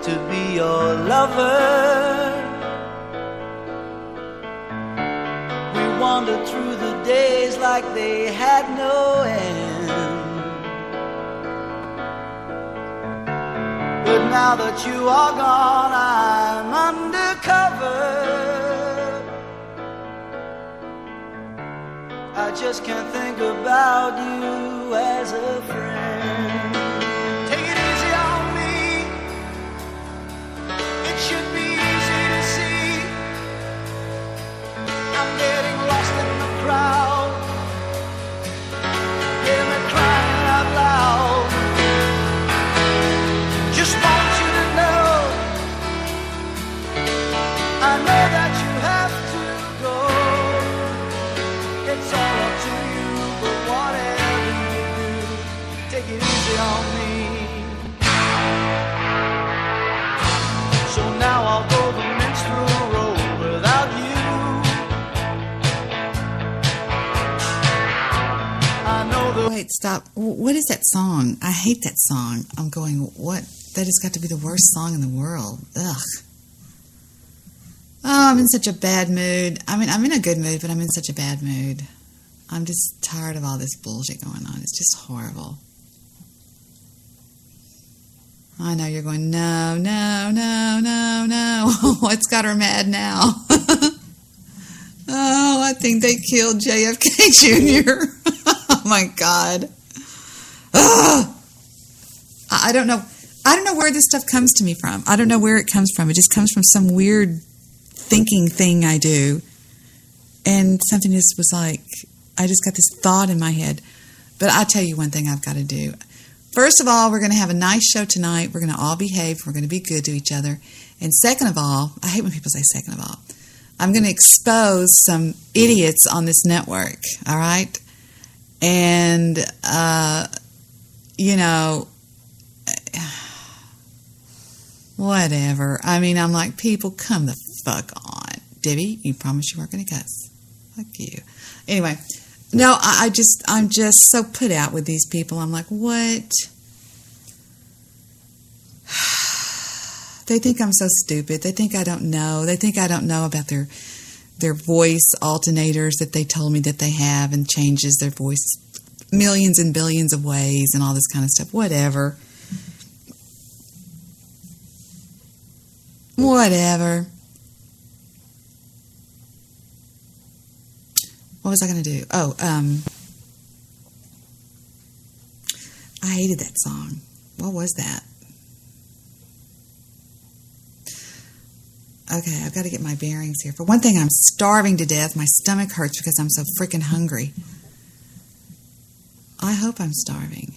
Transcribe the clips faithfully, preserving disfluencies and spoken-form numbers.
to be your lover. We wandered through the days like they had no end. But now that you are gone, I'm undercover. I just can't think about you as a friend. Take it easy on me. It should be easy to see. I'm getting lost in the crowd. Hear me crying out loud. Just want you to know, I know that you have to go. It's all up to you, but whatever you do, take it easy on me. So now I'll go the minstrel road without you. I know the... Wait, stop. What is that song? I hate that song. I'm going, what? That has got to be the worst song in the world. Ugh. Oh, I'm in such a bad mood. I mean, I'm in a good mood, but I'm in such a bad mood. I'm just tired of all this bullshit going on. It's just horrible. I know you're going, no, no, no, no, no. What's got her mad now? Oh, I think they killed J F K Junior Oh, my God. Ugh. I don't know. I don't know where this stuff comes to me from. I don't know where it comes from. It just comes from some weird thinking thing I do. And something just was like, I just got this thought in my head. But I'll tell you one thing I've got to do. First of all, we're going to have a nice show tonight. We're going to all behave. We're going to be good to each other. And second of all, I hate when people say second of all, I'm going to expose some idiots on this network. All right? And, uh, you know, whatever. I mean, I'm like, people, come the fuck on. Debbie, you promised you weren't going to cuss. Fuck you. Anyway, no, I, I just, I'm just so put out with these people. I'm like, what? They think I'm so stupid. They think I don't know. They think I don't know about their their voice alternators that they told me that they have and changes their voice millions and billions of ways and all this kind of stuff. Whatever. Whatever. What was I going to do? Oh, um, I hated that song. What was that? Okay, I've got to get my bearings here. For one thing, I'm starving to death. My stomach hurts because I'm so freaking hungry. I hope I'm starving.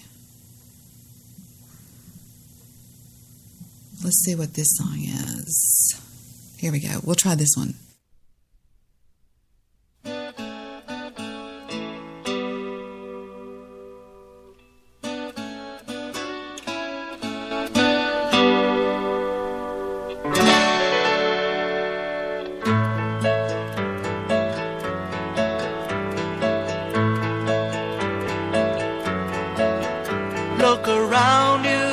Let's see what this song is. Here we go. We'll try this one. Look around you.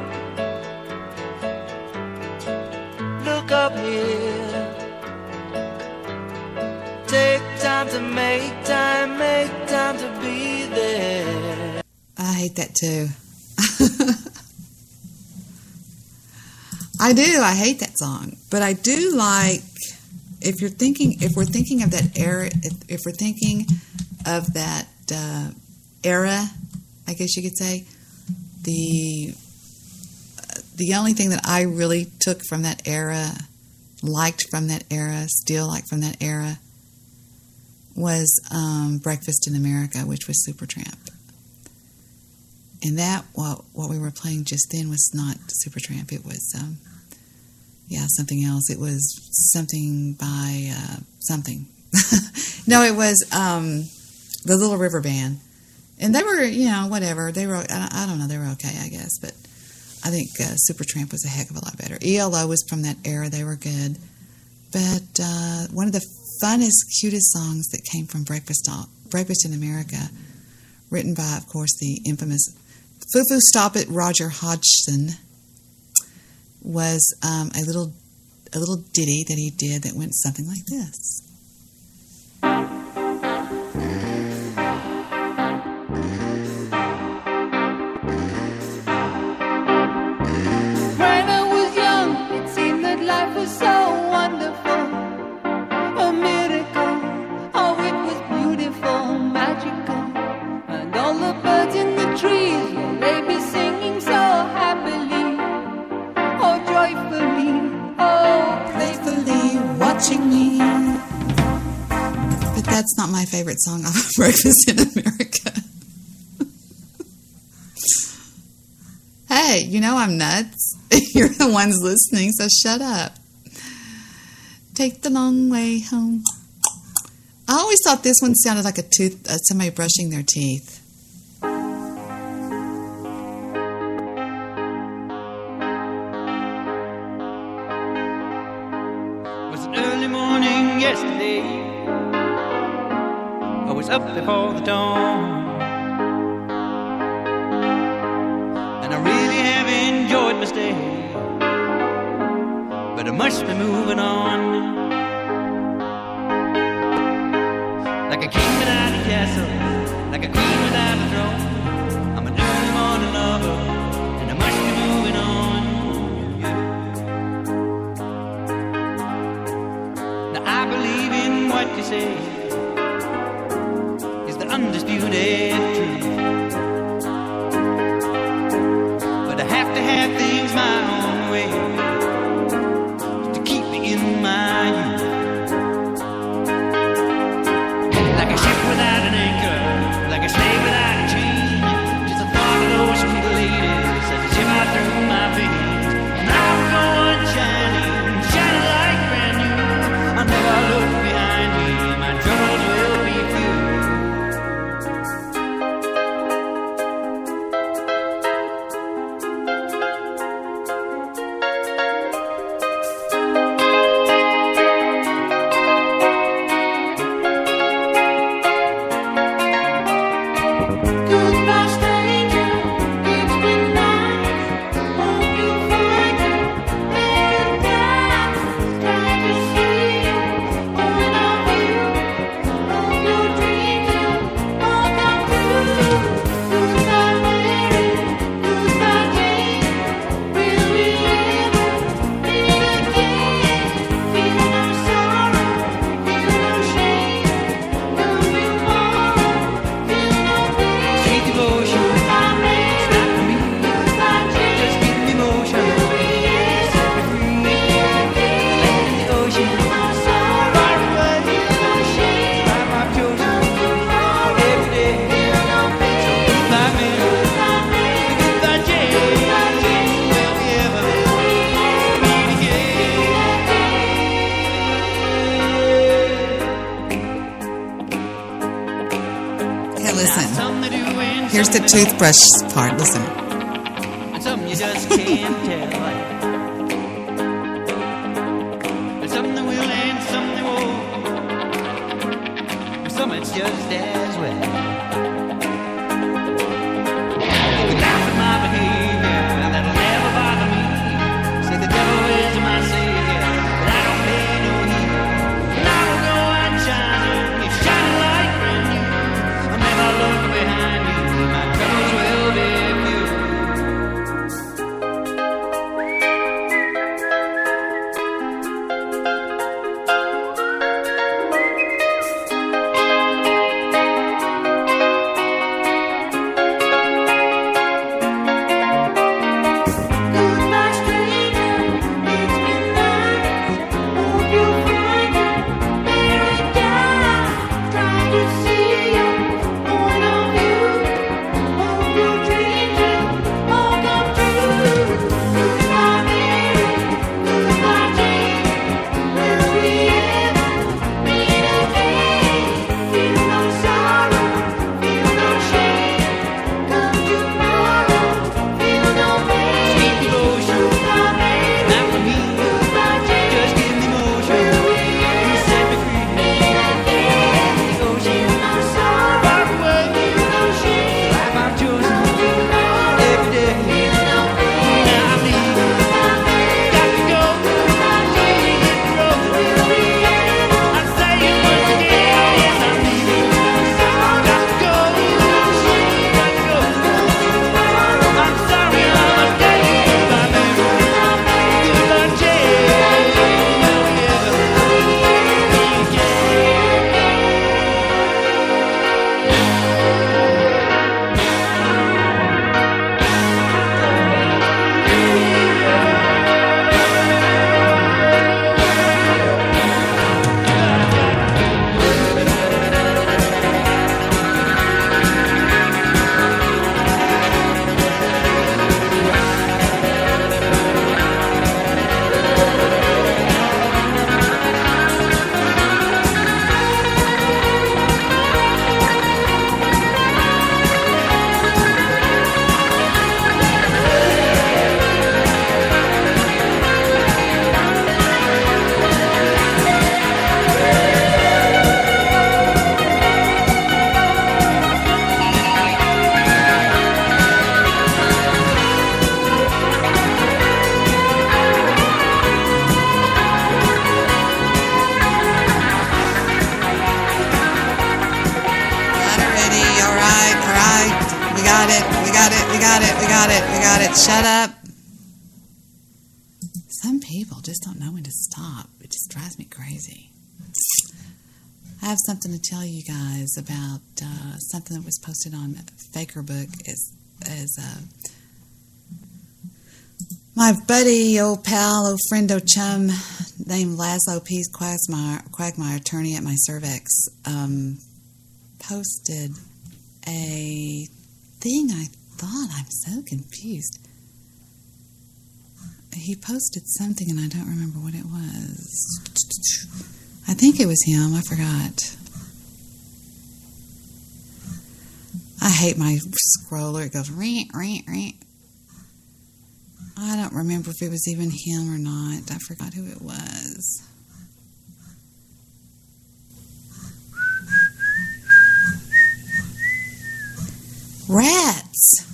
Look up here. Take time to make time, make time to be there. I hate that too. I do. I hate that song. But I do like, if you're thinking, if we're thinking of that era, if, if we're thinking of that uh, era, I guess you could say, the the only thing that I really took from that era, liked from that era, still like from that era, was um, Breakfast in America, which was Supertramp. And that, what, what we were playing just then was not Supertramp. It was, um, yeah, something else. It was something by uh, something. No, it was um, the Little River Band. And they were, you know, whatever. They were, I, I don't know, they were okay, I guess. But I think uh, Supertramp was a heck of a lot better. E L O was from that era. They were good. But uh, one of the funnest, cutest songs that came from Breakfast, Breakfast in America, written by, of course, the infamous Foo Foo Stop It, Roger Hodgson, was um, a little a little ditty that he did that went something like this. When I was young, it seemed that life was so wonderful, a miracle. Oh, it was beautiful, magical, and all the birds in the trees, well, they be singing so happily, oh, joyfully, oh, Playfully watching me. But that's not my favorite song off of Breakfast in America. Hey, you know I'm nuts. You're the ones listening, so shut up. Take the long way home. I always thought this one sounded like a tooth, uh, somebody brushing their teeth. It was an early morning yesterday. I was up before the dawn, and I really have enjoyed my stay, but I must be moving on. Like a king without a castle, like a queen without a throne, I'm an early morning lover, and I must be moving on. Yeah. Now I believe in what you say is the undisputed truth, but I have to have things my own way to keep me in my youth. Like a ship without an anchor, like a slave without a chain, just the thought of those sweet ladies as they shiver through my veins. And I will go on shining, shining like brand new. I'll never look behind me, my troubles will be few. Goodbye, stranger, it's been nice. Hope you find a paradise. Glad to see you, all of you. Hope your dreams will all come true. Goodbye, Mary, goodbye, Jane. Will we ever meet again? Feel no sorrow, feel no shame. No tomorrow, feel no pain. Sweet devotion, goodbye, Mary, it's not for me. Goodbye, Jane. Just give me motion. Will we ever meet again? Land in the ocean, no sorrow, far away, feel no shame. I'm my chosen, every day, feel no pain. Goodbye, Mary, goodbye, Mary, goodbye, Jane. Goodbye, Jane. Will we ever meet again? Hey, listen. Some they do and Here's the some they toothbrush part. Listen. don't, and some you just can't tell. And some they will and some they won't. And some it's just as well. You can laugh at my behavior, that'll never bother me. Say the devil is my savior, but I don't pay no heed. And I will go on shining, it's shining like brand new. I'll never look behind me, my troubles will be few. got it, we got it, we got it, we got it. Shut up. Some people just don't know when to stop. It just drives me crazy. I have something to tell you guys about uh, something that was posted on Faker Book. As, as uh, my buddy, old pal, old friend, old chum, named Laszlo P. Quagmire, Quagmire, attorney at my cervix, um, posted a thing. I thought, I'm so confused. He posted something and I don't remember what it was. I think it was him. I forgot. I hate my scroller. It goes rant, rant, rant. I don't remember if it was even him or not. I forgot who it was. Rats.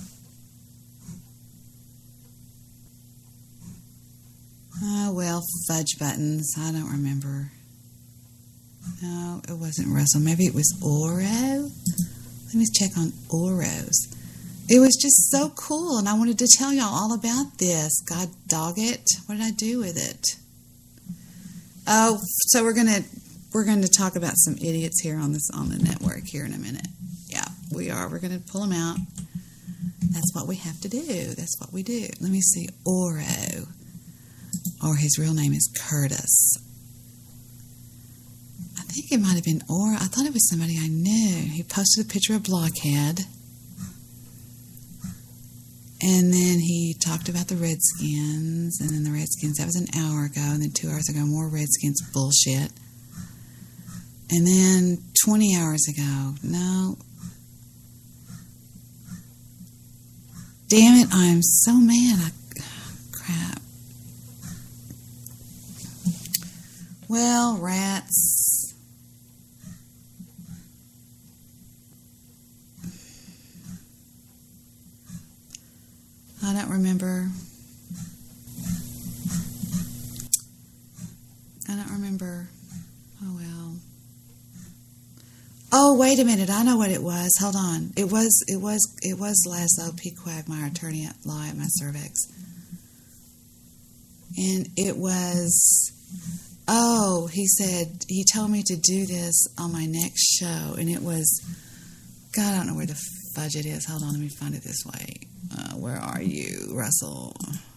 Oh, well, fudge buttons. I don't remember. No, it wasn't Russell. Maybe it was Oro. Let me check on Oros. It was just so cool, and I wanted to tell y'all all about this. God dog it. What did I do with it? Oh, so we're gonna we're gonna talk about some idiots here on this on the network here in a minute. Yeah, we are. We're gonna pull them out. That's what we have to do. That's what we do. Let me see. Oro, or his real name is Curtis. I think it might have been Oro. I thought it was somebody I knew. He posted a picture of Blockhead. And then he talked about the Redskins, and then the Redskins, that was an hour ago, and then two hours ago, more Redskins bullshit. And then twenty hours ago, no. Damn it, I'm so mad. I, oh, crap. Well, rats. I don't remember. I don't remember. Oh, well. Oh, wait a minute. I know what it was. Hold on. It was, it was, it was Laszlo P. Quagmire, attorney at law at my cervix. And it was, oh, he said, he told me to do this on my next show. And it was, God, I don't know where the fudge it is. Hold on. Let me find it this way. Uh, where are you, Russell?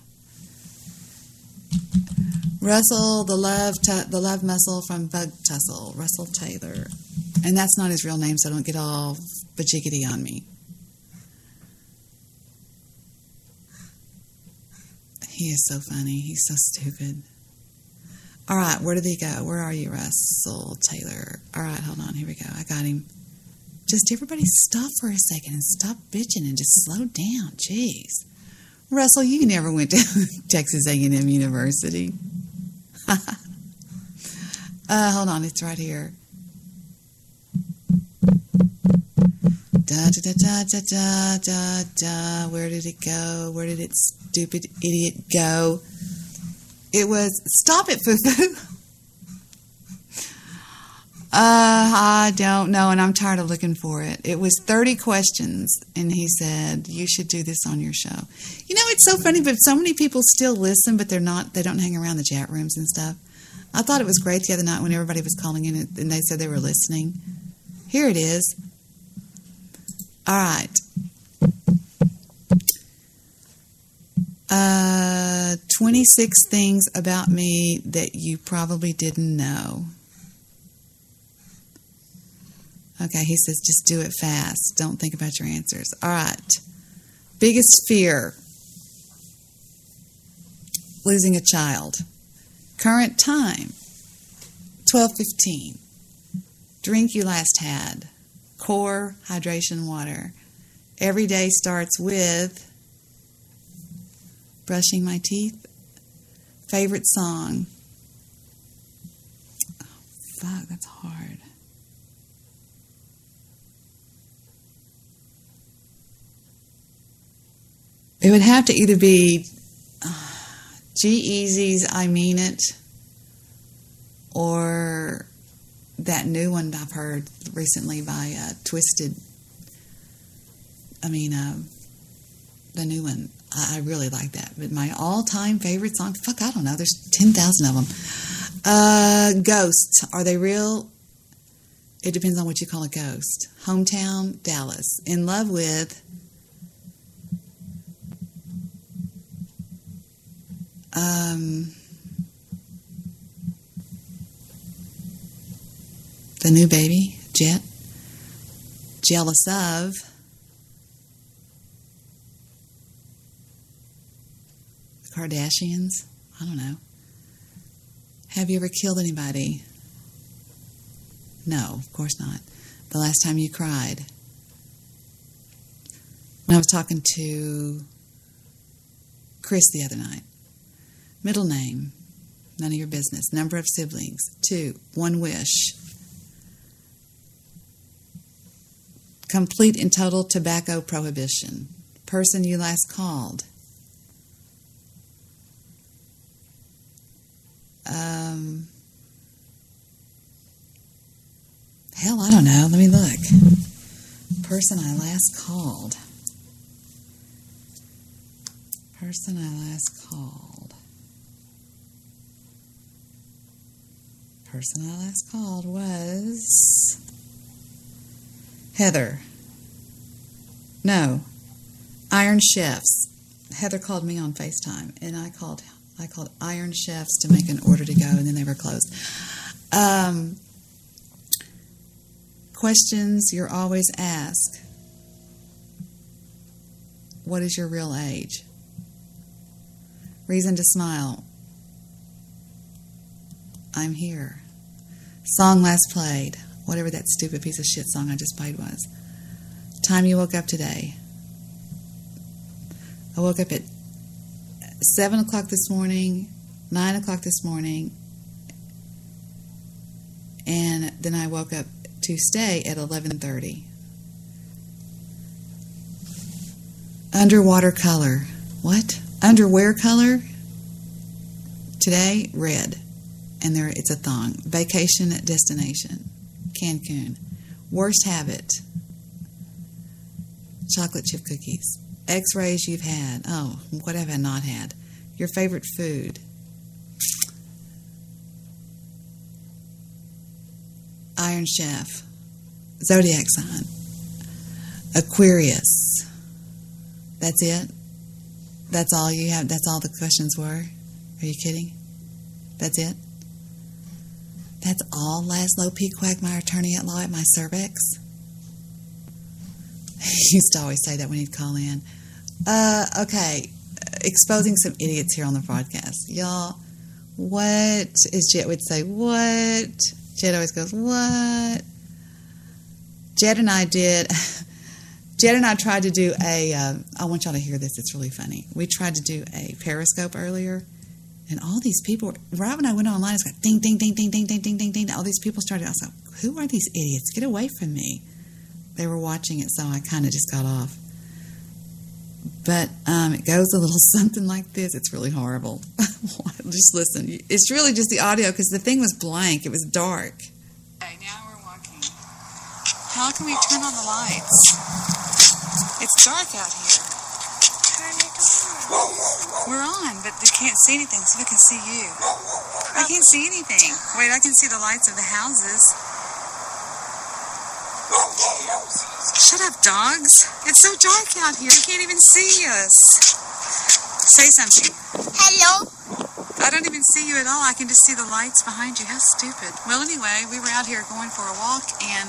Russell, the love, tu- the love muscle from Bug Tussle, Russell Taylor, and that's not his real name, so don't get all bajiggity on me. He is so funny. He's so stupid. All right, where did he go? Where are you, Russell Taylor? All right, hold on. Here we go. I got him. Just everybody stop for a second and stop bitching and just slow down. Jeez. Russell, you never went to Texas A and M University. uh, hold on, it's right here. Da da da da da da da. Where did it go? Where did it, stupid idiot, go? It was, stop it, foo-foo. Uh, I don't know, and I'm tired of looking for it. It was thirty questions, and he said, you should do this on your show. You know, it's so funny, but so many people still listen, but they're not, they don't hang around the chat rooms and stuff. I thought it was great the other night when everybody was calling in, and they said they were listening. Here it is. All right. Uh, twenty-six things about me that you probably didn't know. Okay, he says, just do it fast. Don't think about your answers. All right. Biggest fear. Losing a child. Current time. twelve fifteen. Drink you last had. Core hydration water. Every day starts with brushing my teeth. Favorite song. Oh, fuck, that's hard. It would have to either be uh, G-Eazy's I Mean It, or that new one I've heard recently by uh, Twisted. I mean, uh, the new one. I, I really like that. But my all-time favorite song, fuck, I don't know. There's ten thousand of them. Uh, ghosts. Are they real? It depends on what you call a ghost. Hometown, Dallas. In love with... Um, the new baby, Jet. Jealous of... the Kardashians. I don't know. Have you ever killed anybody? No, of course not. The last time you cried? When I was talking to Chris the other night. Middle name, none of your business. Number of siblings, two. One wish. Complete and total tobacco prohibition. Person you last called. Um, hell, I don't know. Let me look. Person I last called. Person I last called. Person I last called was Heather. No, Iron Chefs. Heather called me on FaceTime, and I called I called Iron Chefs to make an order to go, and then they were closed. Um, questions you're always asked. What is your real age? Reason to smile. I'm here. Song last played. Whatever that stupid piece of shit song I just played was. Time you woke up today. I woke up at seven o'clock this morning, nine o'clock this morning, and then I woke up to stay at eleven thirty. Underwater color. What? Underwear color? Today, red. And there, it's a thong. Vacation destination. Cancun. Worst habit. Chocolate chip cookies. X-rays you've had. Oh, what have I not had? Your favorite food. Iron Chef. Zodiac sign. Aquarius. That's it? That's all you have? That's all the questions were? Are you kidding? That's it? That's all, Laszlo P. Quagmire, attorney at law at my cervix? He used to always say that when he'd call in. Uh, okay, exposing some idiots here on the broadcast. Y'all, what is Jet would say, what? Jet always goes, what? Jet and I did, Jet and I tried to do a, uh, I want y'all to hear this, it's really funny. We tried to do a Periscope earlier, and all these people, right when I went online, it's got ding, ding, ding, ding, ding, ding, ding, ding, ding. All these people started, I was like, who are these idiots? Get away from me. They were watching it, so I kind of just got off. But um, it goes a little something like this. It's really horrible. Just listen. It's really just the audio because the thing was blank. It was dark. Okay, now we're walking. How can we turn on the lights? It's dark out here. Turn it on. We're on, but they can't see anything, so I can see you. I can't see anything. Wait, I can see the lights of the houses. Shut up, dogs. It's so dark out here. You can't even see us. Say something. Hello. I don't even see you at all. I can just see the lights behind you. How stupid. Well, anyway, we were out here going for a walk, and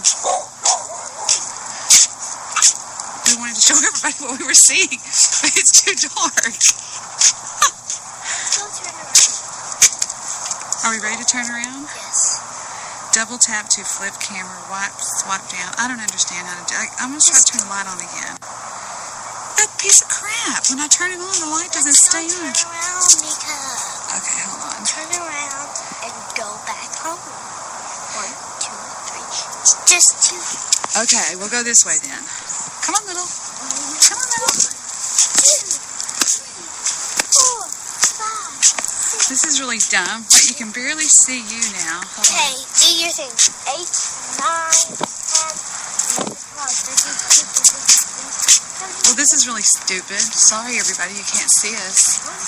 we wanted to show everybody what we were seeing, but it's too dark. Don't turn around. Are we ready to turn around? Yes. Double tap to flip camera, wipe, swipe down. I don't understand how to do it. I'm going to try to turn the light on again. That piece of crap. When I turn it on, the light doesn't stay on. Turn around, Mika. Okay, hold on. Turn around and go back home. One, two, three. Just two. Okay, we'll go this way then. Come on, little. Come on, little. Two, three, four, five, six. This is really dumb, but you can barely see you now. Hold on. Okay, do your thing. Eight, nine, ten, eleven, Well, this is really stupid. Sorry, everybody, you can't see us.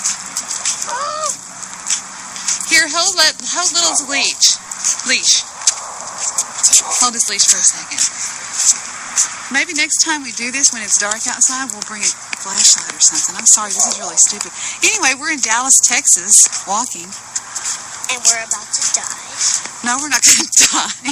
Here, hold, let, hold Little's leash. Leash. Hold his leash for a second. Maybe next time we do this when it's dark outside, we'll bring a flashlight or something. I'm sorry, this is really stupid. Anyway, we're in Dallas, Texas, walking. And we're about to die. No, we're not going to die.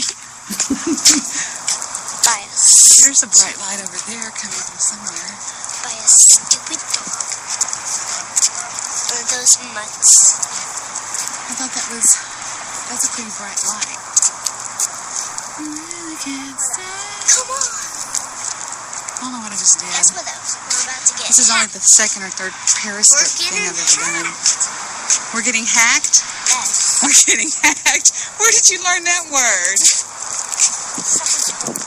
By a, There's a bright light over there coming from somewhere. by a stupid dog. One of those mutts. I thought that was, that's a pretty bright light. I really can't stay. Come on. I don't know what I just did. Guess what else? We're about to get This is only hacked. the second or third Periscope We're thing getting I've ever done. hacked. We're getting hacked? Yes. We're getting hacked. Where did you learn that word? Someone's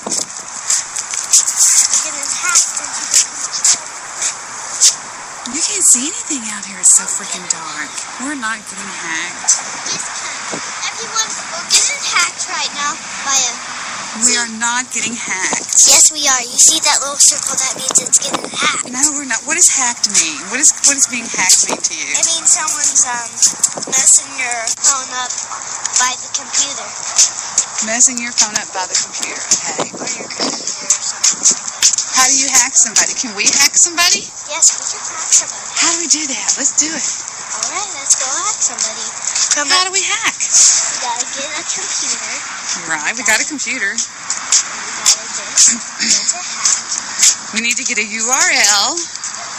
We're getting hacked into the computer. You can't see anything out here. It's so freaking dark. We're not getting hacked. Yes, everyone, we're getting hacked right now by a... We are not getting hacked. Yes, we are. You see that little circle? That means it's getting hacked. No, we're not. What does hacked mean? What is what does being hacked mean to you? It means someone's um messing your phone up by the computer. Messing your phone up by the computer, okay? Or your computer or something like that. How do you hack somebody? Can we hack somebody? Yes, we can hack somebody. How do we do that? Let's do it. Alright, let's go hack somebody. Come How on. do we hack? We gotta get a computer. Right, we got a computer. And we gotta just get to hack. We need to get a U R L. And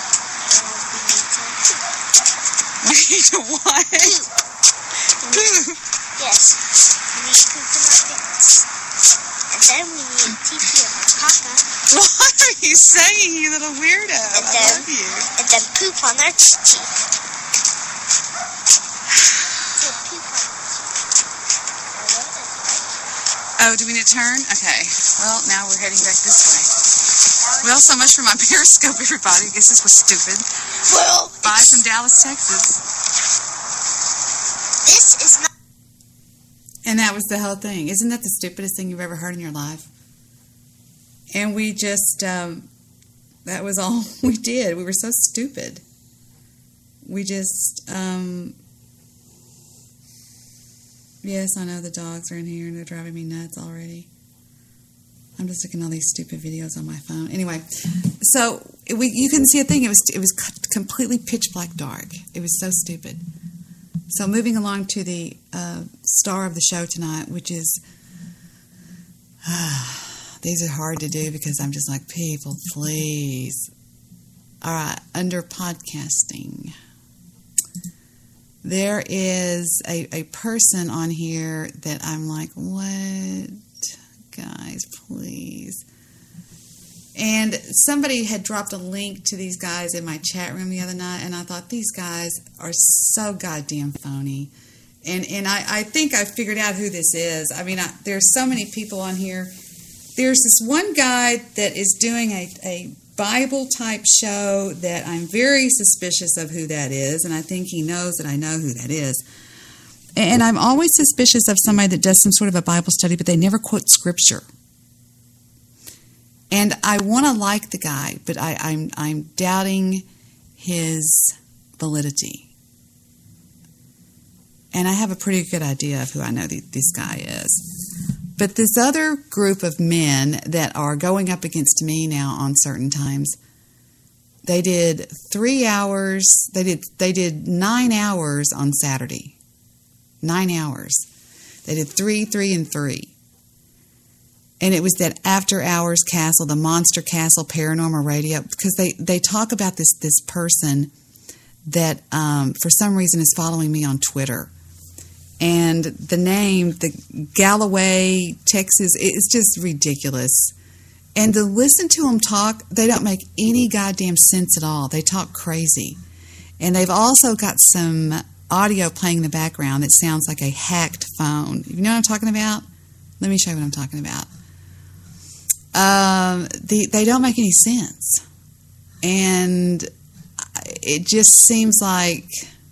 We we need to need to what? poop. Poop. Yes. We need poop in our pants. And then we need T P in our caca. What are you saying, you little weirdo? And I then, love you. and then poop on our teeth. So poop on our teeth. I love it, right? Oh, do we need to turn? Okay. Well, now we're heading back this way. Well, so much for my Periscope, everybody. I guess this was stupid. Well, Bye from Dallas, Texas. this is not... And that was the whole thing. Isn't that the stupidest thing you've ever heard in your life? And we just, um, that was all we did. We were so stupid. We just, um, yes, I know the dogs are in here and they're driving me nuts already. I'm just looking at all these stupid videos on my phone. Anyway, so we, you couldn't see a thing. It was, it was completely pitch black dark. It was so stupid. So moving along to the uh, star of the show tonight, which is, uh, these are hard to do because I'm just like, people, please. All right, under podcasting, there is a, a person on here that I'm like, what? Guys, please. And somebody had dropped a link to these guys in my chat room the other night, and I thought, these guys are so goddamn phony. And and I, I think I figured out who this is. I mean, I, there's so many people on here. There's this one guy that is doing a, a Bible-type show that I'm very suspicious of who that is, and I think he knows that I know who that is. And I'm always suspicious of somebody that does some sort of a Bible study, but they never quote Scripture. And I want to like the guy, but I, I'm I'm doubting his validity. And I have a pretty good idea of who I know the, this guy is. But this other group of men that are going up against me now on certain times, they did three hours. They did they did nine hours on Saturday. Nine hours. They did three, three, and three. And it was that After Hours Castle, the Monster Castle Paranormal Radio, because they, they talk about this this person that um, for some reason is following me on Twitter. And the name, the Galloway, Texas, it's just ridiculous. And to listen to them talk, they don't make any goddamn sense at all. They talk crazy. And they've also got some audio playing in the background that sounds like a hacked phone. You know what I'm talking about? Let me show you what I'm talking about. Um, the, they don't make any sense. And it just seems like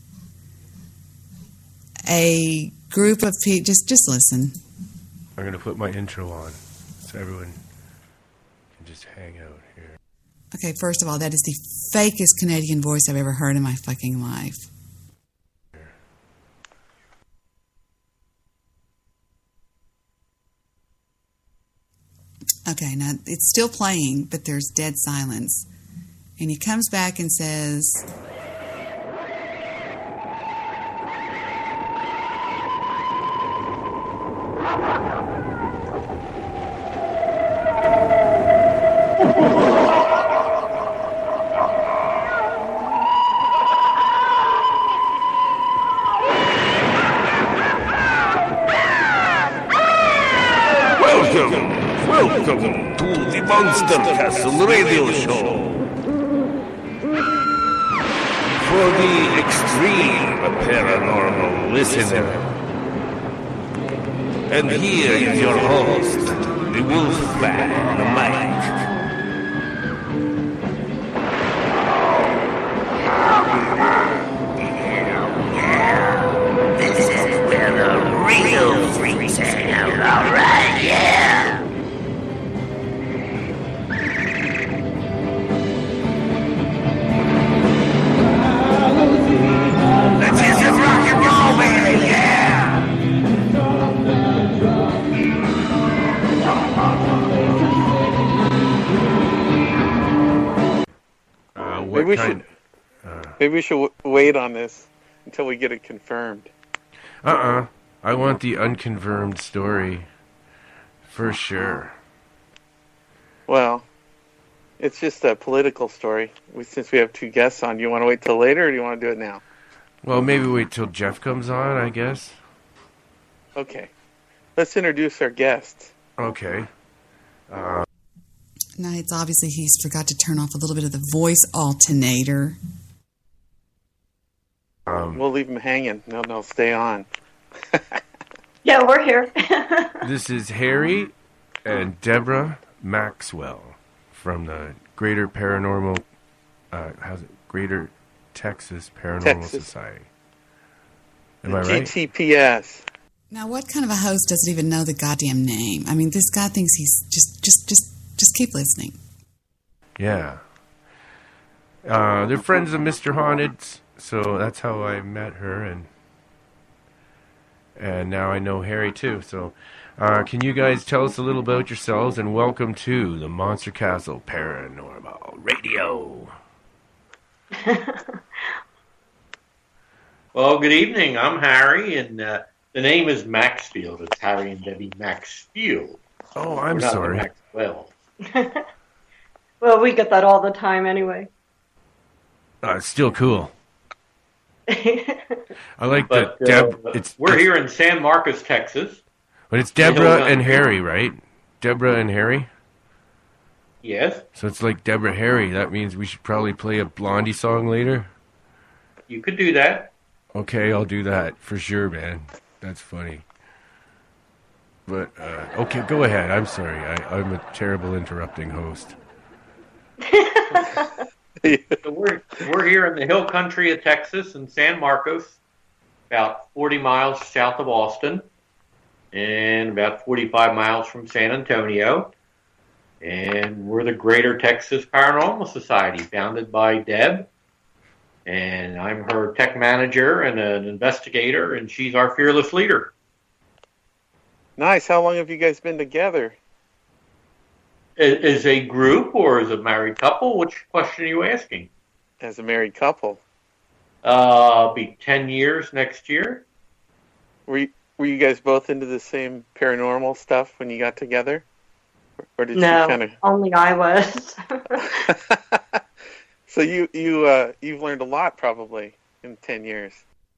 a group of people, just, just listen. I'm going to put my intro on so everyone can just hang out here. Okay, first of all, that is the fakest Canadian voice I've ever heard in my fucking life. Okay, now it's still playing, but there's dead silence. And he comes back and says, Welcome, welcome to the Monster Castle Radio Show. For the extreme paranormal listener. And here is your host, the Wolfman Mike. This is where the real freaks hang out, alright, yeah. Let's get some rock and roll, baby, yeah. Uh, what Maybe we kind? should. Uh, maybe we should w- wait on this until we get it confirmed. Uh-uh. I want the unconfirmed story. For sure. Well, it's just a political story. We, since we have two guests on, do you want to wait till later, or do you want to do it now? Well, maybe wait till Jeff comes on, I guess. Okay. Let's introduce our guest. Okay. Uh, now it's obviously he's forgot to turn off a little bit of the voice alternator. um, We'll leave him hanging. No, no, stay on. Yeah, we're here. this is Harry and Deborah Maxwell from the Greater Paranormal, uh, how's it? Greater Texas Paranormal Texas. Society. Am I G right? T P S. Now, what kind of a host doesn't even know the goddamn name? I mean, this guy thinks he's just, just, just, just keep listening. Yeah. Uh, they're friends of Mister Haunted, so that's how I met her, and and now I know Harry too. So, uh, can you guys tell us a little about yourselves, and welcome to the Monster Castle Paranormal Radio. Well, good evening. I'm Harry, and uh, the name is Maxfield. It's Harry and Debbie Maxfield. Oh, I'm We're not sorry. Maxwell. Well, we get that all the time anyway. Uh, it's still cool. I like But the Deb. uh, it's we're it's, here in San Marcos, Texas. but it's in the Deborah Hill and Country. Harry, right? Deborah and Harry. Yes, So it's like Deborah Harry. That means we should probably play a Blondie song later. you could do that. Okay, I'll do that for sure, man. That's funny. But uh, okay, go ahead. I'm sorry. I, I'm a terrible interrupting host. So we're we're here in the Hill Country of Texas in San Marcos, about forty miles south of Austin, and about forty-five miles from San Antonio. And we're the Greater Texas Paranormal Society, founded by Deb. And I'm her tech manager and an investigator, and she's our fearless leader. Nice. How long have you guys been together? As a group or as a married couple? Which question are you asking? As a married couple. Uh, be ten years next year. Were you, were you guys both into the same paranormal stuff when you got together? Or did No, you kind of... only I was. So you you uh, you've learned a lot probably in ten years.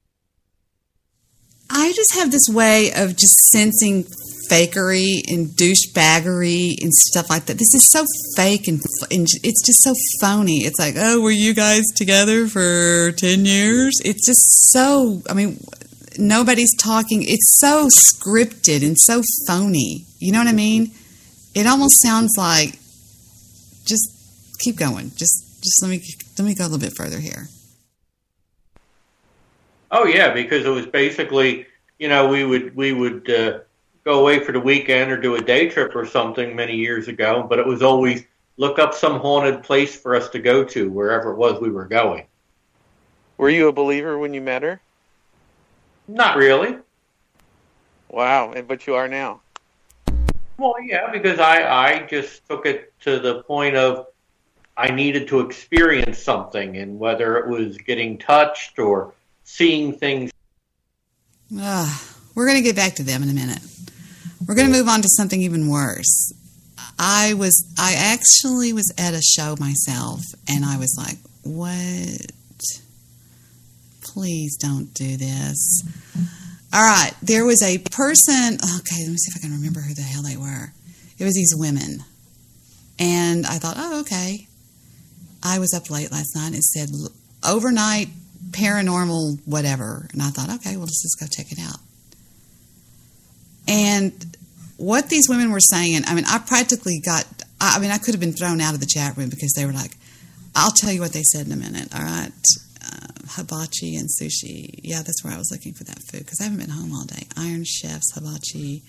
I just have this way of just sensing fakery and douchebaggery and stuff like that. This is so fake and, f- and it's just so phony. It's like, oh, were you guys together for ten years? It's just so, I mean, nobody's talking. It's so scripted and so phony. You know what I mean? It almost sounds like, just keep going. Just just let me let me go a little bit further here. Oh yeah, because it was basically, you know, we would we would uh, go away for the weekend or do a day trip or something many years ago, but it was always look up some haunted place for us to go to wherever it was we were going. Were you a believer when you met her? Not really. Wow, and but you are now. Well, yeah, because I, I just took it to the point of I needed to experience something, and whether it was getting touched or seeing things. Uh, we're going to get back to them in a minute. We're going to move on to something even worse. I was, I actually was at a show myself, and I was like, what? Please don't do this. All right, there was a person, okay, let me see if I can remember who the hell they were. It was these women. And I thought, oh, okay. I was up late last night and it said overnight paranormal whatever. And I thought, okay, well, let's just go check it out. And what these women were saying, I mean, I practically got, I mean, I could have been thrown out of the chat room because they were like, I'll tell you what they said in a minute, all right? Uh, hibachi and sushi. Yeah, that's where I was looking for that food because I haven't been home all day. Iron Chef's hibachi.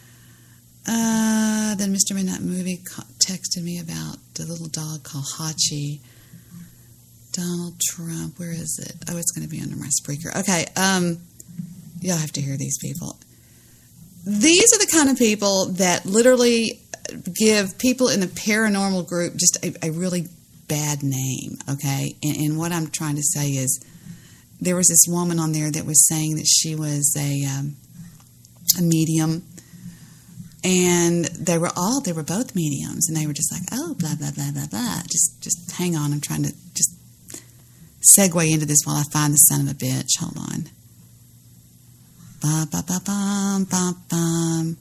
Uh, then Mister Midnight Movie texted me about the little dog called Hachi. Donald Trump, where is it? Oh, it's going to be under my Spreaker. Okay, um, you'll have to hear these people. These are the kind of people that literally give people in the paranormal group just a, a really bad name, okay? And, and what I'm trying to say is there was this woman on there that was saying that she was a, um, a medium, and they were all, they were both mediums, and they were just like, oh, blah, blah, blah, blah, blah. Just, just hang on. I'm trying to just segue into this while I find the son of a bitch. Hold on. Ba, ba, ba, bum, bum, bum.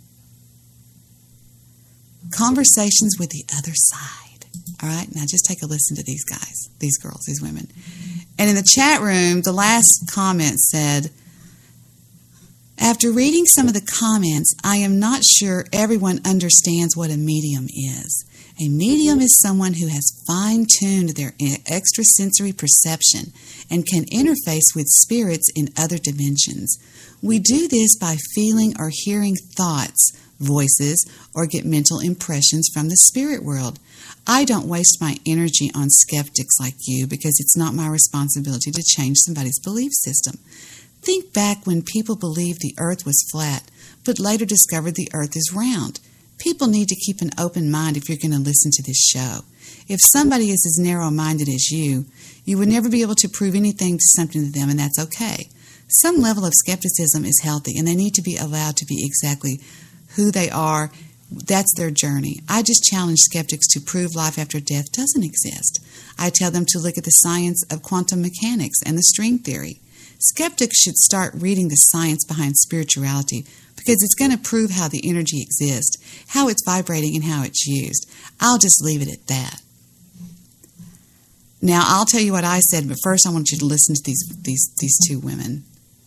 Conversations with the other side. All right, now just take a listen to these guys, these girls, these women. And in the chat room, the last comment said, after reading some of the comments, I am not sure everyone understands what a medium is. A medium is someone who has fine-tuned their extrasensory perception and can interface with spirits in other dimensions. We do this by feeling or hearing thoughts, voices, or get mental impressions from the spirit world. I don't waste my energy on skeptics like you because it's not my responsibility to change somebody's belief system. Think back when people believed the earth was flat, but later discovered the earth is round. People need to keep an open mind if you're going to listen to this show. If somebody is as narrow-minded as you, you would never be able to prove anything to something to them, and that's okay. Some level of skepticism is healthy, and they need to be allowed to be exactly who they are. That's their journey. I just challenge skeptics to prove life after death doesn't exist. I tell them to look at the science of quantum mechanics and the string theory. Skeptics should start reading the science behind spirituality because it's going to prove how the energy exists, how it's vibrating, and how it's used. I'll just leave it at that. Now, I'll tell you what I said, but first I want you to listen to these these these two women.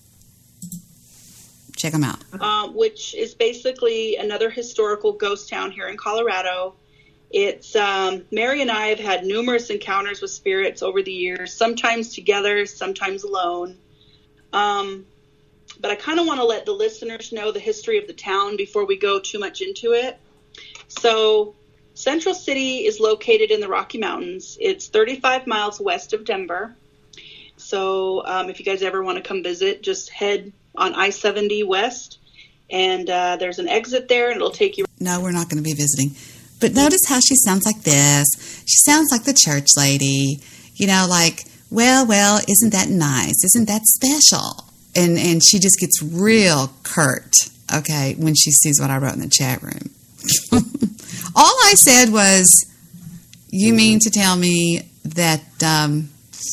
Check them out. Uh, which is basically another historical ghost town here in Colorado. It's um, Mary and I have had numerous encounters with spirits over the years, sometimes together, sometimes alone. Um, but I kind of want to let the listeners know the history of the town before we go too much into it. So Central City is located in the Rocky Mountains. It's thirty-five miles west of Denver. So um, if you guys ever want to come visit, just head on I seventy west, and uh, there's an exit there, and it'll take you. No, we're not going to be visiting. But notice how she sounds like this. She sounds like the church lady, you know, like, well, well, isn't that nice? Isn't that special? And and she just gets real curt, okay, when she sees what I wrote in the chat room. All I said was, you mean to tell me that um,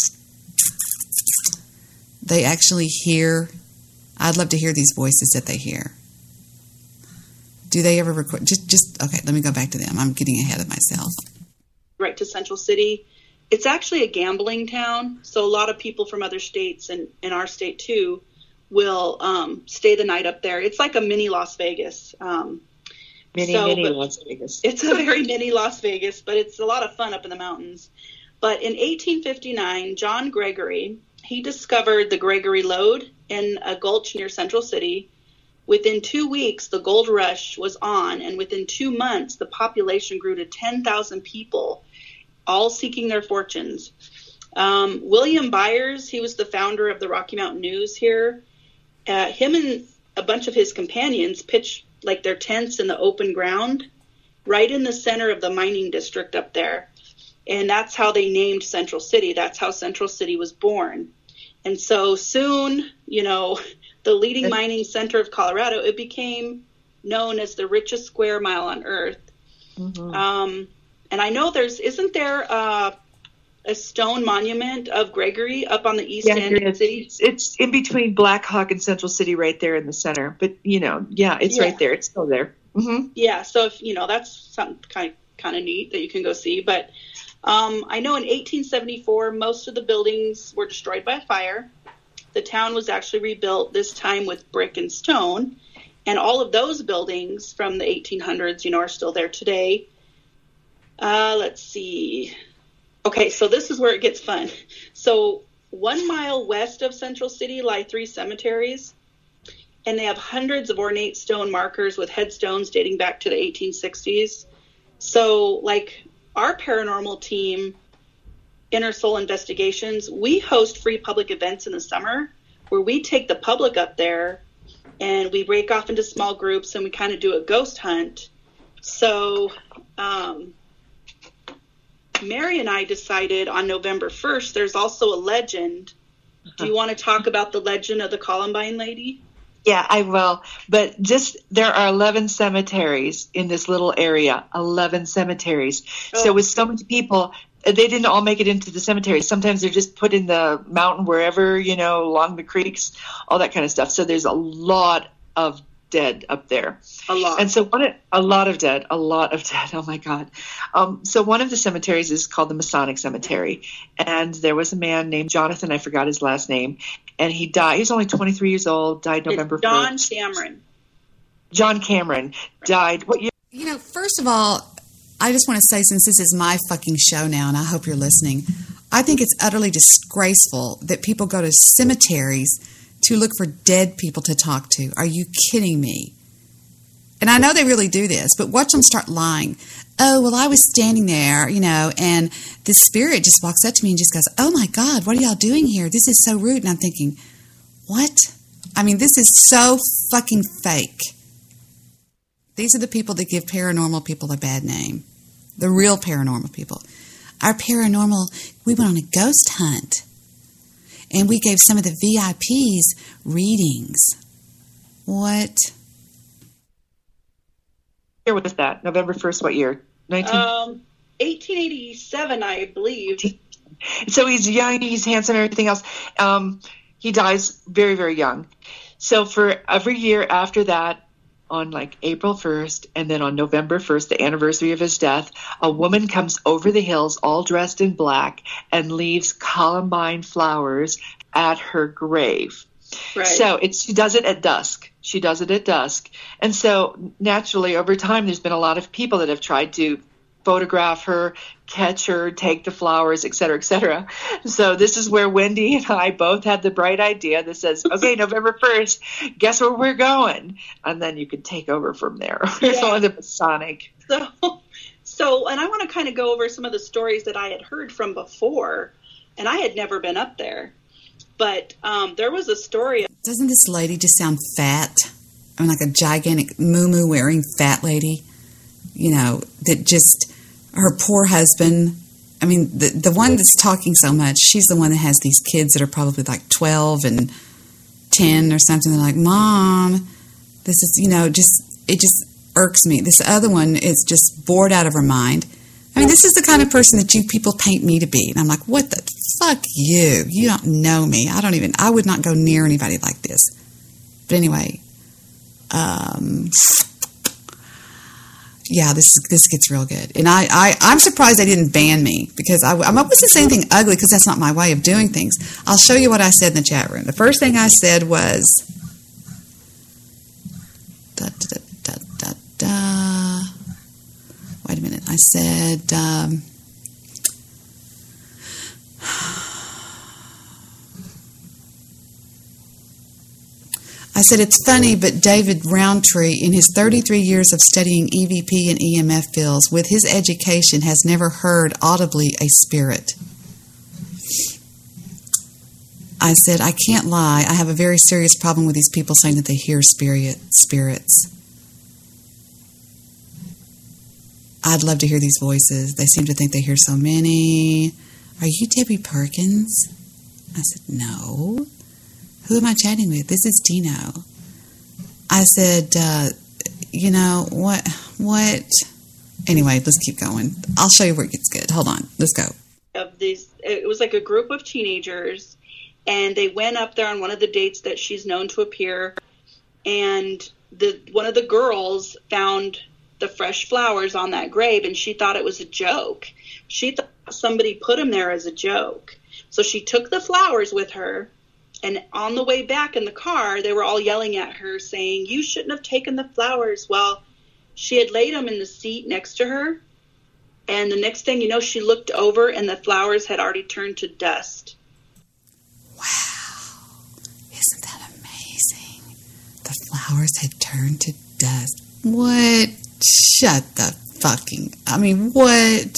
they actually hear? I'd love to hear these voices that they hear. Do they ever record? Just, just okay, let me go back to them. I'm getting ahead of myself. Right to Central City. It's actually a gambling town, so a lot of people from other states and in our state too will um, stay the night up there. It's like a mini Las Vegas. Um, Mini, so, mini but Las Vegas. It's a very mini Las Vegas, but it's a lot of fun up in the mountains. But in eighteen fifty-nine, John Gregory, he discovered the Gregory Lode in a gulch near Central City. Within two weeks, the gold rush was on, and within two months, the population grew to ten thousand people, all seeking their fortunes. Um, William Byers, he was the founder of the Rocky Mountain News here. Uh, him and a bunch of his companions pitched like their tents in the open ground right in the center of the mining district up there. And that's how they named Central City. That's how Central City was born. And so soon, you know, the leading mining center of Colorado, it became known as the richest square mile on earth. Mm-hmm. Um, and I know there's, isn't there uh, a stone monument of Gregory up on the east yeah, end of the city? It's, it's in between Black Hawk and Central City right there in the center. But, you know, yeah, it's yeah. right there. It's still there. Mm-hmm. Yeah, so, if you know, that's something kind of, kind of neat that you can go see. But um, I know in eighteen seventy-four, most of the buildings were destroyed by fire. The town was actually rebuilt, this time with brick and stone. And all of those buildings from the eighteen hundreds, you know, are still there today. Uh, let's see. Okay, so this is where it gets fun. So one mile west of Central City lie three cemeteries, and they have hundreds of ornate stone markers with headstones dating back to the eighteen sixties. So, like, our paranormal team, Inner Soul Investigations, we host free public events in the summer where we take the public up there and we break off into small groups and we kind of do a ghost hunt. So um, Mary and I decided on November first, there's also a legend. Do you want to talk about the legend of the Columbine lady? Yeah, I will. But just there are eleven cemeteries in this little area, eleven cemeteries. Oh. So with so many people, they didn't all make it into the cemetery. Sometimes they're just put in the mountain wherever, you know, along the creeks, all that kind of stuff. So there's a lot of dead up there. A lot. And so one, a lot of dead, a lot of dead. Oh my God. Um, so one of the cemeteries is called the Masonic Cemetery. And there was a man named Jonathan, I forgot his last name, and he died. He was only twenty-three years old, died November it's John first. Cameron. John Cameron died. What year? You know, first of all, I just want to say, since this is my fucking show now, and I hope you're listening, I think it's utterly disgraceful that people go to cemeteries to look for dead people to talk to. Are you kidding me? And I know they really do this, but watch them start lying. Oh, well, I was standing there, you know, and this spirit just walks up to me and just goes, oh my God, what are y'all doing here? This is so rude. And I'm thinking, what? I mean, this is so fucking fake. These are the people that give paranormal people a bad name. The real paranormal people. Our paranormal, we went on a ghost hunt. And we gave some of the V I Ps readings. What? Year was that? November first, what year? nineteen Um, eighteen eighty-seven, I believe. So he's young, he's handsome, everything else. Um, he dies very, very young. So for every year after that, on like April first, and then on November first, the anniversary of his death, a woman comes over the hills all dressed in black and leaves columbine flowers at her grave. Right. So it's, she does it at dusk. She does it at dusk. And so naturally over time, there's been a lot of people that have tried to photograph her, catch her, take the flowers, et cetera, et cetera. So this is where Wendy and I both had the bright idea that says, okay, November first, guess where we're going? And then you can take over from there. We're Yeah. going to Masonic. So, so, and I want to kind of go over some of the stories that I had heard from before, and I had never been up there. But um, there was a story. Doesn't this lady just sound fat? I mean, like a gigantic moo-moo wearing fat lady, you know, that just, her poor husband. I mean, the the one that's talking so much, she's the one that has these kids that are probably like twelve and ten or something. They're like, Mom, this is, you know, just, it just irks me. This other one is just bored out of her mind. I mean, this is the kind of person that you people paint me to be. And I'm like, what the fuck you? You don't know me. I don't even, I would not go near anybody like this. But anyway, um, yeah, this this gets real good. And I, I, I'm surprised they didn't ban me because I, I wasn't saying anything ugly because that's not my way of doing things. I'll show you what I said in the chat room. The first thing I said was, da, da, da, da, da, da. Wait a minute. I said, um, I said, it's funny, but David Roundtree, in his thirty-three years of studying E V P and E M F fields, with his education, has never heard audibly a spirit. I said, I can't lie. I have a very serious problem with these people saying that they hear spirit spirits. I'd love to hear these voices. They seem to think they hear so many. Are you Debbie Perkins? I said, no. Who am I chatting with? This is Dino. I said, uh, you know, what, what? Anyway, let's keep going. I'll show you where it gets good. Hold on. Let's go. Of these, it was like a group of teenagers, and they went up there on one of the dates that she's known to appear, and the one of the girls found the fresh flowers on that grave, and she thought it was a joke. She thought somebody put them there as a joke. So she took the flowers with her, and on the way back in the car, they were all yelling at her, saying, you shouldn't have taken the flowers. Well, she had laid them in the seat next to her, and the next thing you know, she looked over, and the flowers had already turned to dust. Wow. Isn't that amazing? The flowers had turned to dust. What? Shut the fucking... I mean, what?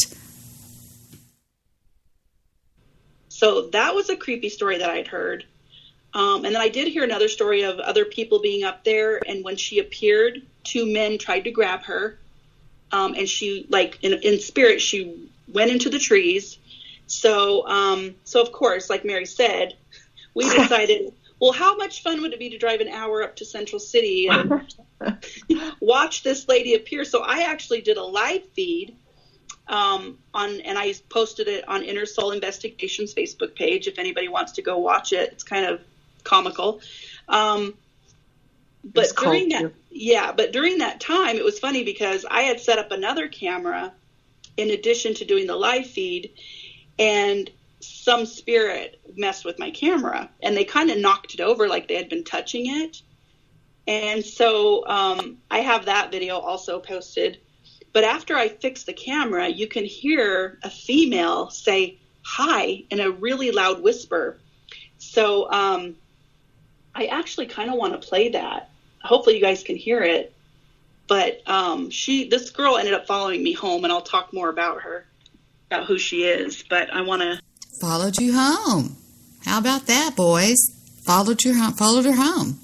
So that was a creepy story that I'd heard. Um, and then I did hear another story of other people being up there, and when she appeared, two men tried to grab her. Um, and she, like, in, in spirit, she went into the trees. So, um, so of course, like Mary said, we decided, well, how much fun would it be to drive an hour up to Central City and watch this lady appear? So I actually did a live feed um, on, and I posted it on Inner Soul Investigations Facebook page. If anybody wants to go watch it, it's kind of comical. Um, but during that, yeah, but during that time, it was funny because I had set up another camera in addition to doing the live feed, and some spirit messed with my camera, and they kind of knocked it over like they had been touching it. And so um, I have that video also posted. But after I fixed the camera, you can hear a female say hi in a really loud whisper. So um, I actually kind of want to play that. Hopefully you guys can hear it. But um, she, this girl ended up following me home, and I'll talk more about her, about who she is. But I want to... Followed you home. How about that, boys? Followed your home. Followed her home.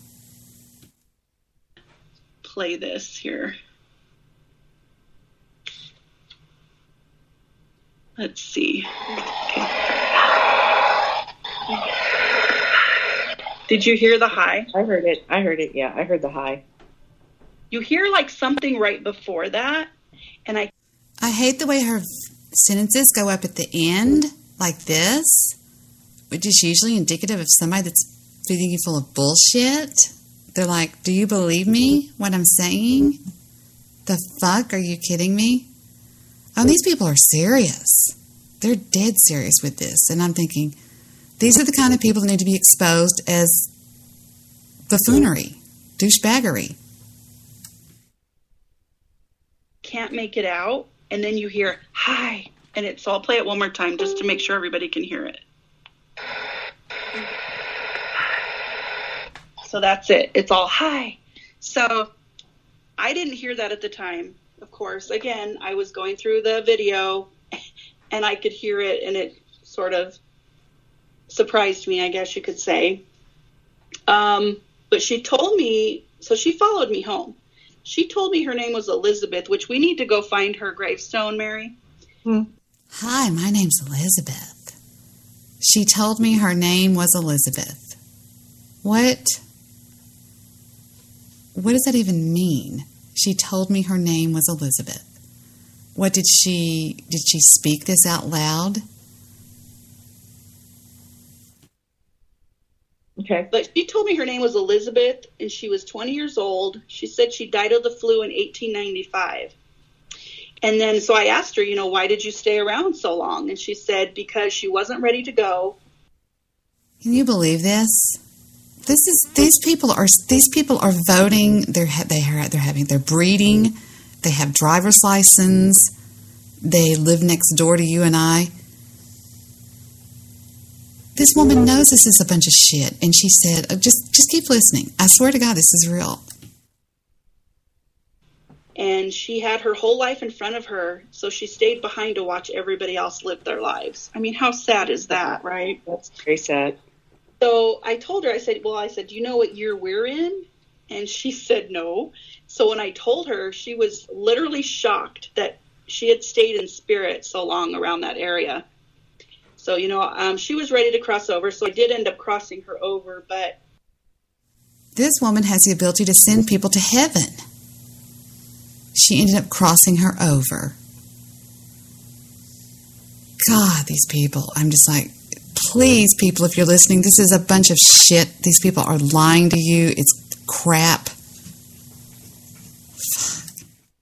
Play this here. Let's see. Okay. Did you hear the hi? I heard it. I heard it. Yeah, I heard the hi. You hear like something right before that, and I. I hate the way her sentences go up at the end like this, which is usually indicative of somebody that's feeding you full of bullshit. They're like, do you believe me, what I'm saying? The fuck? Are you kidding me? Oh, these people are serious. They're dead serious with this. And I'm thinking, these are the kind of people that need to be exposed as buffoonery, douchebaggery. Can't make it out, and then you hear, hi, and it's, so I'll play it one more time just to make sure everybody can hear it. So that's it. It's all hi. So I didn't hear that at the time, of course. Again, I was going through the video, and I could hear it, and it sort of surprised me, I guess you could say. Um, but she told me, so she followed me home. She told me her name was Elizabeth, which we need to go find her gravestone, Mary. Hmm. Hi, my name's Elizabeth. She told me her name was Elizabeth. What? What does that even mean? She told me her name was Elizabeth. What did she, did she speak this out loud? Okay. But she told me her name was Elizabeth, and she was twenty years old. She said she died of the flu in eighteen ninety-five. And then, so I asked her, you know, why did you stay around so long? And she said, because she wasn't ready to go. Can you believe this? This is, these people are, these people are voting. They're, they are, they're having, they're breeding. They have driver's license. They live next door to you and I. this woman knows this is a bunch of shit, and she said, oh, just just keep listening. I swear to God, this is real. And she had her whole life in front of her, so she stayed behind to watch everybody else live their lives. I mean, how sad is that, right? That's very sad. So I told her, I said, well, I said, do you know what year we're in? And she said no. So when I told her, she was literally shocked that she had stayed in spirit so long around that area. So, you know, um, she was ready to cross over, so I did end up crossing her over, but... This woman has the ability to send people to heaven. She ended up crossing her over. God, these people. I'm just like, please, people, if you're listening, this is a bunch of shit. These people are lying to you. It's crap. Fuck.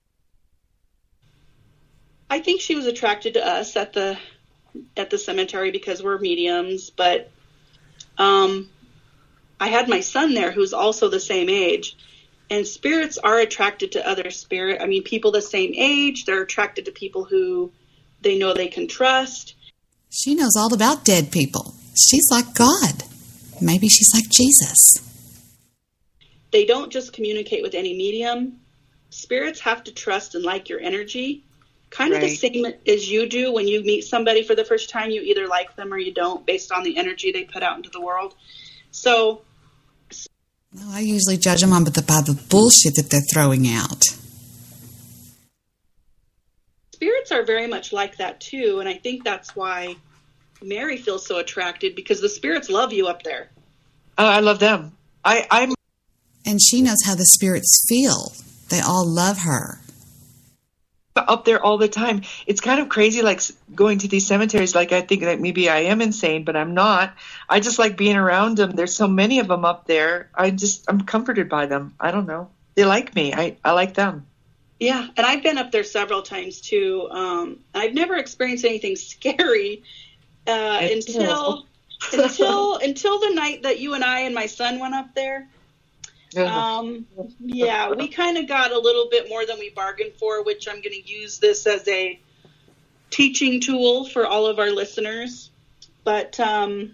I think she was attracted to us at the at the cemetery because we're mediums, but um, I had my son there who's also the same age. And spirits are attracted to other spirit. I mean, people the same age, they're attracted to people who they know they can trust. She knows all about dead people. She's like God. Maybe she's like Jesus. They don't just communicate with any medium. Spirits have to trust and like your energy. Kind of Right. the same as you do when you meet somebody for the first time. You either like them or you don't based on the energy they put out into the world. So... No, I usually judge them on the, by the bullshit that they're throwing out. Spirits are very much like that too, and I think that's why Mary feels so attracted, because the spirits love you up there. Uh, I love them. I, I'm And she knows how the spirits feel. They all love her. up there all the time. It's kind of crazy, like s- going to these cemeteries. Like I think that maybe I am insane, but I'm not. I just like being around them. There's so many of them up there. I just I'm comforted by them. I don't know. They like me. I I like them. Yeah, and I've been up there several times too. Um, I've never experienced anything scary uh, until until until the night that you and I and my son went up there. Um, yeah, we kind of got a little bit more than we bargained for, which I'm going to use this as a teaching tool for all of our listeners. But um,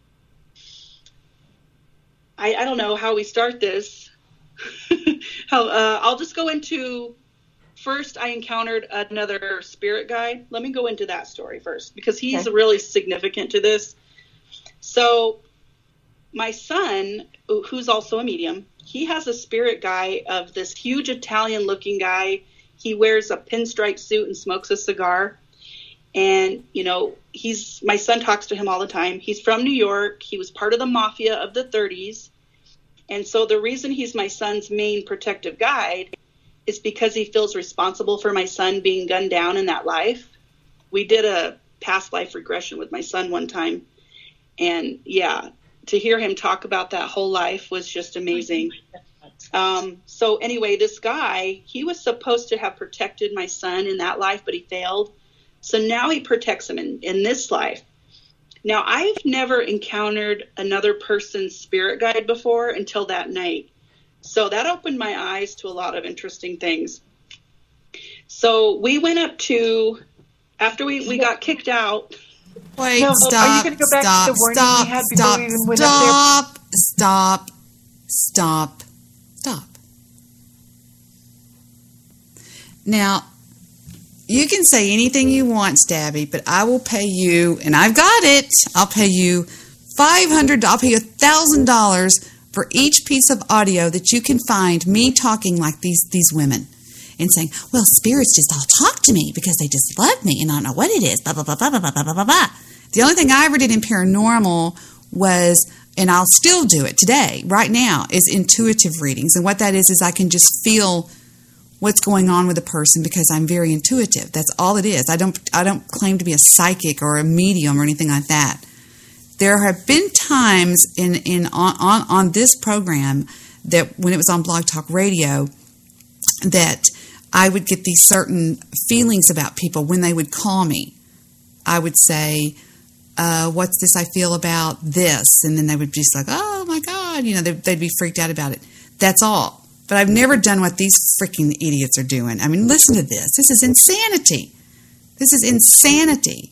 I, I don't know how we start this. how uh, I'll just go into, first I encountered another spirit guide. Let me go into that story first, because he's Okay. really significant to this. So my son, who- who's also a medium, he has a spirit guide of this huge Italian-looking guy. He wears a pinstripe suit and smokes a cigar. And, you know, he's my son talks to him all the time. He's from New York. He was part of the mafia of the thirties. And so the reason he's my son's main protective guide is because he feels responsible for my son being gunned down in that life. We did a past life regression with my son one time. And, yeah, to hear him talk about that whole life was just amazing. Um, so anyway, this guy, he was supposed to have protected my son in that life, but he failed. So now he protects him in, in this life. Now, I've never encountered another person's spirit guide before until that night. So that opened my eyes to a lot of interesting things. So we went up to, after we, we got kicked out. Wait, No, are you stop, gonna go back to stop, the warning stop, we had before stop, we even went up there? stop, stop, stop, stop. Now, you can say anything you want, Stabby, but I will pay you, and I've got it, I'll pay you five hundred dollars, I'll pay you one thousand dollars for each piece of audio that you can find me talking like these, these women. And saying, well, spirits just all talk to me because they just love me and I don't know what it is, blah, blah, blah, blah, blah, blah, blah, blah, blah. The only thing I ever did in paranormal was, and I'll still do it today, right now, is intuitive readings. And what that is, is I can just feel what's going on with a person because I'm very intuitive. That's all it is. I don't, I don't claim to be a psychic or a medium or anything like that. There have been times in, in on, on, on this program that when it was on Blog Talk Radio that I would get these certain feelings about people when they would call me. I would say, uh, what's this I feel about this? And then they would be just like, oh my God, you know, they'd, they'd be freaked out about it. That's all. But I've never done what these freaking idiots are doing. I mean, listen to this. This is insanity. This is insanity.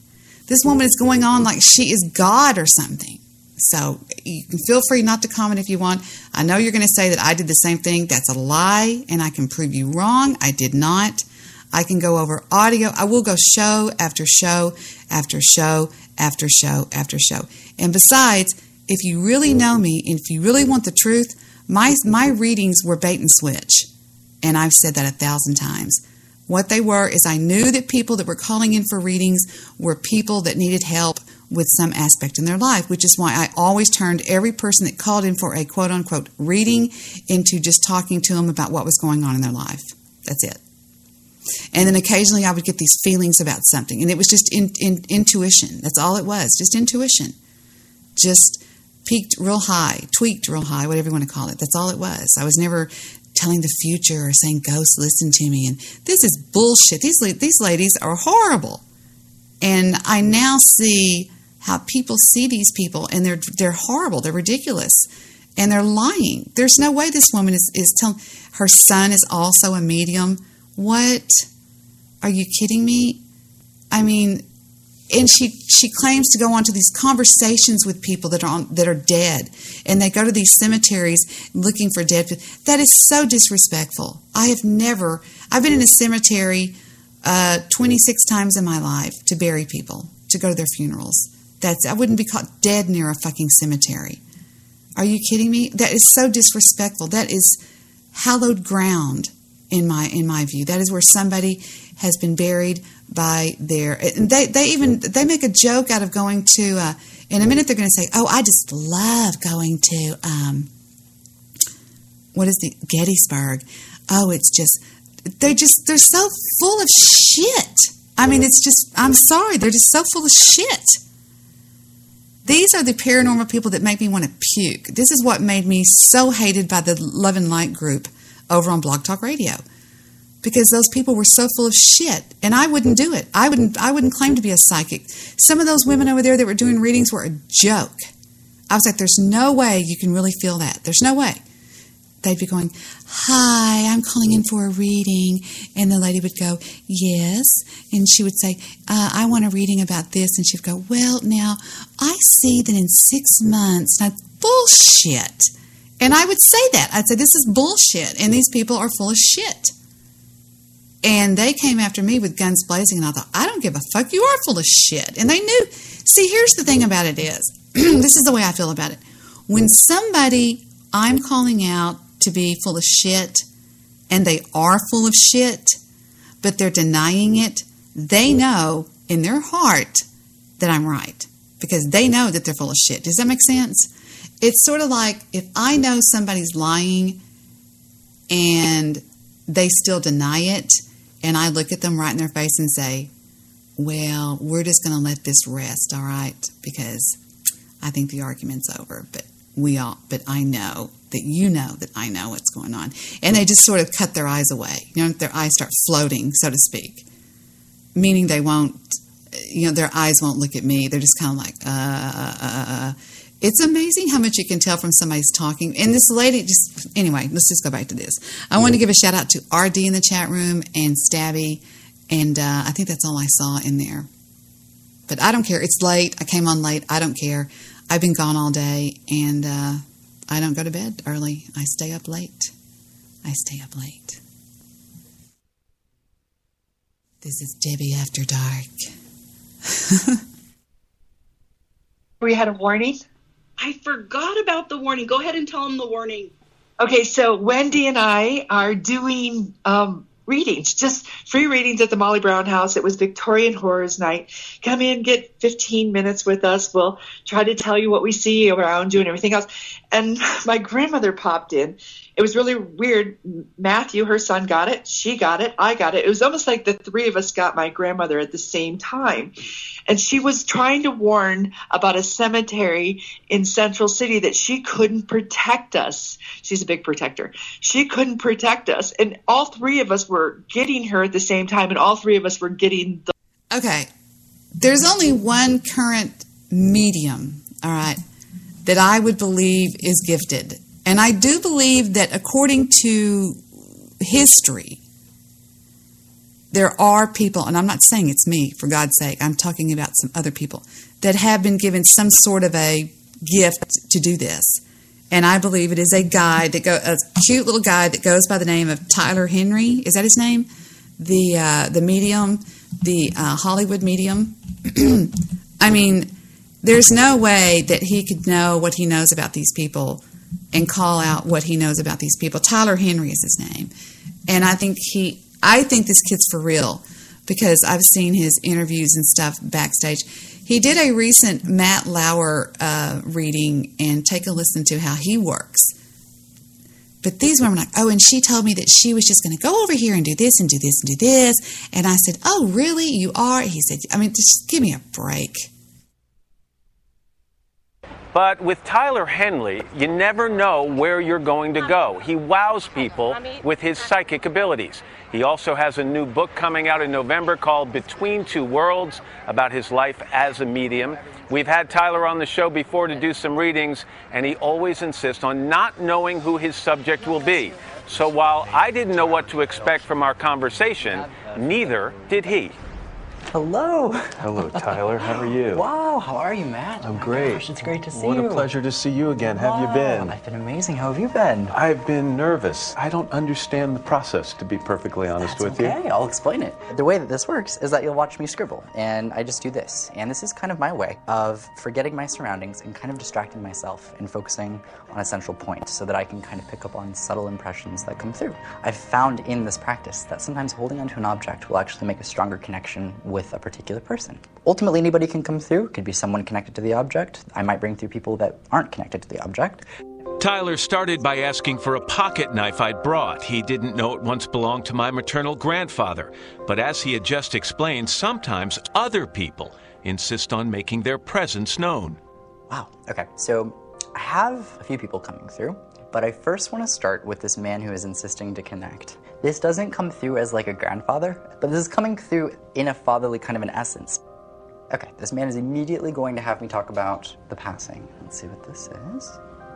This woman is going on like she is God or something. So you can feel free not to comment if you want. I know you're going to say that I did the same thing. That's a lie, and I can prove you wrong. I did not. I can go over audio. I will go show after show after show after show after show. And besides, if you really know me and if you really want the truth, my my readings were bait and switch. And I've said that a thousand times. What they were is I knew that people that were calling in for readings were people that needed help with some aspect in their life, which is why I always turned every person that called in for a quote-unquote reading into just talking to them about what was going on in their life. That's it. And then occasionally I would get these feelings about something, and it was just in, in, intuition. That's all it was, just intuition. Just peaked real high, tweaked real high, whatever you want to call it. That's all it was. I was never telling the future or saying, ghosts, listen to me. And this is bullshit. These, these ladies are horrible. And I now see how people see these people, and they're they're horrible. They're ridiculous. And they're lying. There's no way this woman is, is telling, her son is also a medium. What? Are you kidding me? I mean, and she she claims to go on to these conversations with people that are on, that are dead, and they go to these cemeteries looking for dead people. That is so disrespectful. I have never. I've been in a cemetery uh, twenty-six times in my life to bury people, to go to their funerals. That's I wouldn't be caught dead near a fucking cemetery. Are you kidding me? That is so disrespectful. That is hallowed ground in my in my view. That is where somebody has been buried by their. And they they even they make a joke out of going to. Uh, in a minute, they're going to say, "Oh, I just love going to um, what is the Gettysburg? Oh, it's just they just they're so full of shit. I mean, it's just I'm sorry, they're just so full of shit." These are the paranormal people that make me want to puke. This is what made me so hated by the Love and Light group over on Blog Talk Radio, because those people were so full of shit, and I wouldn't do it. I wouldn't. I wouldn't claim to be a psychic. Some of those women over there that were doing readings were a joke. I was like, "There's no way you can really feel that. There's no way." They'd be going, "Hi, I'm calling in for a reading," and the lady would go, "Yes," and she would say, uh, "I want a reading about this," and she'd go, "Well, now I see that in six months." And I'd, bullshit. And I would say that. I'd say, this is bullshit, and these people are full of shit. And they came after me with guns blazing, and I thought, I don't give a fuck. You are full of shit. And they knew. See, here's the thing about it is, this is the way I feel about it. When somebody I'm calling out to be full of shit, and they are full of shit, but they're denying it, they know in their heart that I'm right, because they know that they're full of shit. Does that make sense? It's sort of like if I know somebody's lying and they still deny it, and I look at them right in their face and say, well, we're just going to let this rest, all right, because I think the argument's over, but we all, but I know that you know that I know what's going on. And they just sort of cut their eyes away. You know, their eyes start floating, so to speak, meaning they won't, you know, their eyes won't look at me. They're just kind of like, uh, uh, uh. It's amazing how much you can tell from somebody's talking. And this lady just, anyway, let's just go back to this. I want to give a shout out to R D in the chat room and Stabby. And uh, I think that's all I saw in there. But I don't care. It's late. I came on late. I don't care. I've been gone all day, and uh, I don't go to bed early. I stay up late. I stay up late. This is Debbie After Dark. We had a warning. I forgot about the warning. Go ahead and tell them the warning. Okay, so Wendy and I are doing um, readings, just free readings at the Molly Brown House. It was Victorian Horrors Night. Come in, get fifteen minutes with us. We'll try to tell you what we see around you and everything else. And my grandmother popped in. It was really weird. Matthew, her son, got it. She got it. I got it. It was almost like the three of us got my grandmother at the same time. And she was trying to warn about a cemetery in Central City that she couldn't protect us. She's a big protector. She couldn't protect us. And all three of us were getting her at the same time, and all three of us were getting the... Okay. There's only one current medium, all right, that I would believe is gifted. And I do believe that according to history, there are people, and I'm not saying it's me, for God's sake, I'm talking about some other people that have been given some sort of a gift to do this. And I believe it is a guy that go a cute little guy that goes by the name of Tyler Henry. Is that his name? The uh, the medium, the uh, Hollywood medium. I mean, there's no way that he could know what he knows about these people and call out what he knows about these people. Tyler Henry is his name, and I think he. I think this kid's for real because I've seen his interviews and stuff backstage. He did a recent Matt Lauer uh, reading, and take a listen to how he works. But these women are like, oh, and she told me that she was just going to go over here and do this and do this and do this. And I said, oh, really? You are? He said, I mean, just give me a break. But with Tyler Henley, you never know where you're going to go. He wows people with his psychic abilities. He also has a new book coming out in November called Between Two Worlds, about his life as a medium. We've had Tyler on the show before to do some readings, and he always insists on not knowing who his subject will be. So while I didn't know what to expect from our conversation, neither did he. Hello. Hello, Tyler. How are you? Wow, how are you, Matt? I'm Oh my great. gosh, it's great to see what you. What a pleasure to see you again. How Wow, have you been? I've been amazing. How have you been? I've been nervous. I don't understand the process, to be perfectly honest That's with okay. you. I'll explain it. The way that this works is that you'll watch me scribble, and I just do this. And this is kind of my way of forgetting my surroundings and kind of distracting myself and focusing on a central point so that I can kind of pick up on subtle impressions that come through. I've found in this practice that sometimes holding onto an object will actually make a stronger connection with a particular person. Ultimately, anybody can come through. It could be someone connected to the object. I might bring through people that aren't connected to the object. Tyler started by asking for a pocket knife I'd brought. He didn't know it once belonged to my maternal grandfather. But as he had just explained, sometimes other people insist on making their presence known. Wow. Okay. So I have a few people coming through, but I first want to start with this man who is insisting to connect. This doesn't come through as like a grandfather, but this is coming through in a fatherly kind of an essence. Okay, this man is immediately going to have me talk about the passing. Let's see what this is.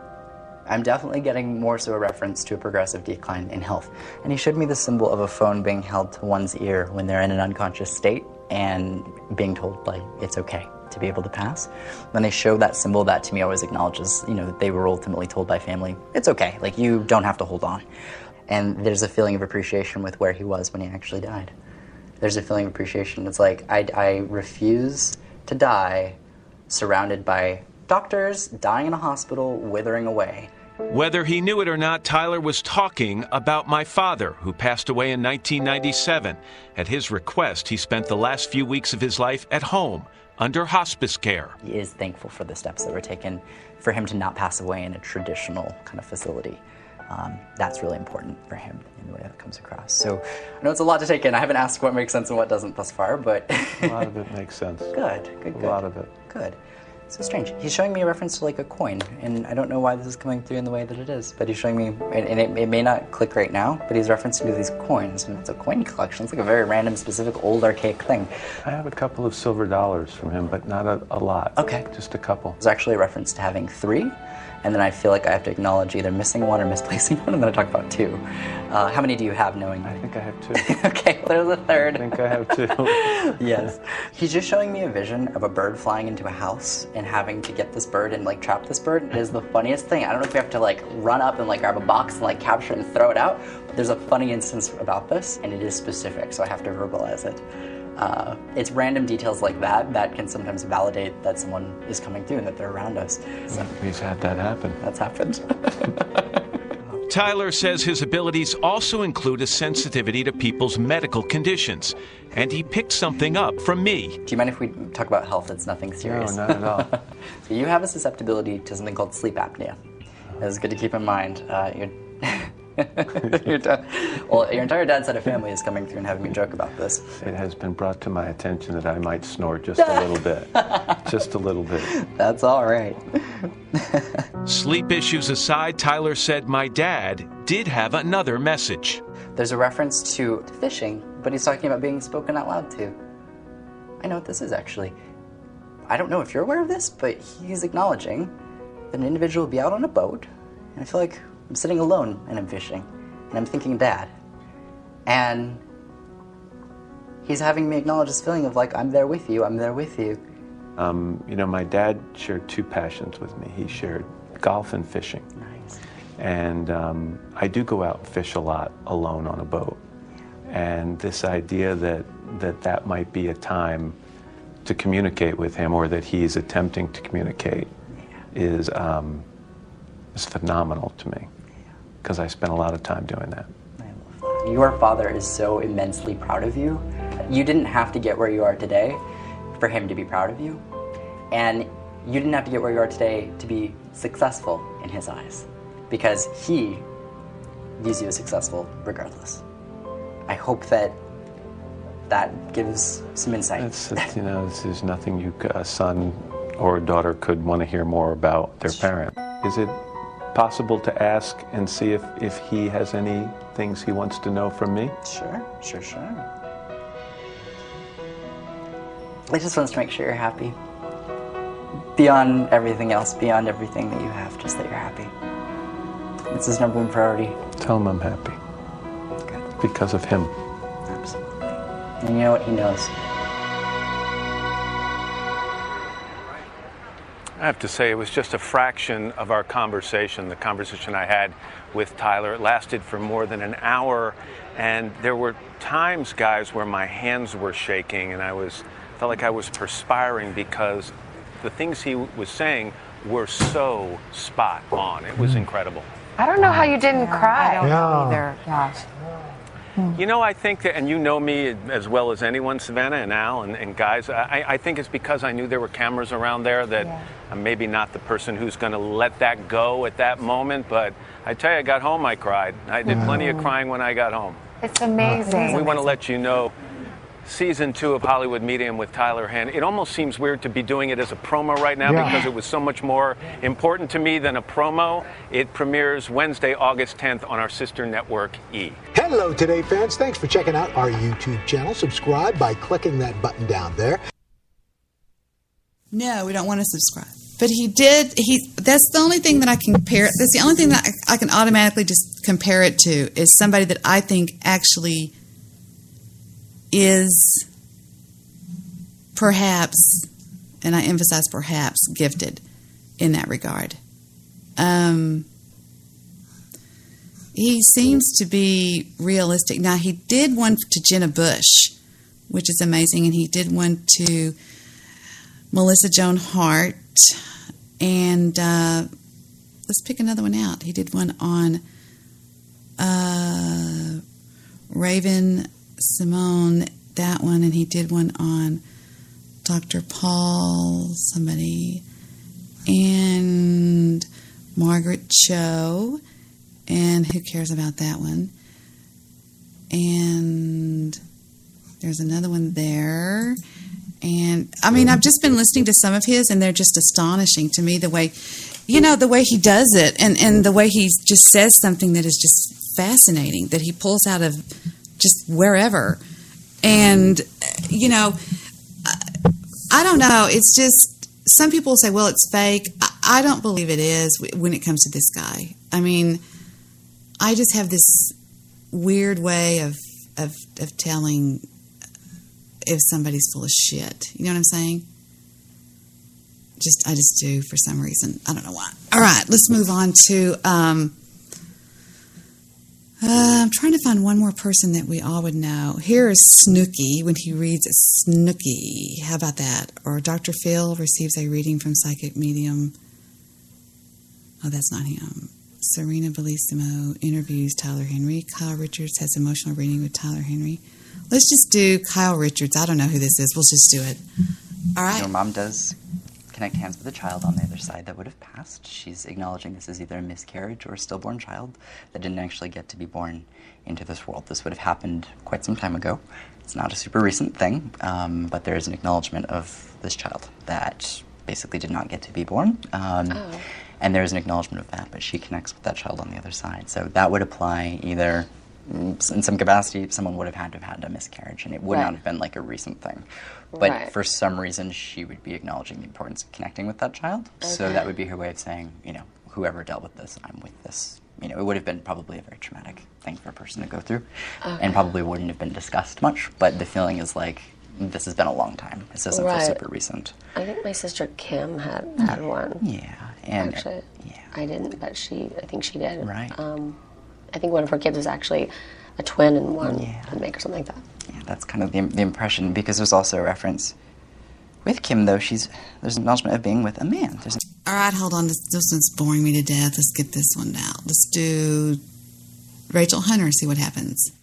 I'm definitely getting more so a reference to a progressive decline in health. And he showed me the symbol of a phone being held to one's ear when they're in an unconscious state and being told, like, it's okay to be able to pass. When they show that symbol, that to me always acknowledges, you know, that they were ultimately told by family, it's okay, like, you don't have to hold on. And there's a feeling of appreciation with where he was when he actually died. There's a feeling of appreciation. It's like, I, I refuse to die surrounded by doctors, dying in a hospital, withering away. Whether he knew it or not, Tyler was talking about my father, who passed away in nineteen ninety-seven. At his request, he spent the last few weeks of his life at home, under hospice care. He is thankful for the steps that were taken for him to not pass away in a traditional kind of facility. Um, that's really important for him in the way that comes across. So I know it's a lot to take in. I haven't asked what makes sense and what doesn't thus far, but... A lot of it makes sense. Good, good, good. A lot of it. Good. So strange. He's showing me a reference to like a coin, and I don't know why this is coming through in the way that it is, but he's showing me, and it, it may not click right now, but he's referencing to these coins, and it's a coin collection. It's like a very random, specific, old, archaic thing. I have a couple of silver dollars from him, but not a, a lot. Okay. Just a couple. There's actually a reference to having three, and then I feel like I have to acknowledge either missing one or misplacing one, and then I talk about two. Uh, how many do you have, knowing? I think I have two. Okay, well, there's a third. I think I have two. Yes. He's just showing me a vision of a bird flying into a house and having to get this bird and like trap this bird. It is the funniest thing. I don't know if we have to like run up and like grab a box and like capture it and throw it out, but there's a funny instance about this, and it is specific, so I have to verbalize it. Uh, it's random details like that that can sometimes validate that someone is coming through and that they're around us. So, We've had that happen. That's happened. Tyler says his abilities also include a sensitivity to people's medical conditions, and he picked something up from me. Do you mind if we talk about health? It's nothing serious. No, not at all. So you have a susceptibility to something called sleep apnea. It's good to keep in mind. Uh, you're your dad, well, your entire dad's side of family is coming through and having me joke about this. It has been brought to my attention that I might snore just a little bit. Just a little bit. That's all right. Sleep issues aside, Tyler said my dad did have another message. There's a reference to fishing, but he's talking about being spoken out loud to. I know what this is, actually. I don't know if you're aware of this, but he's acknowledging that an individual will be out on a boat, and I feel like I'm sitting alone and I'm fishing, and I'm thinking Dad. And he's having me acknowledge this feeling of like, I'm there with you, I'm there with you. Um, you know, my dad shared two passions with me. He shared golf and fishing. Nice. And um, I do go out and fish a lot alone on a boat. And this idea that that, that might be a time to communicate with him, or that he's attempting to communicate, is, um, is phenomenal to me. Because I spent a lot of time doing that. Your father is so immensely proud of you. You didn't have to get where you are today for him to be proud of you. And you didn't have to get where you are today to be successful in his eyes. Because he views you as successful regardless. I hope that that gives some insight. It's, it's, you know, there's nothing you, a son or a daughter could want to hear more about their parent. Is it possible to ask and see if, if he has any things he wants to know from me? Sure, sure, sure. I just wants to make sure you're happy. Beyond everything else, beyond everything that you have, just that you're happy. It's his number one priority. Tell him I'm happy. Good. Because of him. Absolutely. And you know what? He knows. I have to say, it was just a fraction of our conversation, the conversation I had with Tyler. It lasted for more than an hour, and there were times, guys, where my hands were shaking, and I was felt like I was perspiring because the things he was saying were so spot on. It was incredible. I don't know how you didn't cry. I don't know Yeah. either. Gosh. You know, I think that, and you know me as well as anyone, Savannah and Al and, and guys, I, I think it's because I knew there were cameras around there that Yeah. I'm maybe not the person who's going to let that go at that moment, but I tell you, I got home, I cried. I did plenty of crying when I got home. It's amazing. We want to let you know, season two of Hollywood Medium with Tyler Henry. It almost seems weird to be doing it as a promo right now Yeah. because it was so much more important to me than a promo. It premieres Wednesday, August tenth on our sister network, E! Hello, Today fans. Thanks for checking out our YouTube channel. Subscribe by clicking that button down there. No, we don't want to subscribe. But he did, he, that's the only thing that I can compare, that's the only thing that I, I can automatically just compare it to is somebody that I think actually is perhaps, and I emphasize perhaps, gifted in that regard. Um, he seems to be realistic. Now, he did one to Jenna Bush, which is amazing, and he did one to Melissa Joan Hart, and uh, let's pick another one out. He did one on uh, Raven Simone, that one, and he did one on Doctor Paul, somebody, and Margaret Cho, and who cares about that one? And there's another one there. And I mean, I've just been listening to some of his, and they're just astonishing to me. The way, you know, the way he does it, and, and the way he just says something that is just fascinating, that he pulls out of just wherever. And, you know, I don't know. It's just, some people say, well, it's fake. I, I don't believe it is when it comes to this guy. I mean, I just have this weird way of, of, of telling if somebody's full of shit. You know what I'm saying? Just, I just do for some reason. I don't know why. All right, let's move on to, um, uh, I'm trying to find one more person that we all would know. Here is Snooky when he reads Snooky. How about that? Or Doctor Phil receives a reading from psychic medium. Oh, that's not him. Serena Bellissimo interviews Tyler Henry. Kyle Richards has emotional reading with Tyler Henry. Let's just do Kyle Richards. I don't know who this is. We'll just do it. All right. Your mom does connect hands with a child on the other side that would have passed. She's acknowledging this is either a miscarriage or a stillborn child that didn't actually get to be born into this world. This would have happened quite some time ago. It's not a super recent thing, um, but there is an acknowledgement of this child that basically did not get to be born. Um, Oh. And there is an acknowledgement of that, but she connects with that child on the other side. So that would apply either, in some capacity, someone would have had to have had a miscarriage, and it would Right. not have been like a recent thing. But Right. for some reason, she would be acknowledging the importance of connecting with that child. So Okay. that would be her way of saying, you know, whoever dealt with this, I'm with this you know, it would have been probably a very traumatic thing for a person to go through, Okay. and probably wouldn't have been discussed much. But the feeling is like this has been a long time. This doesn't Right. feel super recent. I think my sister Kim had had one. Yeah, and actually, yeah, I didn't, but she, I think she did. Right. Um, I think one of her kids was actually a twin, and one had make or something like that. Yeah, that's kind of the, the impression, because there's also a reference with Kim, though. She's there's an acknowledgement of being with a man. There's All right, hold on. This, this one's boring me to death. Let's get this one out. Let's do Rachel Hunter, see what happens.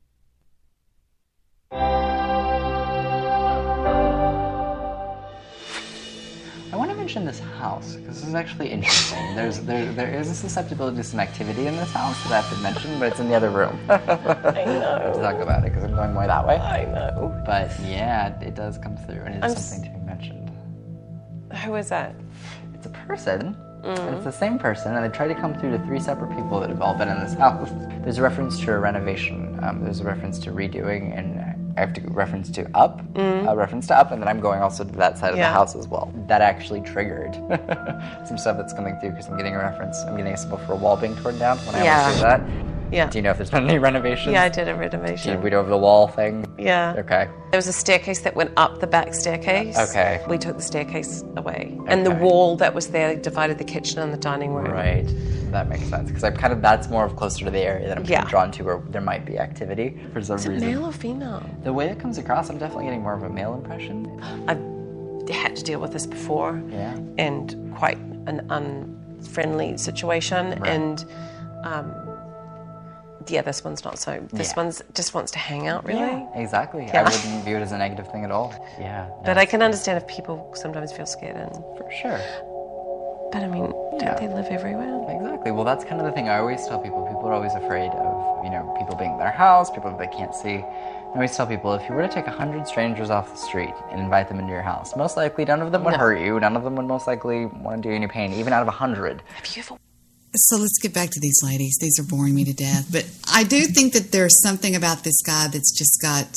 I want to mention this house, because this is actually interesting. There's there there is a susceptibility to some activity in this house that I have to mention, but it's in the other room. I know. to talk about it because I'm going more that way. I know. But yeah, it does come through, and I'm it's s- something to be mentioned. Who is that? It's a person, and Mm. it's the same person, and they tried to come through to three separate people that have all been in this house. There's a reference to a renovation. Um, there's a reference to redoing, and I have to go reference to up, Mm. a reference to up, and then I'm going also to that side of Yeah. the house as well. That actually triggered some stuff that's coming through because I'm getting a reference. I'm getting a symbol for a wall being torn down when I Yeah. always do that. Yeah. Do you know if there's been any renovations? Yeah, I did a Did renovation. we do over the wall thing? Yeah. Okay. There was a staircase that went up the back staircase. Okay. We took the staircase away. And the wall that was there divided the kitchen and the dining room. Right. That makes sense because I'm kind of that's more of closer to the area that I'm kind Yeah. of drawn to where there might be activity for some Is it reason. male or female? The way it comes across, I'm definitely getting more of a male impression. I've had to deal with this before. Yeah. And quite an unfriendly situation. Right. And um, yeah, this one's not so. This Yeah. one's just wants to hang out, really. Yeah, exactly. Yeah. I wouldn't view it as a negative thing at all. Yeah. But I can understand if people sometimes feel scared. And for sure. But I mean, Yeah. don't they live everywhere? Exactly. Well, that's kind of the thing I always tell people. People are always afraid of, you know, people being in their house, people that they can't see. I always tell people, if you were to take a hundred strangers off the street and invite them into your house, most likely none of them would No. hurt you. None of them would most likely want to do you any pain, even out of a hundred. Have you ever? So let's get back to these ladies. These are boring me to death. But I do think that there's something about this guy that's just got...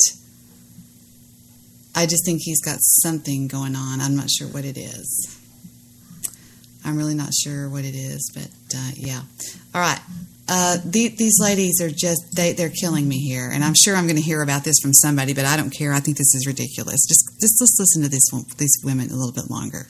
I just think he's got something going on. I'm not sure what it is. I'm really not sure what it is, but uh, yeah. All right. Uh, the, these ladies are just, they, they're killing me here. And I'm sure I'm going to hear about this from somebody, but I don't care. I think this is ridiculous. Just, just let's listen to this one, these women a little bit longer.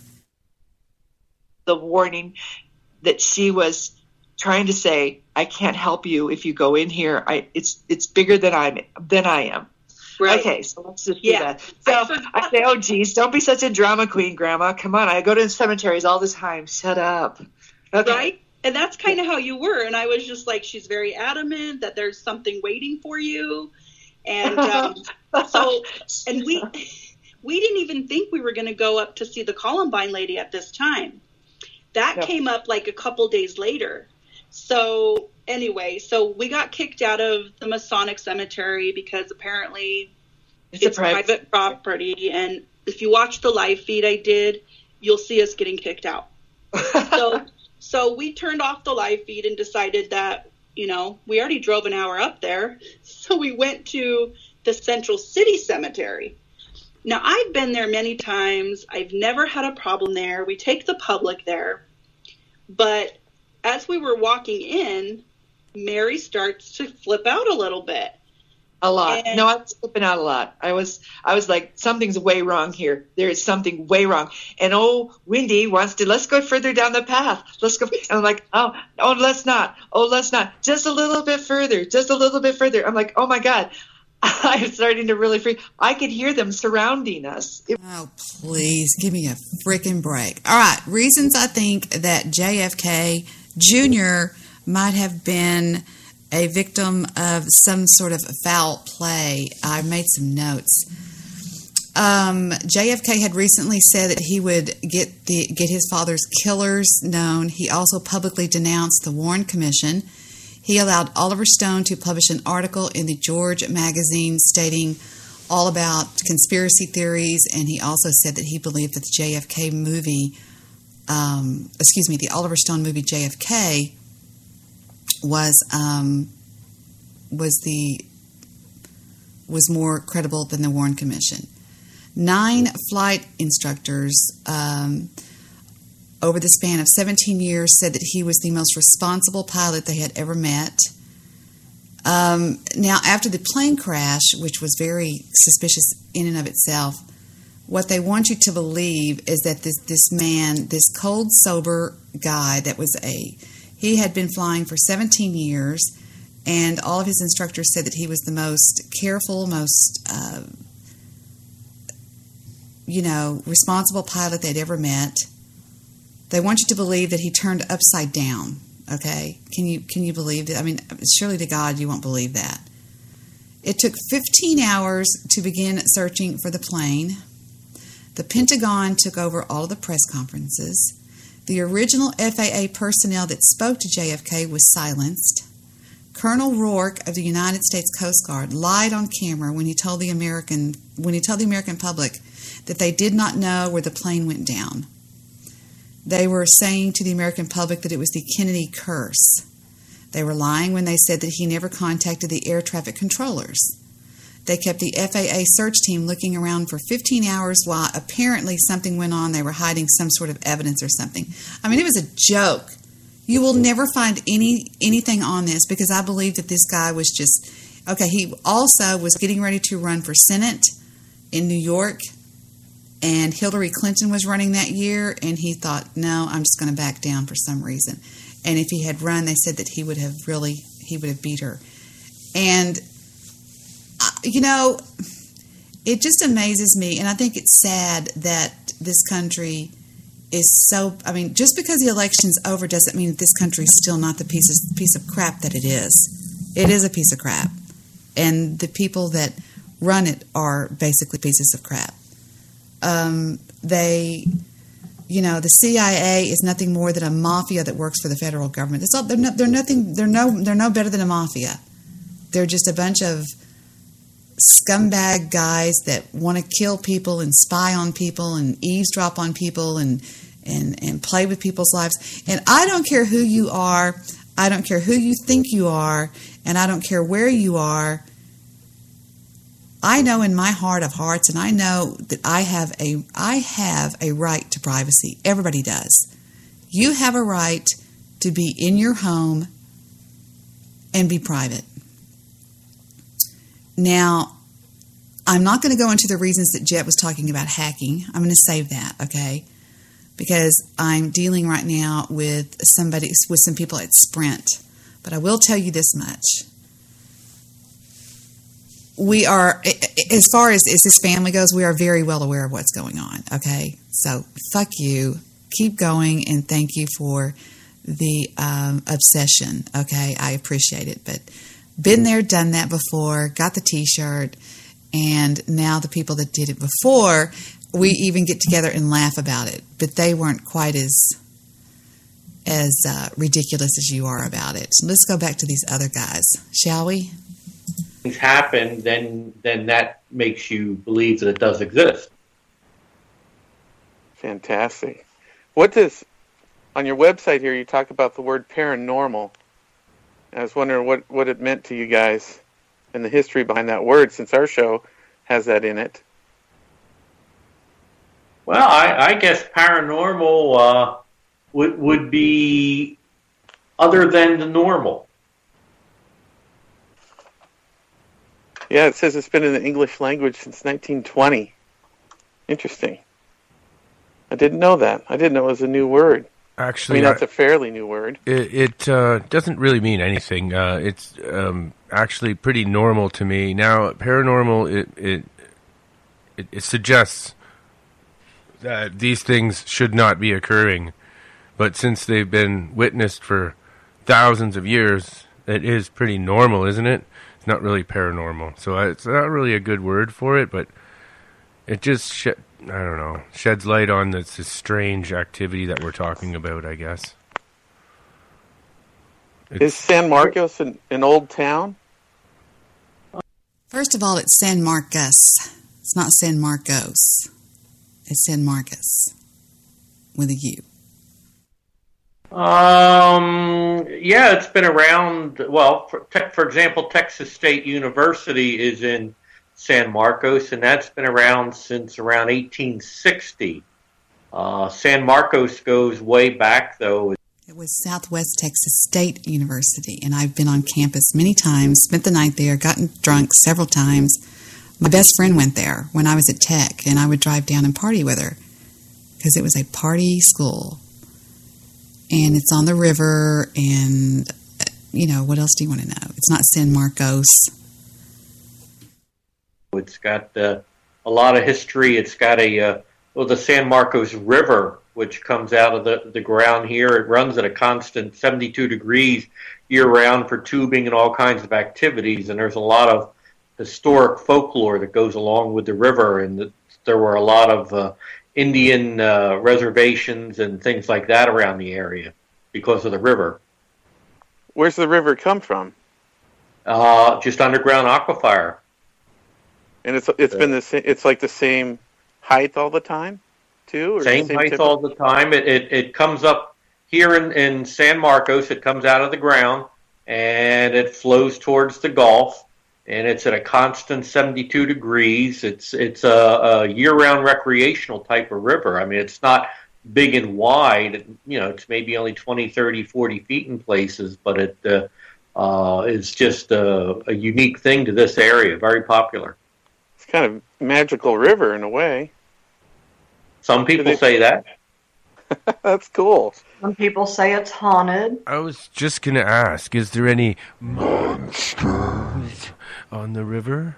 The warning that she was trying to say, I can't help you if you go in here. I, it's it's bigger than I'm than I am. Right. Okay, so let's just do Yeah. that. So I, say, oh, geez, don't be such a drama queen, Grandma. Come on, I go to cemeteries all the time. Shut up. Okay. Right? And that's kind of how you were. And I was just like, she's very adamant that there's something waiting for you. And um, so, and we we didn't even think we were going to go up to see the Columbine lady at this time. That No. came up like a couple days later. So anyway, so we got kicked out of the Masonic Cemetery because apparently It's a it's private- private property. And if you watch the live feed I did, you'll see us getting kicked out. so so we turned off the live feed and decided that, you know, we already drove an hour up there. So we went to the Central City Cemetery. Now, I've been there many times. I've never had a problem there. We take the public there. But as we were walking in, Mary starts to flip out a little bit. A lot. And- no, I was flipping out a lot. I was, I was like, something's way wrong here. There is something way wrong. And oh, Wendy wants to, let's go further down the path. Let's go. And I'm like, oh, oh, let's not. Oh, let's not. Just a little bit further. Just a little bit further. I'm like, oh my God. I'm starting to really freak. I could hear them surrounding us. It- Oh, please give me a freaking break. All right. Reasons I think that J F K Junior might have been a victim of some sort of foul play. I made some notes. Um, J F K had recently said that he would get the get his father's killers known. He also publicly denounced the Warren Commission. He allowed Oliver Stone to publish an article in the George magazine stating all about conspiracy theories, and he also said that he believed that the J F K movie, um, excuse me, the Oliver Stone movie J F K was um, was the was more credible than the Warren Commission. Nine flight instructors um, over the span of seventeen years, said that he was the most responsible pilot they had ever met. Um, now, after the plane crash, which was very suspicious in and of itself, what they want you to believe is that this, this man, this cold, sober guy that was a, he had been flying for seventeen years, and all of his instructors said that he was the most careful, most, uh, you know, responsible pilot they'd ever met. They want you to believe that he turned upside down. Okay, can you can you believe that? I mean, surely to God you won't believe that. It took fifteen hours to begin searching for the plane. The Pentagon took over all of the press conferences. The original F A A personnel that spoke to J F K was silenced. Colonel Rourke of the United States Coast Guard lied on camera when he told the American when he told the American public that they did not know where the plane went down. They were saying to the American public that it was the Kennedy curse. They were lying when they said that he never contacted the air traffic controllers. They kept the F A A search team looking around for fifteen hours while apparently something went on. They were hiding some sort of evidence or something. I mean, it was a joke. You will never find any anything on this because I believe that this guy was just... Okay, he also was getting ready to run for Senate in New York, and Hillary Clinton was running that year, and he thought, no, I'm just going to back down for some reason. And if he had run, they said that he would have really, he would have beat her. And, uh, you know, it just amazes me, and I think it's sad that this country is so, I mean, just because the election's over doesn't mean that this country is still not the piece of, piece of crap that it is. It is a piece of crap. And the people that run it are basically pieces of crap. Um, they, you know, the C I A is nothing more than a mafia that works for the federal government. It's all, they're, no, they're nothing. They're no. They're no better than a mafia. They're just a bunch of scumbag guys that want to kill people and spy on people and eavesdrop on people and and and play with people's lives. And I don't care who you are. I don't care who you think you are, and I don't care where you are. I know in my heart of hearts, and I know that I have a I have a right to privacy. Everybody does. You have a right to be in your home and be private. Now, I'm not going to go into the reasons that Jet was talking about hacking. I'm going to save that, okay? Because I'm dealing right now with somebody, with some people at Sprint. But I will tell you this much. We are, as far as, as this family goes, we are very well aware of what's going on, okay? So, fuck you. Keep going, and thank you for the um, obsession, okay? I appreciate it. But been there, done that before, got the T-shirt, and now the people that did it before, we even get together and laugh about it. But they weren't quite as as uh, ridiculous as you are about it. So let's go back to these other guys, shall we? Things happen, then then that makes you believe that it does exist. Fantastic. What does, on your website here, you talk about the word paranormal. I was wondering what, what it meant to you guys and the history behind that word, since our show has that in it. Well, I, I guess paranormal uh, would would be other than the normal. Yeah, it says it's been in the English language since nineteen twenty. Interesting. I didn't know that. I didn't know it was a new word. Actually, I mean, that's I, a fairly new word. It, it uh, doesn't really mean anything. Uh, it's um, actually pretty normal to me. Now, paranormal, it it, it it suggests that these things should not be occurring. But since they've been witnessed for thousands of years, it is pretty normal, isn't it? It's not really paranormal. So it's not really a good word for it, but it just, sh- I don't know, sheds light on this, this strange activity that we're talking about, I guess. It's, is San Marcos an, an old town? First of all, it's San Marcos. It's not San Marcos. It's San Marcos with a U. Um. Yeah, it's been around. Well, for, te- for example, Texas State University is in San Marcos, and that's been around since around eighteen sixty. Uh, San Marcos goes way back, though. It was Southwest Texas State University, and I've been on campus many times, spent the night there, gotten drunk several times. My best friend went there when I was at Tech, and I would drive down and party with her because it was a party school. And it's on the river, and, you know, what else do you want to know? It's not San Marcos. It's got uh, a lot of history. It's got a, uh, well, the San Marcos River, which comes out of the, the ground here. It runs at a constant seventy-two degrees year-round for tubing and all kinds of activities, and there's a lot of historic folklore that goes along with the river, and the, there were a lot of uh, Indian uh, reservations and things like that around the area because of the river. Where's the river come from? Uh, just underground aquifer. And it's it's been the same. It's like the same height all the time, too. Or Same, the same height typical? all the time. It, it it comes up here in, in San Marcos. It comes out of the ground and it flows towards the Gulf. And it's at a constant seventy-two degrees. It's it's a, a year-round recreational type of river. I mean, it's not big and wide. You know, it's maybe only twenty, thirty, forty feet in places, but it uh, uh, is just a, a unique thing to this area. Very popular. It's kind of magical river in a way. Some people they- say that. That's cool. Some people say it's haunted. I was just going to ask, is there any monsters on the river?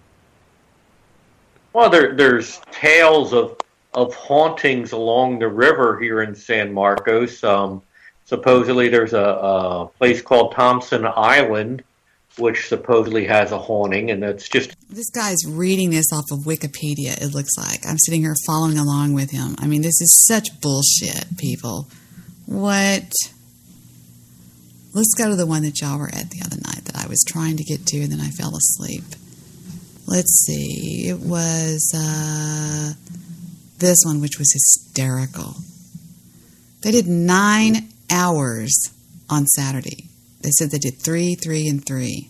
Well, there, there's tales of of hauntings along the river here in San Marcos. Um, supposedly, there's a, a place called Thompson Island, which supposedly has a haunting, and it's just This guy's reading this off of Wikipedia, it looks like. I'm sitting here following along with him. I mean, this is such bullshit, people. What? Let's go to the one that y'all were at the other night that I was trying to get to, and then I fell asleep. Let's see. It was uh, this one, which was hysterical. They did nine hours on Saturday. They said they did three, three, and three.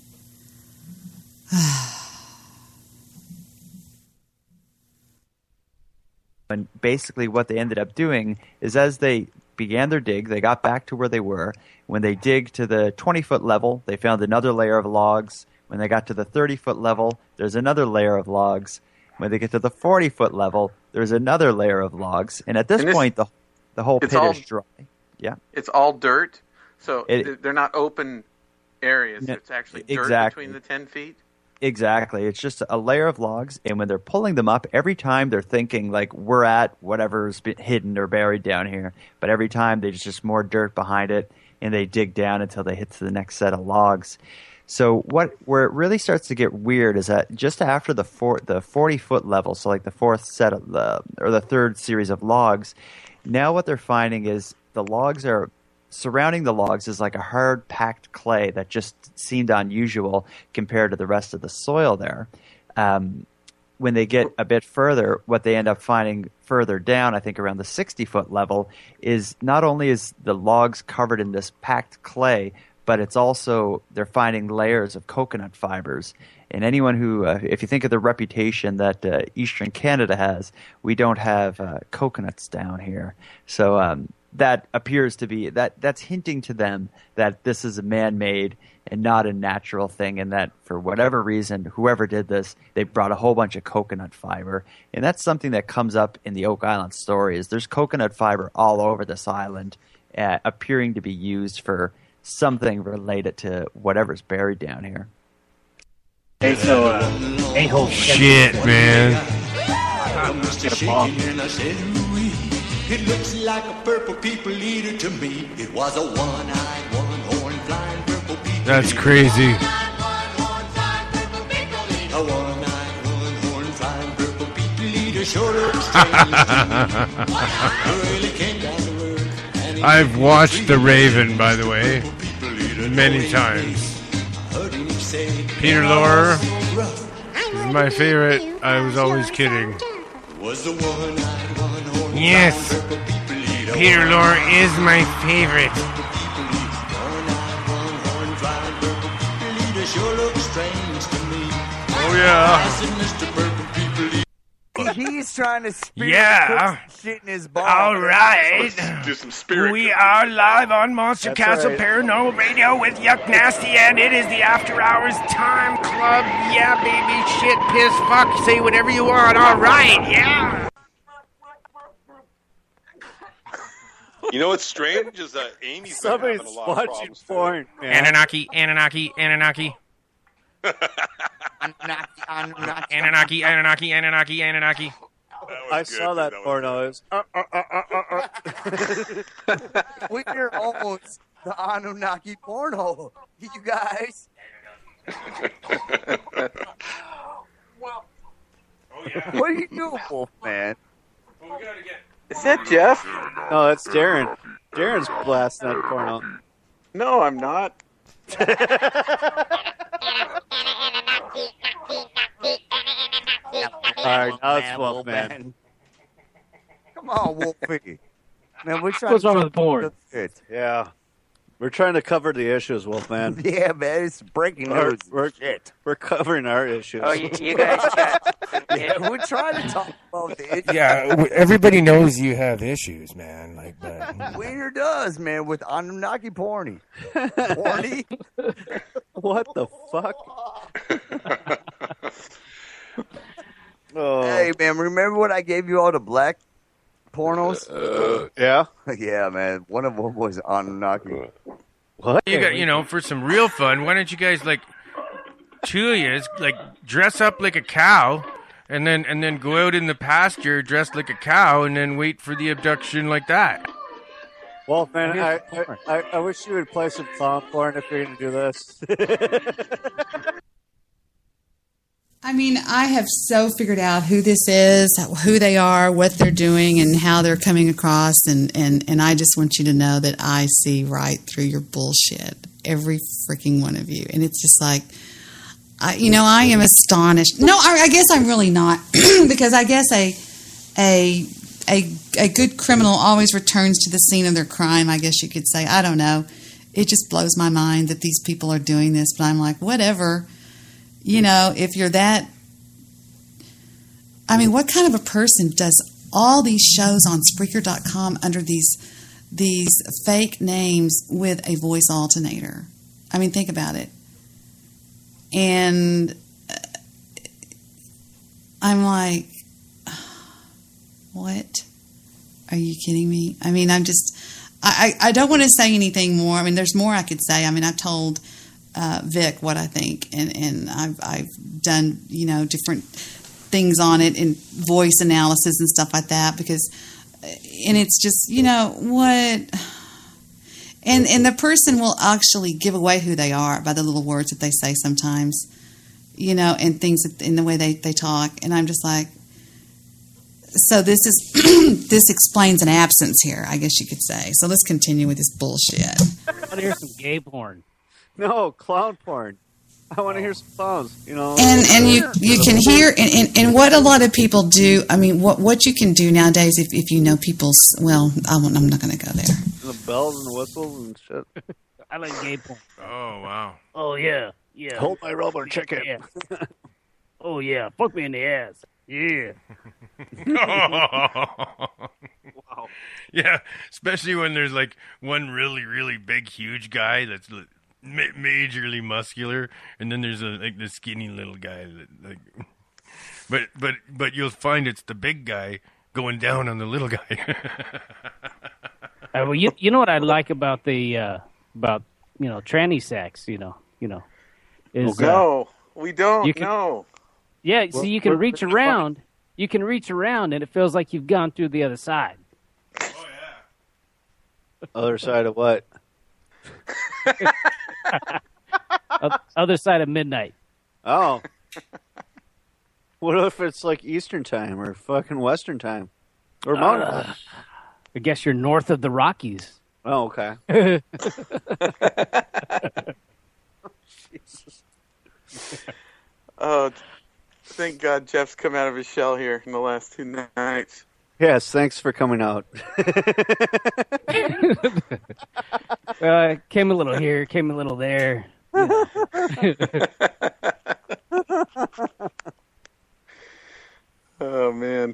And basically what they ended up doing is as they began their dig, they got back to where they were. When they dig to the twenty-foot level, they found another layer of logs. When they got to the thirty-foot level, there's another layer of logs. When they get to the forty-foot level, there's another layer of logs. And at this, And this- point, the the whole it's pit all- is dry. Yeah. It's all dirt, so It- th- they're not open areas. No, It's actually dirt exactly. between the ten feet. Exactly. It's just a layer of logs, and when they're pulling them up, every time they're thinking, like, we're at whatever's been hidden or buried down here. But every time there's just more dirt behind it, and they dig down until they hit to the next set of logs. So what where it really starts to get weird is that just after the four, the forty-foot level, so like the fourth set of the, or the third series of logs, now what they're finding is the logs are surrounding the logs is like a hard packed clay that just seemed unusual compared to the rest of the soil there. Um, when they get a bit further, what they end up finding further down, I think around the sixty-foot level, is not only is the logs covered in this packed clay, but it's also they're finding layers of coconut fibers. And anyone who, uh, if you think of the reputation that uh, Eastern Canada has, we don't have uh, coconuts down here. So um, that appears to be that that's hinting to them that this is a man-made and not a natural thing, and that for whatever reason, whoever did this, they brought a whole bunch of coconut fiber. And that's something that comes up in the Oak Island stories. There's coconut fiber all over this island, uh, appearing to be used for something related to whatever's buried down here. Hey, so, uh, a-hole. Shit, man. It looks like a purple people eater to me. It was a one-eyed, one-horn, flying purple people. That's crazy. A one-eyed, one-horn, flying purple people eater sure looks strange to me. Well, he came down to earth, and he I've watched The Raven, by the way, many times. Peter Lorre is my favorite. I was always kidding. was the one-eyed, one-horn, Yes, flying purple people eater. Peter Lorre is my favorite. One-eyed, one-horn, flying purple people eater sure looks strange to me. Oh, yeah. I said, Mister Purple People Eater. he's trying to spirit Yeah. cook some shit in his bar. All right. Do some spirit. We are live on Monster That's Castle right. Paranormal Radio with Yuck Nasty, and it is the After Hours Time Club. Yeah, baby, shit, piss, fuck, say whatever you want. All right, yeah. You know what's strange is that Amy's been Somebody's having a lot watching of problems. porn, man. Anunnaki, Anunnaki, Anunnaki. Anunnaki, Anunnaki, Anunnaki, Anunnaki. I saw that porno. It was, uh, uh, uh, uh, uh. We're almost the Anunnaki porno, you guys. What are you doing, Wolfman? Is that Jeff? No, that's Darren. Darren's blasting that porno. No, I'm not. All right, now it's Wolfman. Come on, Wolfie. Man, we're trying What's to wrong with porn? It. Yeah. We're trying to cover the issues, Wolfman. Yeah, man, it's breaking We're, news. we're, Shit. we're covering our issues. Oh, you, you guys chat. Yeah, we're trying to talk about the issues. Yeah, w- everybody knows you have issues, man. Like, but Wiener does, man, with Anunnaki porny. Porny? What the fuck? Oh. Hey, man, remember when I gave you all the black pornos? Uh, yeah? Yeah, man. One of them was Anunnaki. What? you got, you know, for some real fun, why don't you guys like two of you like dress up like a cow, and then and then go out in the pasture dressed like a cow, and then wait for the abduction like that. Wolfman, I, I, I, I wish you would play some clown porn if you're going to do this. I mean, I have so figured out who this is, who they are, what they're doing, and how they're coming across, and, and, and I just want you to know that I see right through your bullshit, every freaking one of you. And it's just like, I, you know, I am astonished. No, I, I guess I'm really not, because I guess a, a a a good criminal always returns to the scene of their crime, I guess you could say. I don't know. It just blows my mind that these people are doing this, but I'm like, whatever. You know, if you're that, I mean, what kind of a person does all these shows on Spreaker dot com under these these fake names with a voice alternator? I mean, think about it. And I'm like, what? Are you kidding me? I mean, I'm just, I, I don't want to say anything more. I mean, there's more I could say. I mean, I've told Uh, Vic what I think, and, and I've, I've done, you know, different things on it and voice analysis and stuff like that, because, and it's just, you know, what, and, and the person will actually give away who they are by the little words that they say sometimes, you know, and things that, in the way they, they talk, and I'm just like, so this is, this explains an absence here, I guess you could say. So let's continue with this bullshit. I want to hear some gay porn. No, clown porn. I want to hear some clowns, you know. And and you you can hear and, and, and what a lot of people do. I mean, what what you can do nowadays if, if you know people's. Well, I won't, I'm not going to go there. The bells and whistles and shit. I like gay porn. Oh wow. Oh yeah, yeah. Hold my rubber chicken. Yeah. Oh yeah, fuck me in the ass. Yeah. Wow. Yeah, especially when there's like one really really big huge guy that's ma- majorly muscular, and then there's a like the skinny little guy that like. But but but you'll find it's the big guy going down on the little guy. Uh, well, you you know what I like about the uh, about you know tranny sex, you know you know is uh, No, we don't. you can- No. yeah. Well, So you can we're- reach around, you can reach around, and it feels like you've gone through the other side. Other side of what? O- other side of midnight. Oh. What if it's like Eastern time or fucking Western time? Or Mountain Uh, time? I guess you're north of the Rockies. Oh, okay. Jesus. Oh, thank God Jeff's come out of his shell here in the last two nights. Yes, thanks for coming out. Uh, came a little here, came a little there. You know. Oh man.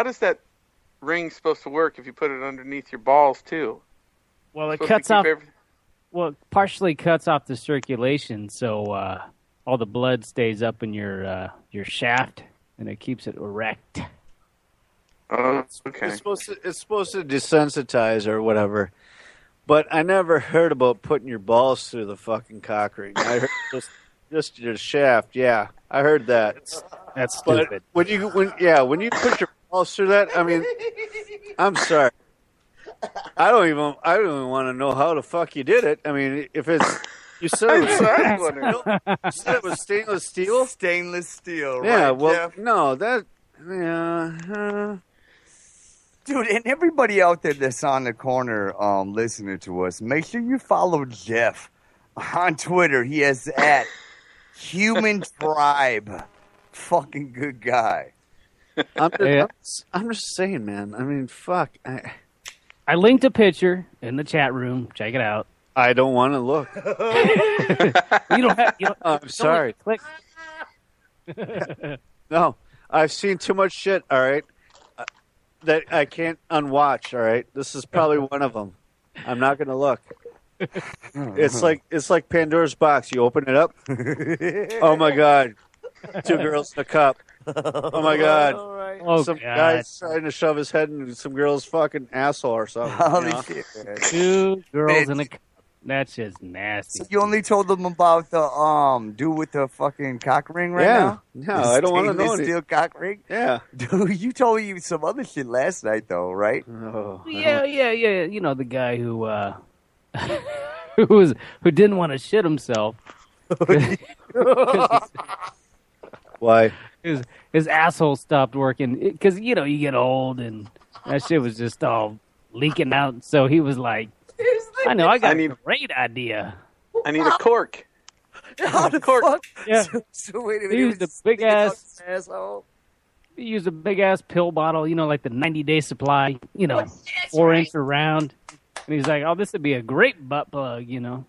does that ring supposed to work if you put it underneath your balls too? Well, it Supposed to cuts keep off. everything- Well, it partially cuts off the circulation, so uh, all the blood stays up in your uh, your shaft, and it keeps it erect. Oh, okay. It's supposed to, it's supposed to desensitize or whatever. But I never heard about putting your balls through the fucking cock ring. I heard just just your shaft. Yeah, I heard that. That's But stupid. when you when yeah when you put your balls through that, I mean, I'm sorry. I don't even I don't even want to know how the fuck you did it. I mean, if it's you said it was, That's what I was wondering. you said it was stainless steel. Stainless steel, Yeah, right, well, Jeff? no, that yeah. Uh, Dude, and everybody out there that's on the corner um, listening to us, make sure you follow Jeff on Twitter. He has at Human Tribe. Fucking good guy. I'm just, Yeah. I'm, just, I'm just saying, man. I mean, fuck. I, I linked a picture in the chat room. Check it out. I don't want to look. You don't have. You don't, I'm don't sorry. Click. No, I've seen too much shit. All right, uh, that I can't unwatch. All right, this is probably one of them. I'm not gonna look. It's like it's like Pandora's box. You open it up. Oh my god, two girls in a cup. Oh my god, Oh, some God. guy's trying to shove his head in some girl's fucking asshole or something. you Holy know? shit, man. Two girls in a. Bitch. That's just nasty. So you only told them about the um dude with the fucking cock ring right Yeah. now? No, The I don't wanna know stainless any- steel cock ring? Yeah. Dude, you told me some other shit last night though, right? Oh, Yeah, yeah, yeah. You know the guy who uh, who was who didn't want to shit himself. Why? His his asshole stopped working because you know you get old and that shit was just all leaking out. So he was like, "I know, I got I need- a great idea." I need a cork. How the Cork. fuck? Yeah. So, so wait a minute. He it used a was big sticking out ass- his asshole? He used a big ass pill bottle, you know, like the ninety day supply, you know, four inch around. And he's like, "Oh, this would be a great butt plug," you know.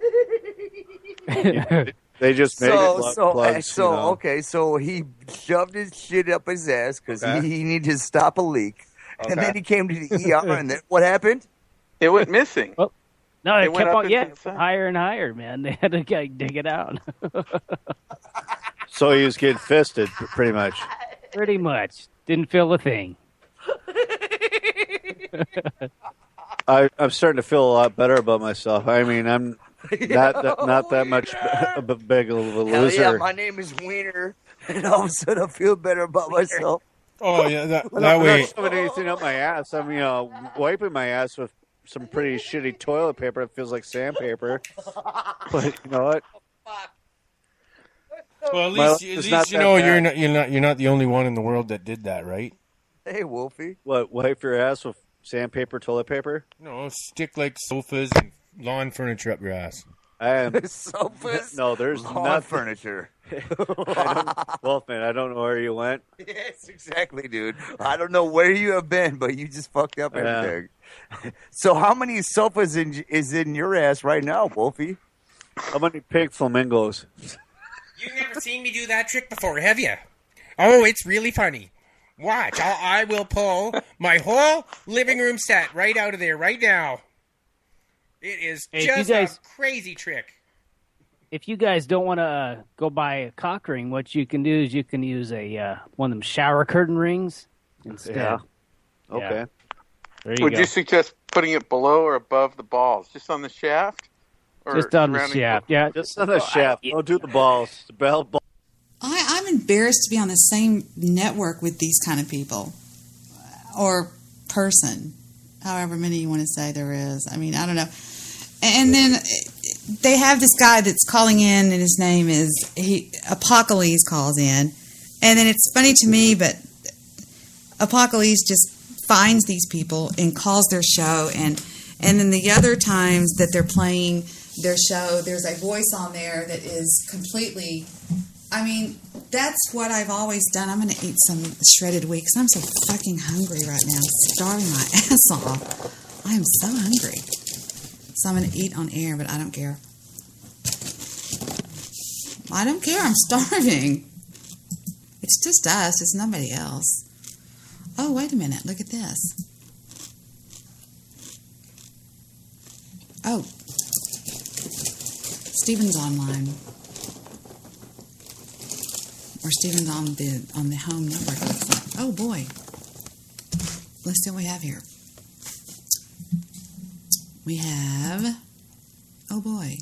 They just made So, it plug, so, plugs. so you know? okay, so he shoved his shit up his ass because Okay. he, he needed to stop a leak. And Okay. then he came to the E R, and then what happened? It went missing. Well, no, it, It went kept up on, yeah, into the side. higher and higher, man. They had to like, dig it out. So he was getting fisted, pr- pretty much. Pretty much. Didn't feel a thing. I, I'm starting to feel a lot better about myself. I mean, I'm not that, not that much b- b- big of a Hell loser. yeah, my name is Wiener, and all of a sudden I feel better about myself. Oh yeah, that, I'm that not way. shoving anything up my ass. I'm, you know, wiping my ass with some pretty shitty toilet paper. It feels like sandpaper. But you know what? Well, at My least, life at is least not you that know bad. you're not you're not you're not the only one in the world that did that, right? Hey, Wolfie. What? Wipe your ass with sandpaper, toilet paper? No, stick like sofas and lawn furniture up your ass. I am. Sofas, No, there's lawn not furniture. I don't, Wolfman, I don't know where you went. Yes, exactly, dude. I don't know where you have been, but you just fucked up Yeah. everything. So, how many sofas in, is in your ass right now, Wolfie? How many pink flamingos? You've never seen me do that trick before, have you? Oh, it's really funny. Watch, I'll, I will pull my whole living room set right out of there right now. It is Hey, if you just guys- a crazy trick. If you guys don't want to uh, go buy a cock ring, what you can do is you can use a uh, one of them shower curtain rings instead. Yeah. Yeah. Okay. There you Would go. you suggest putting it below or above the balls? Just on the shaft? Or Just on the surrounding shaft, yeah. Just on the shaft. Don't do the balls. The bell ball. I, I'm embarrassed to be on the same network with these kind of people or person, however many you want to say there is. I mean, I don't know. And then they have this guy that's calling in, and his name is he Apocalypse calls in, and then it's funny to me, but Apocalypse just finds these people and calls their show, and and then the other times that they're playing their show, there's a voice on there that is completely. I mean, that's what I've always done. I'm going to eat some shredded wheat because I'm so fucking hungry right now. I'm starving my ass off. I am so hungry. So I'm going to eat on air, but I don't care. I don't care. I'm starving. It's just us. It's nobody else. Oh, wait a minute. Look at this. Oh. Stephen's online. Or Stephen's on the on the home network. Oh boy. Let's see what we have here. We have, oh boy,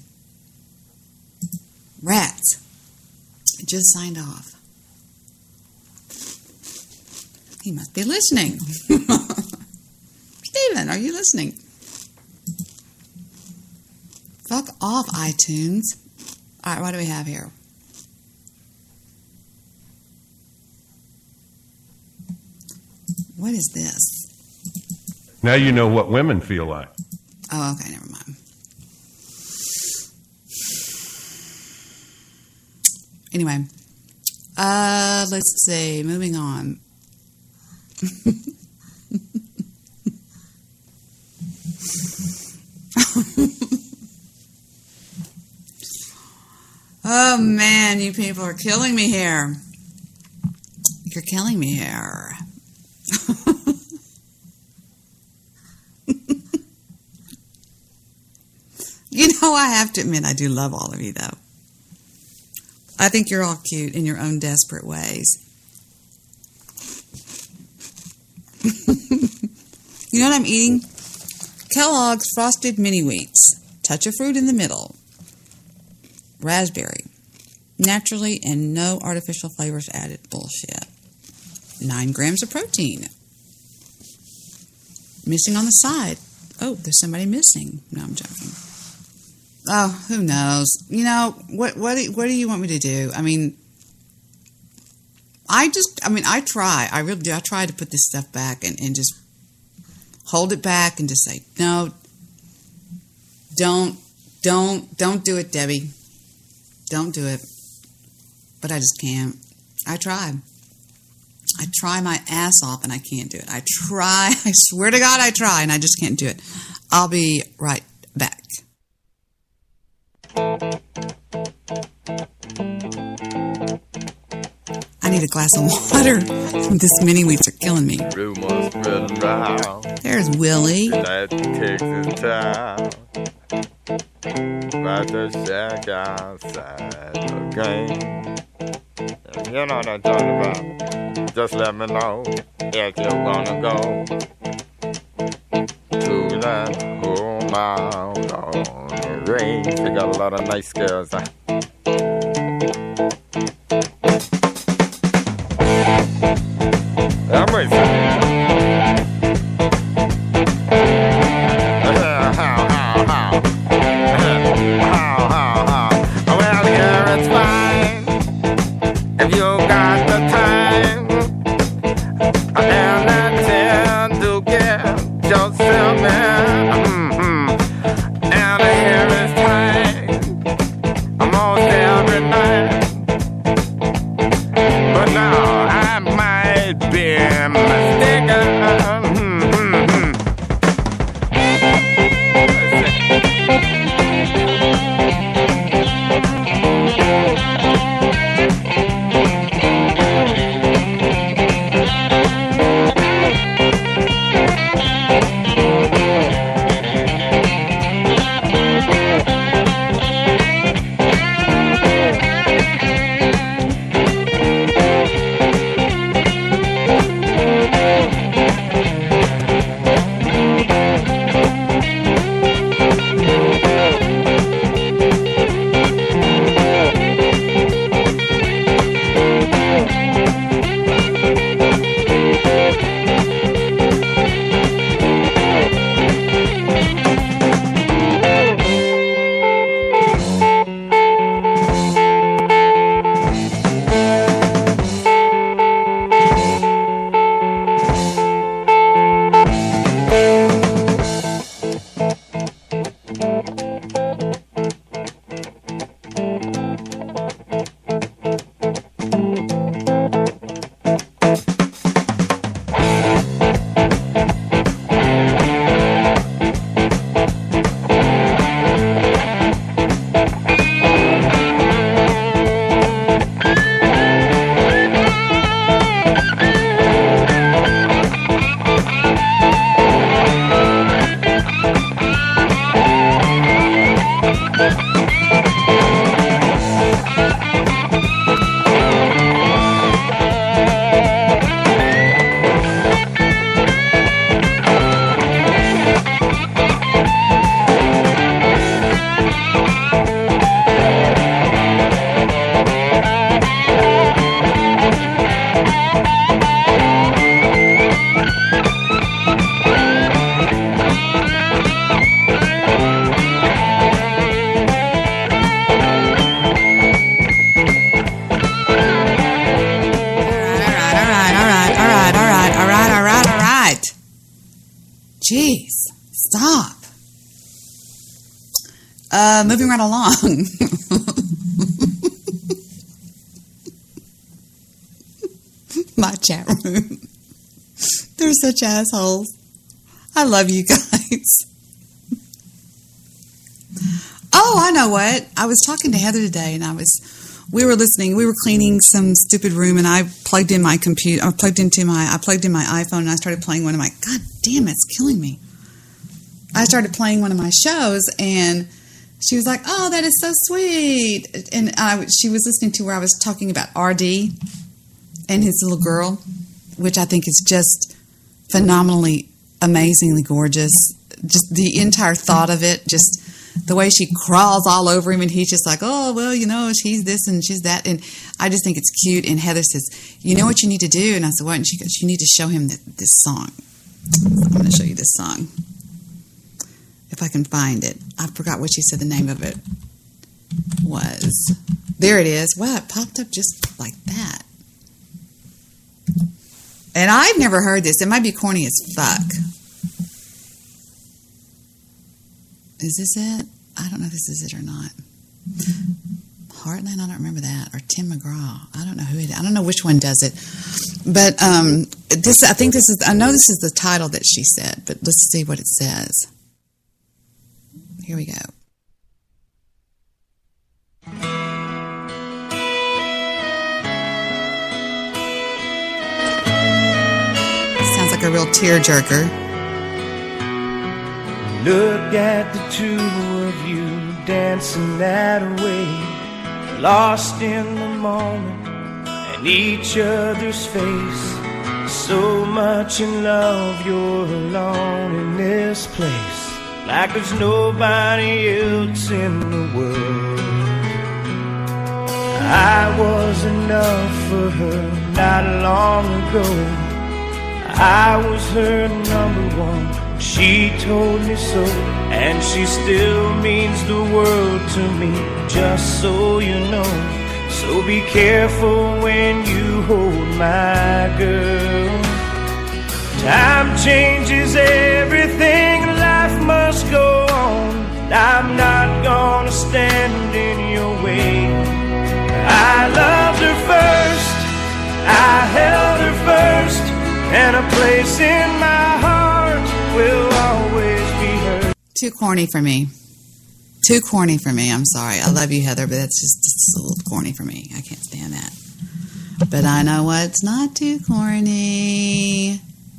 Rats. It just signed off. He must be listening. Stephen, are you listening? Fuck off, iTunes. All right, what do we have here? What is this? Now you know what women feel like. Oh, okay, never mind. Anyway, uh, let's see. Moving on. Oh man, you people are killing me here. You're killing me here. You know, I have to admit, I do love all of you, though. I think you're all cute in your own desperate ways. You know what I'm eating? Kellogg's Frosted Mini Wheats. Touch of fruit in the middle. Raspberry. Naturally and no artificial flavors added. Bullshit. Nine grams of protein. Missing on the side. Oh, there's somebody missing. No, I'm joking. Oh, who knows? You know, what what do, what do you want me to do? I mean, I just, I mean, I try. I really do. I try to put this stuff back and, and just hold it back and just say, no, don't, don't, don't do it, Debbie. Don't do it. But I just can't. I try. I try my ass off and I can't do it. I try. I swear to God I try and I just can't do it. I'll be right back. I need a glass of water. This mini wheats are killing me. Rumors spreading round. There's Willie. That Texas town. About to shack outside the game. If you know what I'm talking about, just let me know if you wanna go to that whole mile on the range. They got a lot of nice girls. Huh? I'm racing. If you got the time and the time to get yourself in, mm-hmm. And here is time. I'm all Jeez, stop. Uh, moving right along. My chat room. They're such assholes. I love you guys. Oh, I know what. I was talking to Heather today, and I was, we were listening. We were cleaning some stupid room, and I plugged in my computer. I plugged into my. I plugged in my iPhone, and I started playing one of my. God damn, it's killing me. I started playing one of my shows, and she was like, "Oh, that is so sweet." And I, she was listening to where I was talking about R D and his little girl, which I think is just phenomenally, amazingly gorgeous. Just the entire thought of it, just the way she crawls all over him, and he's just like, "Oh, well, you know, she's this and she's that," and I just think it's cute. And Heather says, "You know what you need to do?" And I said, "What?" And she goes, "You need to show him that, this song." I'm going to show you this song. If I can find it. I forgot what she said the name of it was. There it is. Wow, it popped up just like that. And I've never heard this. It might be corny as fuck. Is this it? I don't know if this is it or not. Heartland, I don't remember that. Or Tim McGraw. I don't know who it is. I don't know which one does it. But um, this, I think this is, I know this is the title that she said, but let's see what it says. Here we go. Sounds like a real tearjerker. Look at the two of you dancing that way, lost in the moment and each other's face. So much in love, you're alone in this place. Like there's nobody else in the world. I was enough for her not long ago. I was her number one, she told me so. And she still means the world to me, just so you know. So be careful when you hold my girl. Time changes everything, life must go on. I'm not gonna stand in your way. I loved her first, I held her first, and a place in my heart will always be hers. Too corny for me. Too corny for me. I'm sorry. I love you, Heather, but that's just it's a little corny for me. I can't stand that. But I know what's not too corny.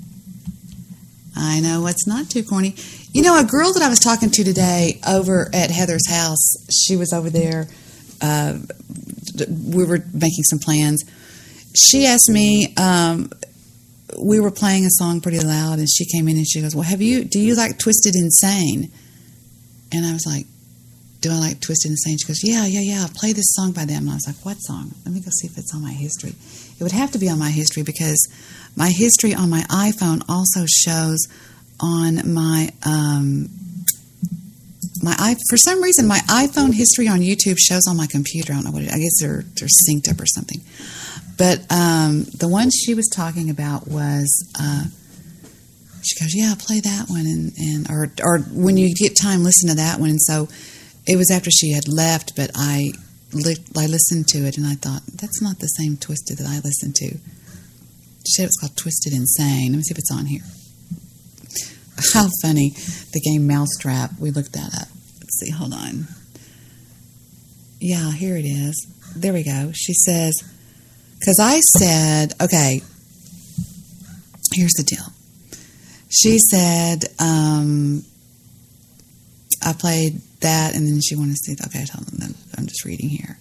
I know what's not too corny. You know, a girl that I was talking to today over at Heather's house, she was over there. Uh, we were making some plans. She asked me, um, we were playing a song pretty loud, and she came in and she goes, "Well, have you, do you like Twisted Insane?" And I was like, "Do I like Twisted Insane?" She goes, yeah, yeah, yeah, play this song by them. And I was like, "What song?" Let me go see if it's on my history. It would have to be on my history because my history on my iPhone also shows on my, um, my i for some reason, my iPhone history on YouTube shows on my computer. I don't know what it is. I guess they're, they're synced up or something. But um, the one she was talking about was, uh, she goes, "Yeah, play that one." And, and or, or when you get time, listen to that one. And so it was after she had left, but I, li- I listened to it, and I thought, that's not the same Twisted that I listened to. She said it was called Twisted Insane. Let me see if it's on here. How funny. The game Mousetrap. We looked that up. Let's see. Hold on. Yeah, here it is. There we go. She says, because I said, okay, here's the deal. She said, um, I played that, and then she wanted to see. Okay, I told them. I'm just reading here.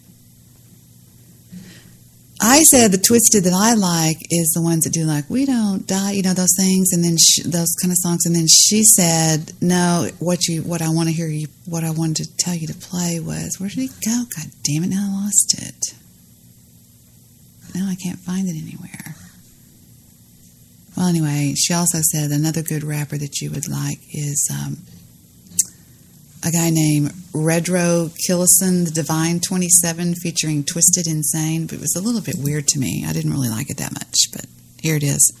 I said the twisted that I like is the ones that do like "We Don't Die," you know, those things, and then she, those kind of songs. And then she said, "No, what you, what I want to hear you, what I wanted to tell you to play was where did it go? God damn it! Now I lost it. Now I can't find it anywhere." Well, anyway, she also said another good rapper that you would like is um, a guy named Redro Killison, The Divine twenty-seven, featuring Twisted Insane. But it was a little bit weird to me. I didn't really like it that much, but here it is.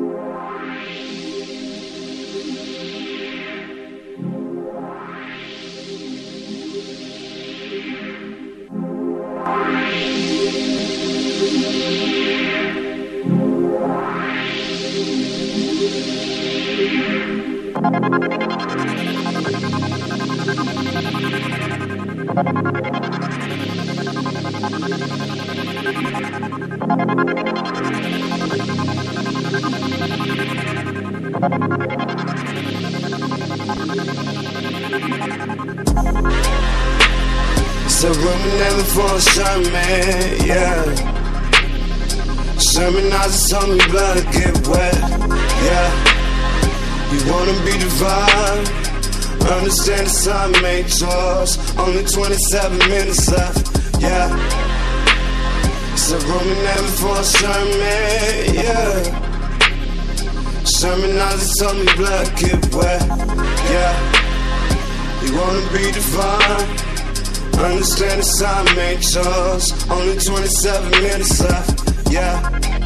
It's a room in heaven for a sermon, yeah. Sermonizers tell me blood get wet, yeah. You wanna be divine, understand the time made yours. Only twenty-seven minutes left, yeah. It's a room in heaven for a sermon, yeah. Sermonizers tell me blood get wet, yeah. You wanna be divine, understand the time made yours. Only twenty-seven minutes left, yeah.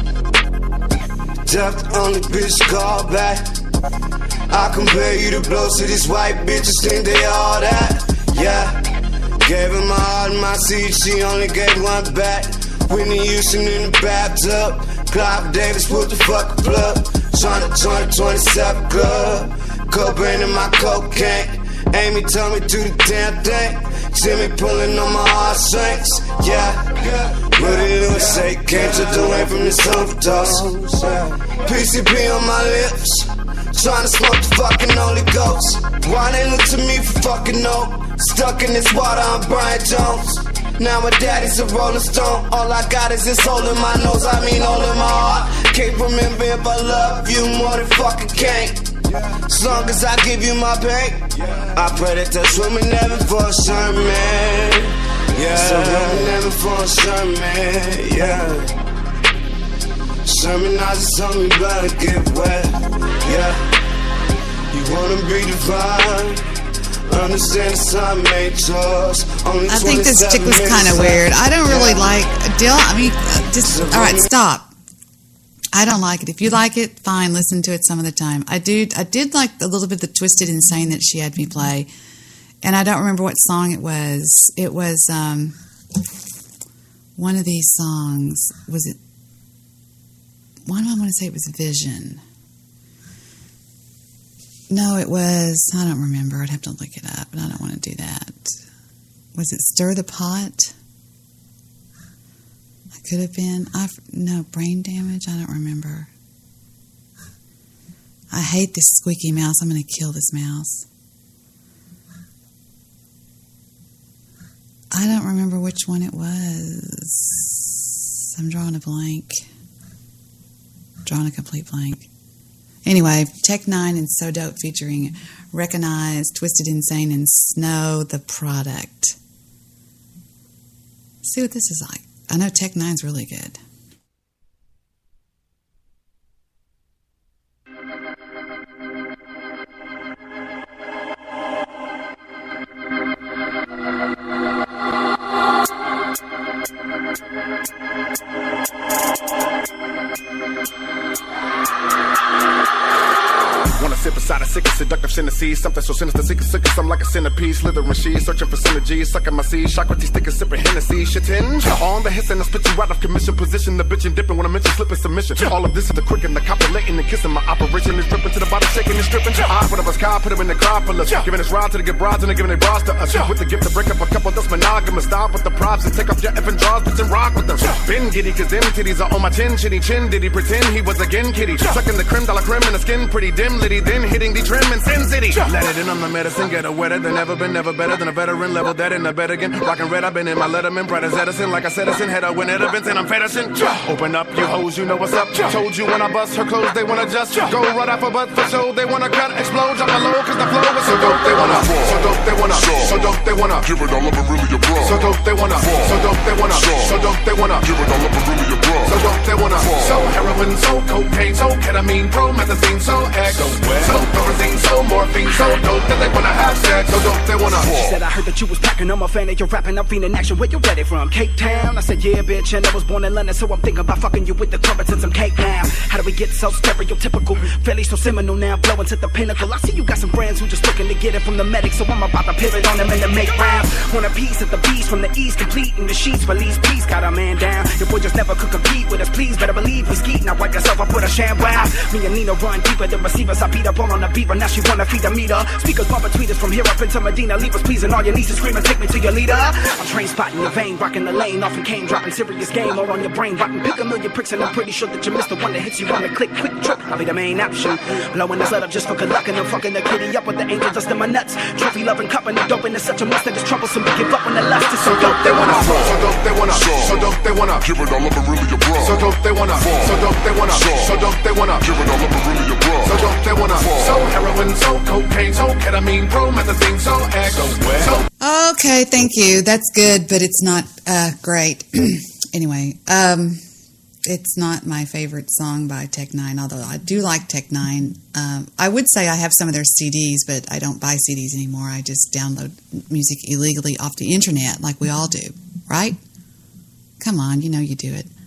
Death the only bitch call back. I compare you to blows to these white bitches, think they all that, yeah. Gave her my heart and my seed, she only gave one back. Whitney Houston in the bathtub, Clive Davis put the fuck plug. Tryna join the twenty-seven club, Cobain in my cocaine. Amy told me do the damn thing, see me pulling on my heartstrings, yeah. Rudy Lewis say came to the way from this overdose. P C P on my lips, tryna smoke the fucking Holy Ghost. Why they look to me for fucking no? Stuck in this water, I'm Brian Jones. Now my daddy's a rolling stone. All I got is this hole in my nose, I mean hole in my heart. Can't remember if I love you more than fucking can't. As long as I give you my pain, I pray that that's women never for a sermon, yeah. So women never for a sermon, yeah. Sermonizers tell me blood get wet, yeah. You wanna be divine, understand the time made yours. Only I think this chick was kind of weird. I don't really like Dill. I mean, uh, just all right. Stop. I don't like it. If you like it, fine. Listen to it some of the time. I do. I did like a little bit of the Twisted Insane that she had me play, and I don't remember what song it was. It was um, one of these songs. Was it? Why do I want to say it was Vision? No, it was. I don't remember. I'd have to look it up, but I don't want to do that. Was it Stir the Pot? I could have been. I no brain damage. I don't remember. I hate this squeaky mouse. I'm going to kill this mouse. I don't remember which one it was. I'm drawing a blank. Drawing a complete blank. Anyway, Tech Nine and So Dope featuring Recognize, Twisted Insane, and Snow the Product. Let's see what this is like. I know Tech Nine's really good. Wanna sit beside a sick, seductive Tennessee, something so sinister, sick, sick, I'm like a centipede, slithering she, searching for synergy, sucking my seed, Socrates sticking, sipping Hennessy, shitting on the hits and I spit you out of commission, position, the bitch and dipping when I mention slipping submission. All of this is the quick and the copulating and kissing. My operation is dripping to the body, shaking and stripping. I put up a sky, put him in the Acropolis, giving us ride to the good brides and giving their bras to us. With the gift to break up a couple that's monogamous, stop with the props and take off your effing drawers, bitch and rock with them. Been giddy, cause them titties are on my chin, shitty chin, did he pretend he was again kitty? Sucking the creme de la creme in the skin, pretty dim, litty, then hitting the trim and say Sin City. Let it in on the medicine, get it wetter than ever been, never better than a veteran. Level that in the bed again. Rockin' red, I've been in my Letterman. Bright as Edison, like I said, Edison. Head up when it events and I'm Fedderson. Open up, you hoes, you know what's up. Told you when I bust her clothes, they wanna just go right off a butt for show. They wanna cut, explode, drop a low, cause the flow is so dope. They wanna, so dope, they wanna, so dope, they wanna. Give it all up and really your bro. So dope, they wanna, so dope, they wanna, so dope, they wanna. Give it all up and really your bro. So dope, they wanna. So heroin, so cocaine, so ketamine, promethazine, so X, so Thorazine, so morphine, so dope that they wanna have sex. So dope, they wanna. She said I heard that you was packing. I'm a fan of your rapping. I'm feeling action. Where you get it from? Cape Town. I said yeah, bitch. And I was born in London, so I'm thinking about fucking you with the crumpets and some cake now. How do we get so stereotypical? Fairly so seminal now, blowing to the pinnacle. I see you got some friends who just looking to get it from the medics, so I'm about to pivot on them and to make rounds. Want a piece of the beast from the east, complete in the sheets. Release peace, got a man down. Your boy just never could compete with us. Please better believe we skeet. Now wipe yourself up with a sham wow. Me and Nina run deeper than receivers. I beat up on on the beaver. Now she wanna feed the meter. Speakers bumping tweeters from here up into Medina. Leave us pleasing all your nieces screaming, take me to your leader. I'm train spotting your vein, rocking the lane. Often came dropping serious game all on your brain. Rocking pick a million pricks and I'm pretty sure that you missed the one that hits you on the click, quick trip. I'll be the main option. Blowing this let up just for good luck and I'm fucking the kitty up with the angel dust in my nuts. Trophy loving cup and the dope and it's such a must that it's troublesome to give up when the lust is so dope. They wanna, so dope they wanna, so dope they wanna. Give it all up and really your bro. So dope they wanna, so dope they wanna, so dope they wanna. Give it all up and really your bro. So dope they wanna, so heroin, so cocaine, so ketamine, promethazine, so X, so. Okay, thank you. That's good, but it's not uh, great. Anyway, um, it's not my favorite song by Tech Nine, although I do like Tech Nine. Um, I would say I have some of their C Ds, but I don't buy C Ds anymore. I just download music illegally off the internet like we all do, right? Come on, you know you do it.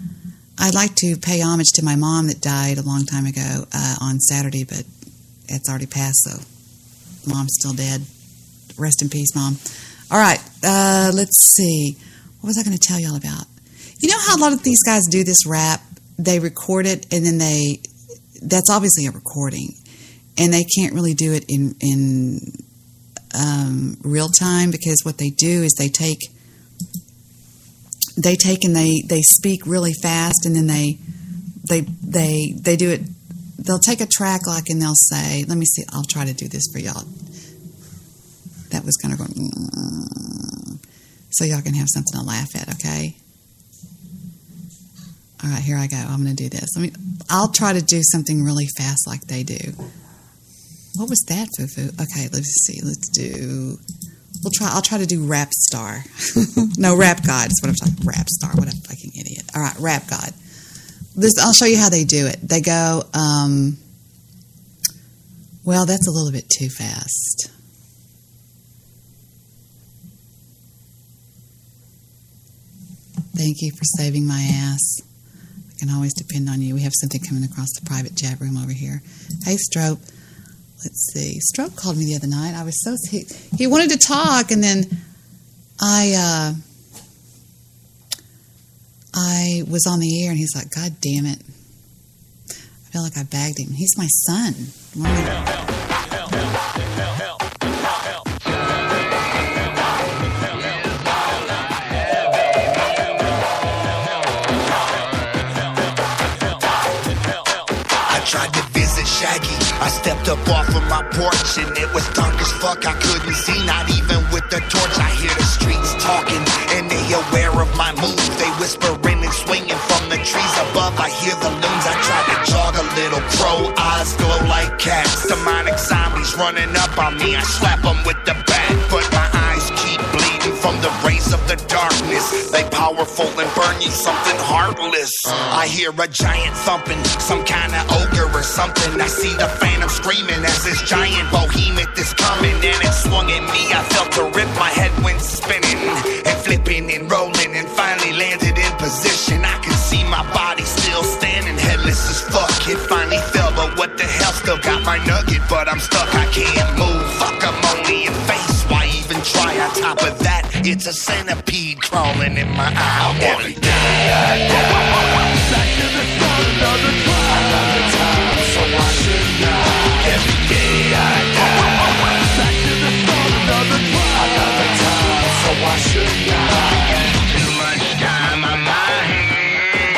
I'd like to pay homage to my mom that died a long time ago uh, on Saturday, but it's already passed, so Mom's still dead. Rest in peace, Mom. All right, uh, let's see. What was I going to tell y'all about? You know how a lot of these guys do this rap? They record it, and then they, that's obviously a recording, and they can't really do it in, in um, real time because what they do is they take, they take and they, they speak really fast, and then they, they, they, they do it, they'll take a track like, and they'll say, let me see, I'll try to do this for y'all. That was kind of going, mm, so y'all can have something to laugh at, okay? All right, here I go. I'm going to do this. Let me. I'll try to do something really fast like they do. What was that, Fufu? Okay, let's see. Let's do. We'll try. I'll try to do Rap Star. No, Rap God is what I'm talking. Rap Star. What a fucking idiot. All right, Rap God. This. I'll show you how they do it. They go. Um, well, that's a little bit too fast. Thank you for saving my ass. I can always depend on you. We have something coming across the private chat room over here. Hey, Strope. Let's see. Strope called me the other night. I was so he, he wanted to talk, and then I uh, I was on the air, and he's like, "God damn it! I feel like I bagged him. He's my son." Tried to visit Shaggy. I stepped up off of my porch and it was dark as fuck. I couldn't see, not even with the torch. I hear the streets talking and they aware of my moves. They whispering and swinging from the trees above. I hear the loons. I try to jog a little. Crow eyes glow like cats. Demonic zombies running up on me. I slap them with the bat, but my eyes keep bleeding from the rays of the darkness. They powerful and burn you something heartless. I hear a giant thumping, some kind of ogre or something. I see the phantom screaming as this giant behemoth is coming, and it swung at me. I felt a rip, my head went spinning and flipping and rolling, and finally landed in position. I could see my body still standing, headless as fuck. It finally fell, but what the hell? Still got my nugget, but I'm stuck. I can't move. Fuck, I'm only in face. Why even try? On top of that, it's a centipede crawling in my eye. Every day I die. Back to the start, another try. Another time, so why should I? Every day I die. Back to the start, another try. Another time, so why should I? Too much time on my hands. I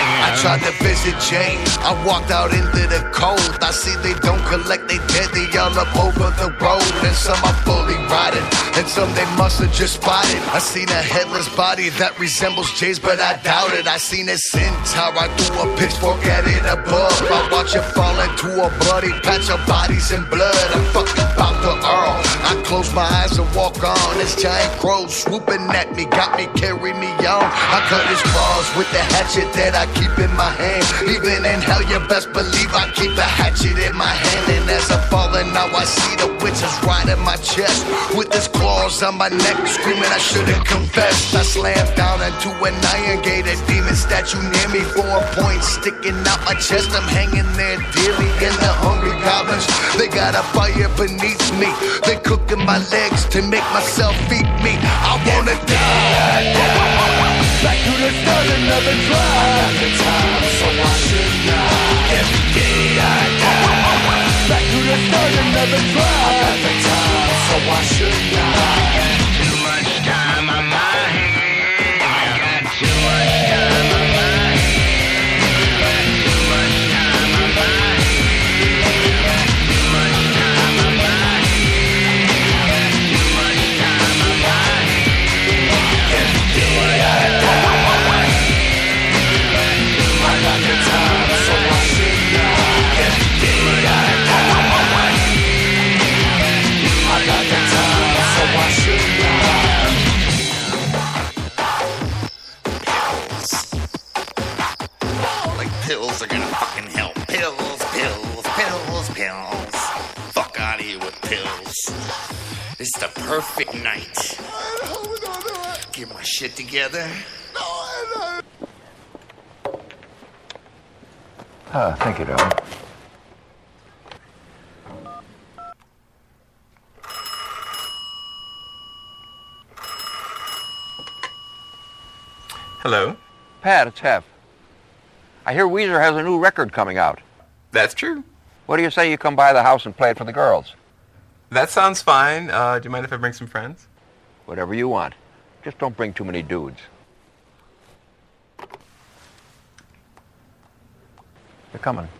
tried to visit Jane. I walked out into the cold. I see they don't collect, they dead, they all up over the road. And some are fully rotted, and some they must have just spotted. I seen a headless body that resembles Jay's, but I doubt it. I seen a centaur, I threw a pitchfork at it above. I watch it fall into a bloody patch of bodies and blood. I'm fucking about to earl. I close my eyes and walk on. This giant crow swooping at me, got me, carry me on. I cut his claws with the hatchet that I keep in my hand. Even in hell, you best believe I keep the hatchet in my hand. And as I'm falling, now I see the witches right in my chest with his claws on my neck, screaming I should've confessed. I slammed down into an iron gate, a demon statue near me, four points sticking out my chest. I'm hanging there dearly in the hungry goblins. They got a fire beneath me. They cooking my legs to make myself eat me. I wanna die. Back to the start, another drive. The time, so why should I? Every day I die. Back to the start, another drive. The time, so why should I? Too much time on my hands. I got too much time on my hands. Too much time on my hands. Too much time on my hands. Too much time on my hands. Every day I die. I got the time, so why should I? Every day I die. I got the time, so why should I? Like pills are gonna fucking help. Pills, pills, pills, pills. Fuck out of here with pills. This is the perfect night. Get my shit together. Ah, thank you, darling. Hello? Pat, it's Hef. I hear Weezer has a new record coming out. That's true. What do you say you come by the house and play it for the girls? That sounds fine. Uh, do you mind if I bring some friends? Whatever you want. Just don't bring too many dudes. They're coming.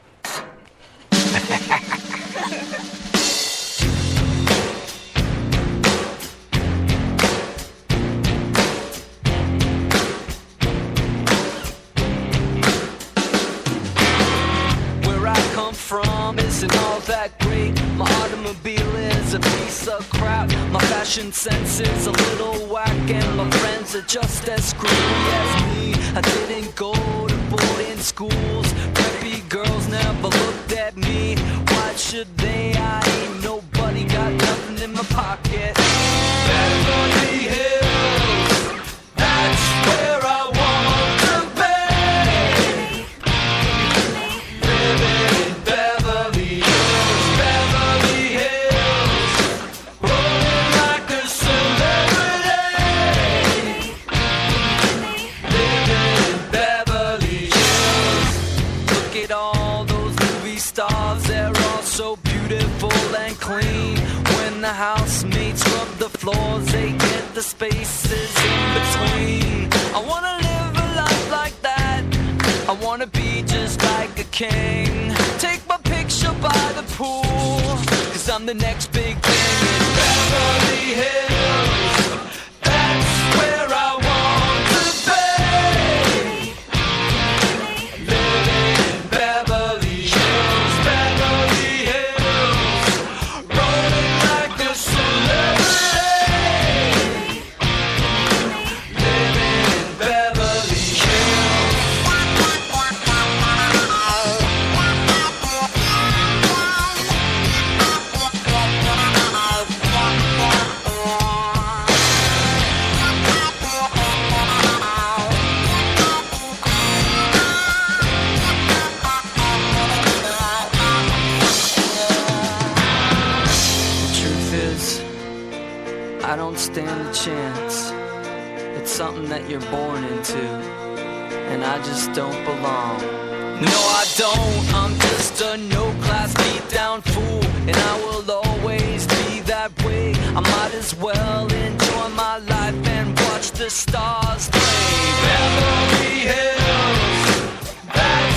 From isn't all that great. My automobile is a piece of crap. My fashion sense is a little whack, and my friends are just as screwy as me. I didn't go to boarding schools. Preppy girls never looked at me. Why should they? I ain't nobody, got nothing in my pocket. Beverly Hills, that's where I want to be. Living in Beverly Hills, Beverly Hills, rolling like a celebrity. Living in Beverly Hills. Look at all those movie stars, they're all so beautiful and clean. When the housemates rub the floors, they get the spaces in between. I wanna live a life like that. I wanna be just like a king. Take my picture by the pool, cause I'm the next big thing in Beverly Hills. That's where I want to be. Living in Beverly Hills, Beverly Hills, rolling like a celebrity. Living in Beverly Hills. The truth is, I don't stand a chance. It's something that you're born into, and I just don't belong. No, I don't. I'm just a no-class beat-down fool, and I will always be that way. I might as well enjoy my life and watch the stars play. Beverly Hills, that's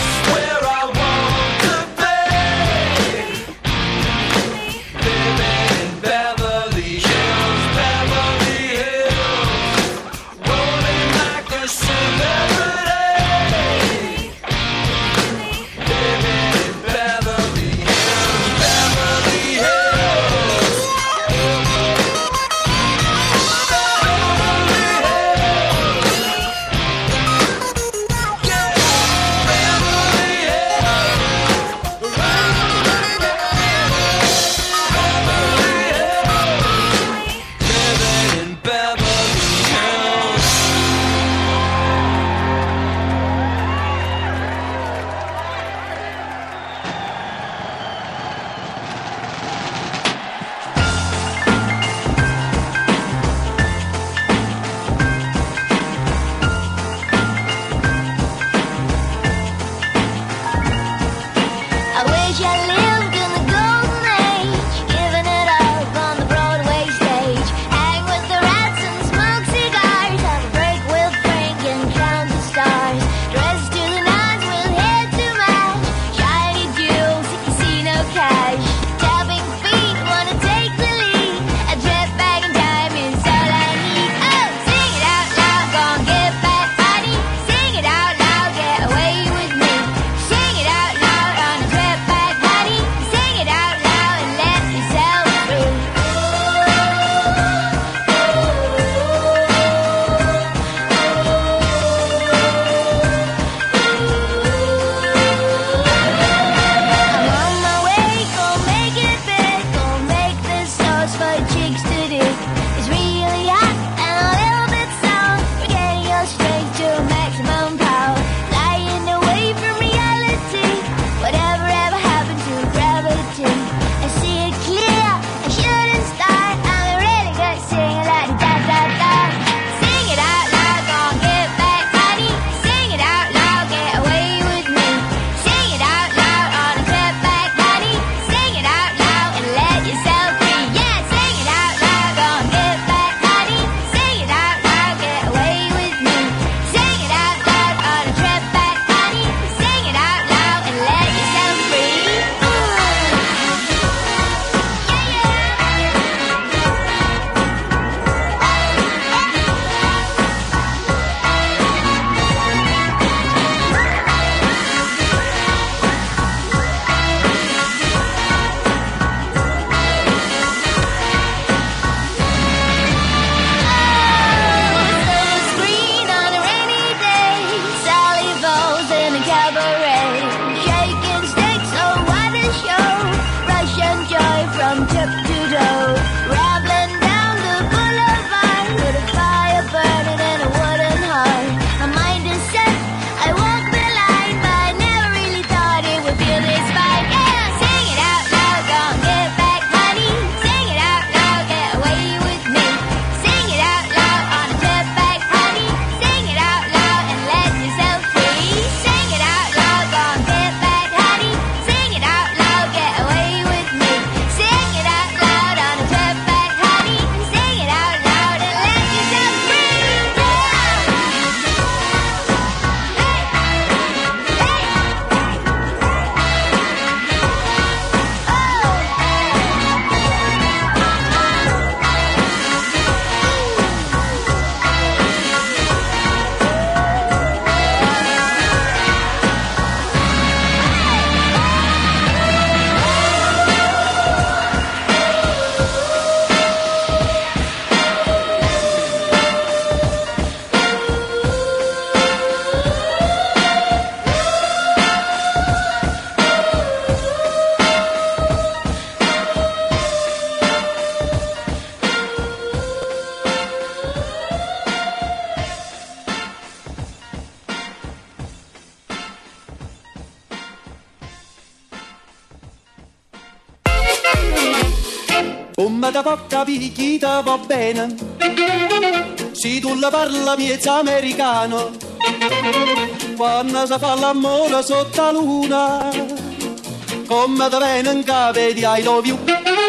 Come da può capire chi ti va bene, se tu la parla miezza americano, quando si fa l'amore sotto la luna, come da viene in capo di I love you.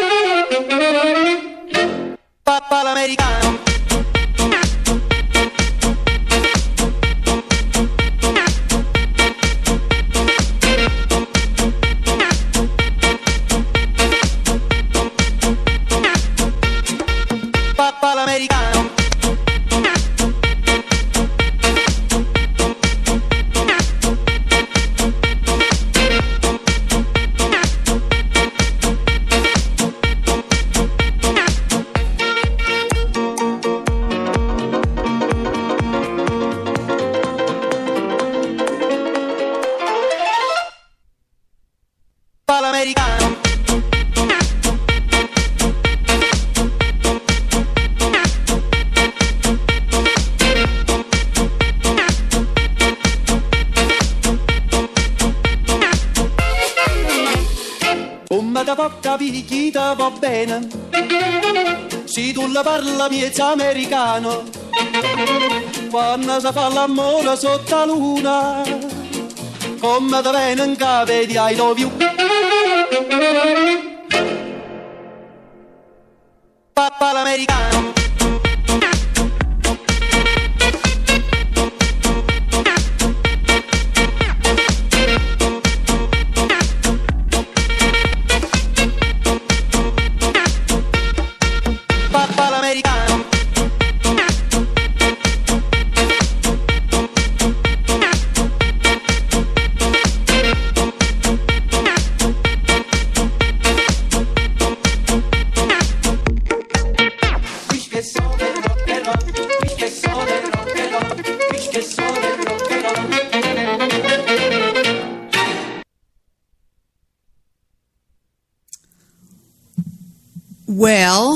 Papà l'americano. Papà l'americano. Palamericano. Come da può capire chi ti va bene, se tu la parla miezza americano, quando si fa l'amore sotto la luna, come da viene in capo di I love you. Papà l'americano. Papà l'americano. Well,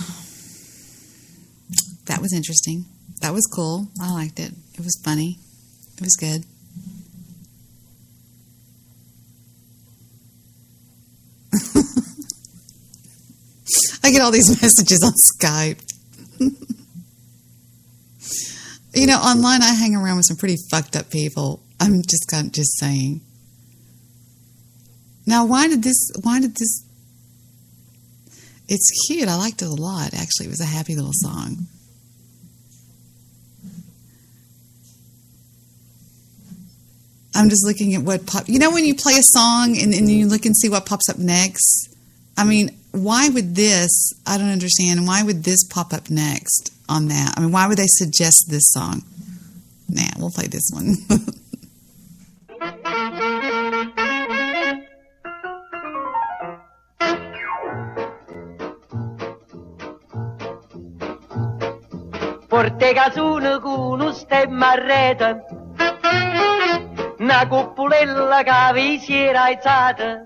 that was interesting. That was cool. I liked it. It was funny. It was good. I get all these messages on Skype. You know, online I hang around with some pretty fucked up people. I'm just kind of just saying. Now, why did this? Why did this? It's cute. I liked it a lot. Actually, it was a happy little song. I'm just looking at what pop. You know, when you play a song and, and you look and see what pops up next. I mean, why would this? I don't understand. Why would this pop up next on that? I mean, why would they suggest this song? Nah, we'll play this one. Porte casune con un stemma a rete, una cuppolella che vi si era alzata,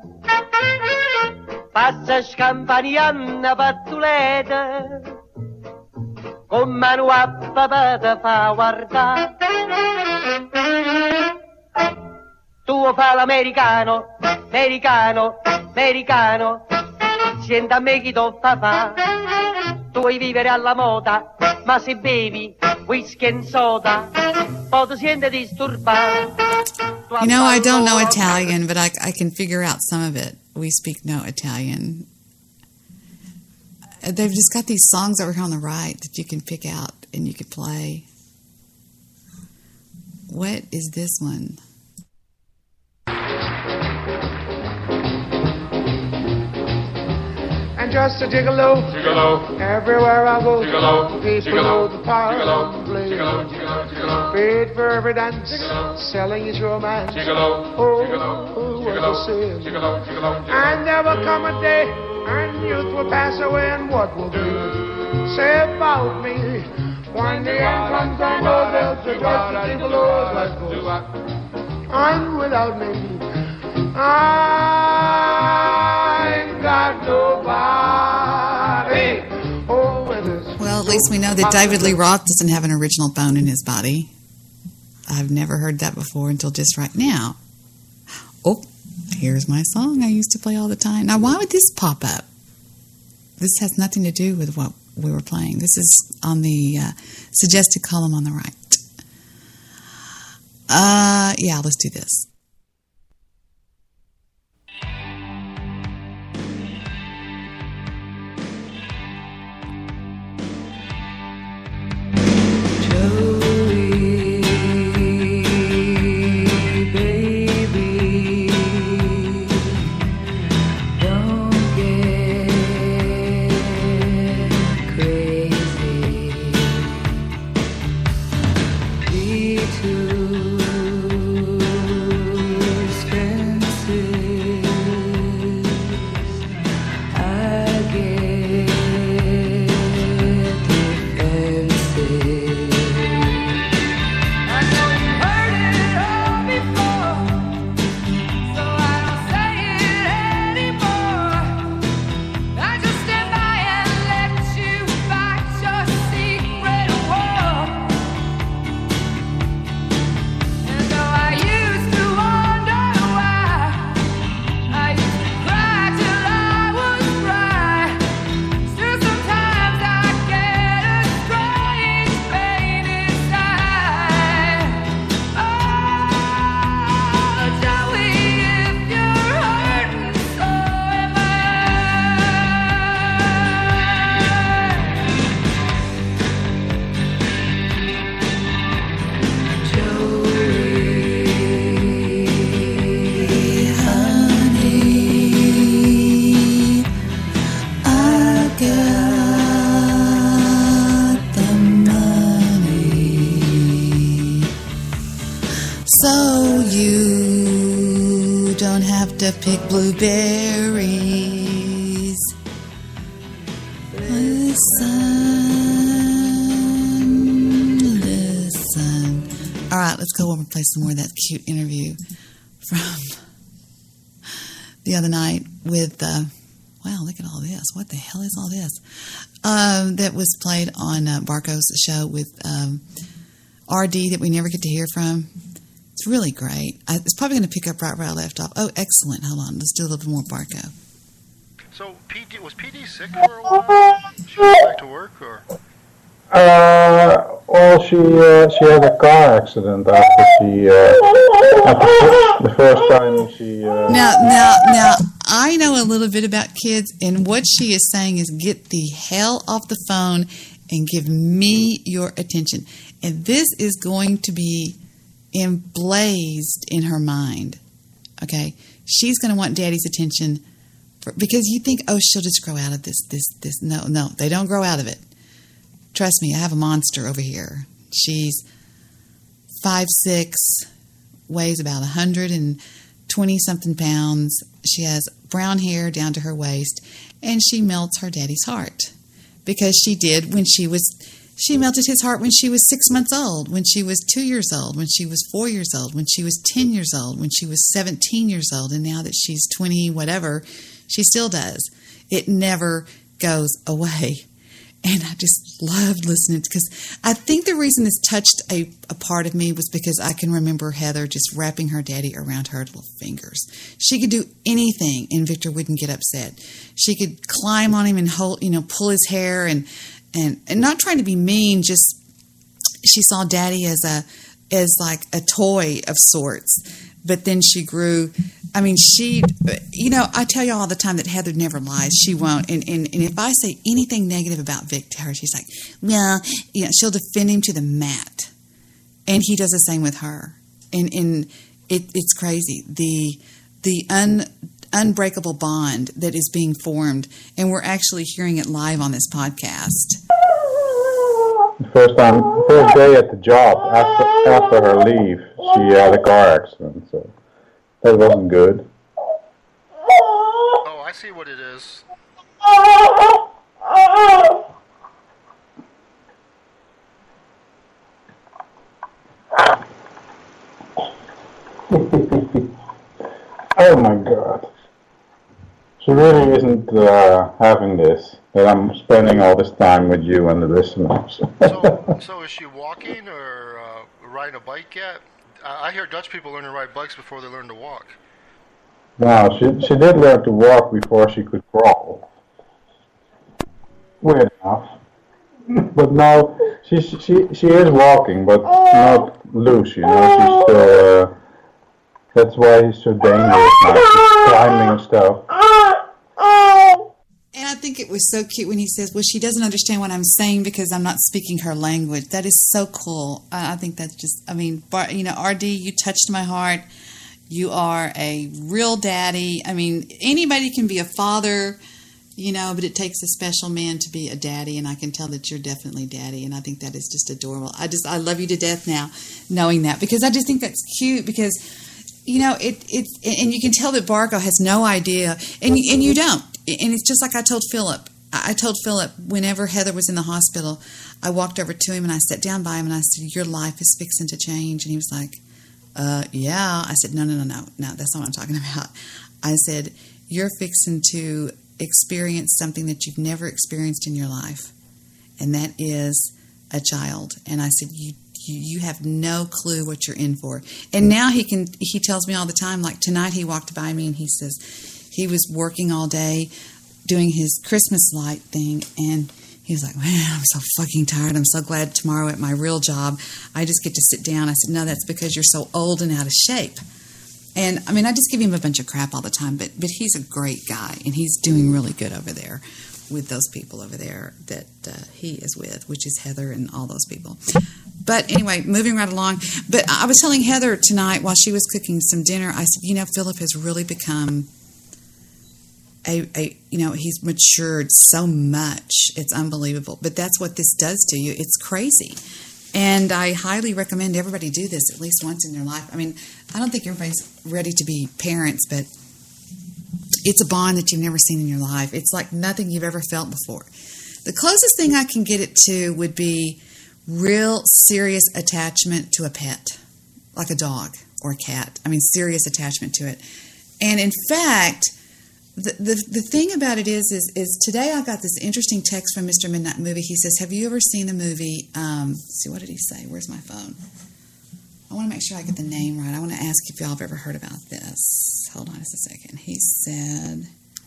passa scampanianna pattuleta, con mano a papà te fa guardare. Tu fa l'americano, americano, americano, senta a me chi tu fa fa. Tu vuoi vivere alla moda, ma se bevi whisky and soda, poi ti senti disturbato. You know, I don't know Italian, but I, I can figure out some of it. We speak no Italian. They've just got these songs over here on the right that you can pick out and you can play. What is this one? And just a gigolo, Gigolo. everywhere I go, Gigolo. people Gigolo. know the power Gigolo. of play. Gigolo. Gigolo. Gigolo. Paid for every dance, Gigolo. selling his romance. Gigolo. Oh, Gigolo. oh, what Gigolo. a sin. Gigolo. Gigolo. Gigolo. And there will come a day, and youth will pass away, and what will they say about me? When the end comes, I know there's a just a gigolo that goes on without me. I ain't got nobody. Oh, it is. Well, at least we know that David Lee Roth doesn't have an original bone in his body. I've never heard that before until just right now. Oh, here's my song I used to play all the time. Now, why would this pop up? this has nothing to do with what we were playing. This is on the uh, suggested column on the right. Uh, yeah, let's do this. So you don't have to pick blueberries. Listen, listen. All right, let's go over and play some more of that cute interview from the other night with, uh, wow, look at all this. What the hell is all this? Um, that was played on uh, Barco's show with um, R D that we never get to hear from. It's really great. I, it's probably going to pick up right where I left off. Oh, excellent. Hold on. Let's do a little bit more Barco. So, P D, was P D sick for a while? She went back to work, or? Uh, well, she uh, she had a car accident after she uh, after the first time she. Uh, Now, now, now, I know a little bit about kids, and what she is saying is get the hell off the phone and give me your attention. And this is going to be emblazed in her mind. Okay, she's going to want Daddy's attention for, because you think, oh, she'll just grow out of this, this, this. No, no, they don't grow out of it. Trust me, I have a monster over here. She's five six, weighs about a hundred and twenty something pounds. She has brown hair down to her waist, and she melts her daddy's heart because she did when she was. She melted his heart when she was six months old, when she was two years old, when she was four years old, when she was ten years old, when she was seventeen years old, and now that she's twenty, whatever, she still does. It never goes away. And I just loved listening because I think the reason this touched a, a part of me was because I can remember Heather just wrapping her daddy around her little fingers. She could do anything and Victor wouldn't get upset. She could climb on him and hold, you know, pull his hair and And, and not trying to be mean, just she saw Daddy as a as like a toy of sorts. But then she grew. I mean, she, you know, I tell you all the time that Heather never lies. She won't. And, and, and if I say anything negative about Vic to her, she's like, well, you know, she'll defend him to the mat. And he does the same with her. And, and it, it's crazy. The, the un, unbreakable bond that is being formed, and we're actually hearing it live on this podcast. The first time, first day at the job after after her leave, she had a car accident, so that wasn't good. Oh, I see what it is. Oh my God. She really isn't uh, having this, that I'm spending all this time with you and the listeners. So, so is she walking or uh, riding a bike yet? I I hear Dutch people learn to ride bikes before they learn to walk. No, she she did learn to walk before she could crawl. weird enough. But no, she she she is walking, but not loose. You know, she's still. Uh, that's why he's so dangerous now. She's climbing stuff. And I think it was so cute when he says, well, she doesn't understand what I'm saying because I'm not speaking her language. That is so cool. I, I think that's just, I mean, Bar, you know, R D, you touched my heart. You are a real daddy. I mean, anybody can be a father, you know, but it takes a special man to be a daddy. And I can tell that you're definitely daddy. And I think that is just adorable. I just, I love you to death now knowing that, because I just think that's cute because, you know, it, it, and you can tell that Bargo has no idea, and, and you don't. And it's just like I told Philip. I told Philip whenever Heather was in the hospital, I walked over to him and I sat down by him and I said, your life is fixing to change. And he was like, uh, yeah. I said, no, no, no, no, no, that's not what I'm talking about. I said, you're fixing to experience something that you've never experienced in your life. And that is a child. And I said, you, you, you have no clue what you're in for. And now he can, he tells me all the time, like tonight he walked by me and he says, he was working all day doing his Christmas light thing, and he was like, man, I'm so fucking tired. I'm so glad tomorrow at my real job I just get to sit down. I said, no, that's because you're so old and out of shape. And, I mean, I just give him a bunch of crap all the time, but, but he's a great guy, and he's doing really good over there with those people over there that uh, he is with, which is Heather and all those people. But anyway, moving right along. But I was telling Heather tonight while she was cooking some dinner, I said, you know, Philip has really become... A, a, you know, he's matured so much. It's unbelievable. But that's what this does to you. It's crazy. And I highly recommend everybody do this at least once in their life. I mean, I don't think everybody's ready to be parents, but it's a bond that you've never seen in your life. It's like nothing you've ever felt before. The closest thing I can get it to would be real serious attachment to a pet, like a dog or a cat. I mean, serious attachment to it. And in fact... The, the the thing about it is, is is today I got this interesting text from Mister Midnight Movie. He says, have you ever seen the movie, um, let's see, what did he say? Where's my phone? I want to make sure I get the name right. I want to ask if y'all have ever heard about this. Hold on just a second. He said,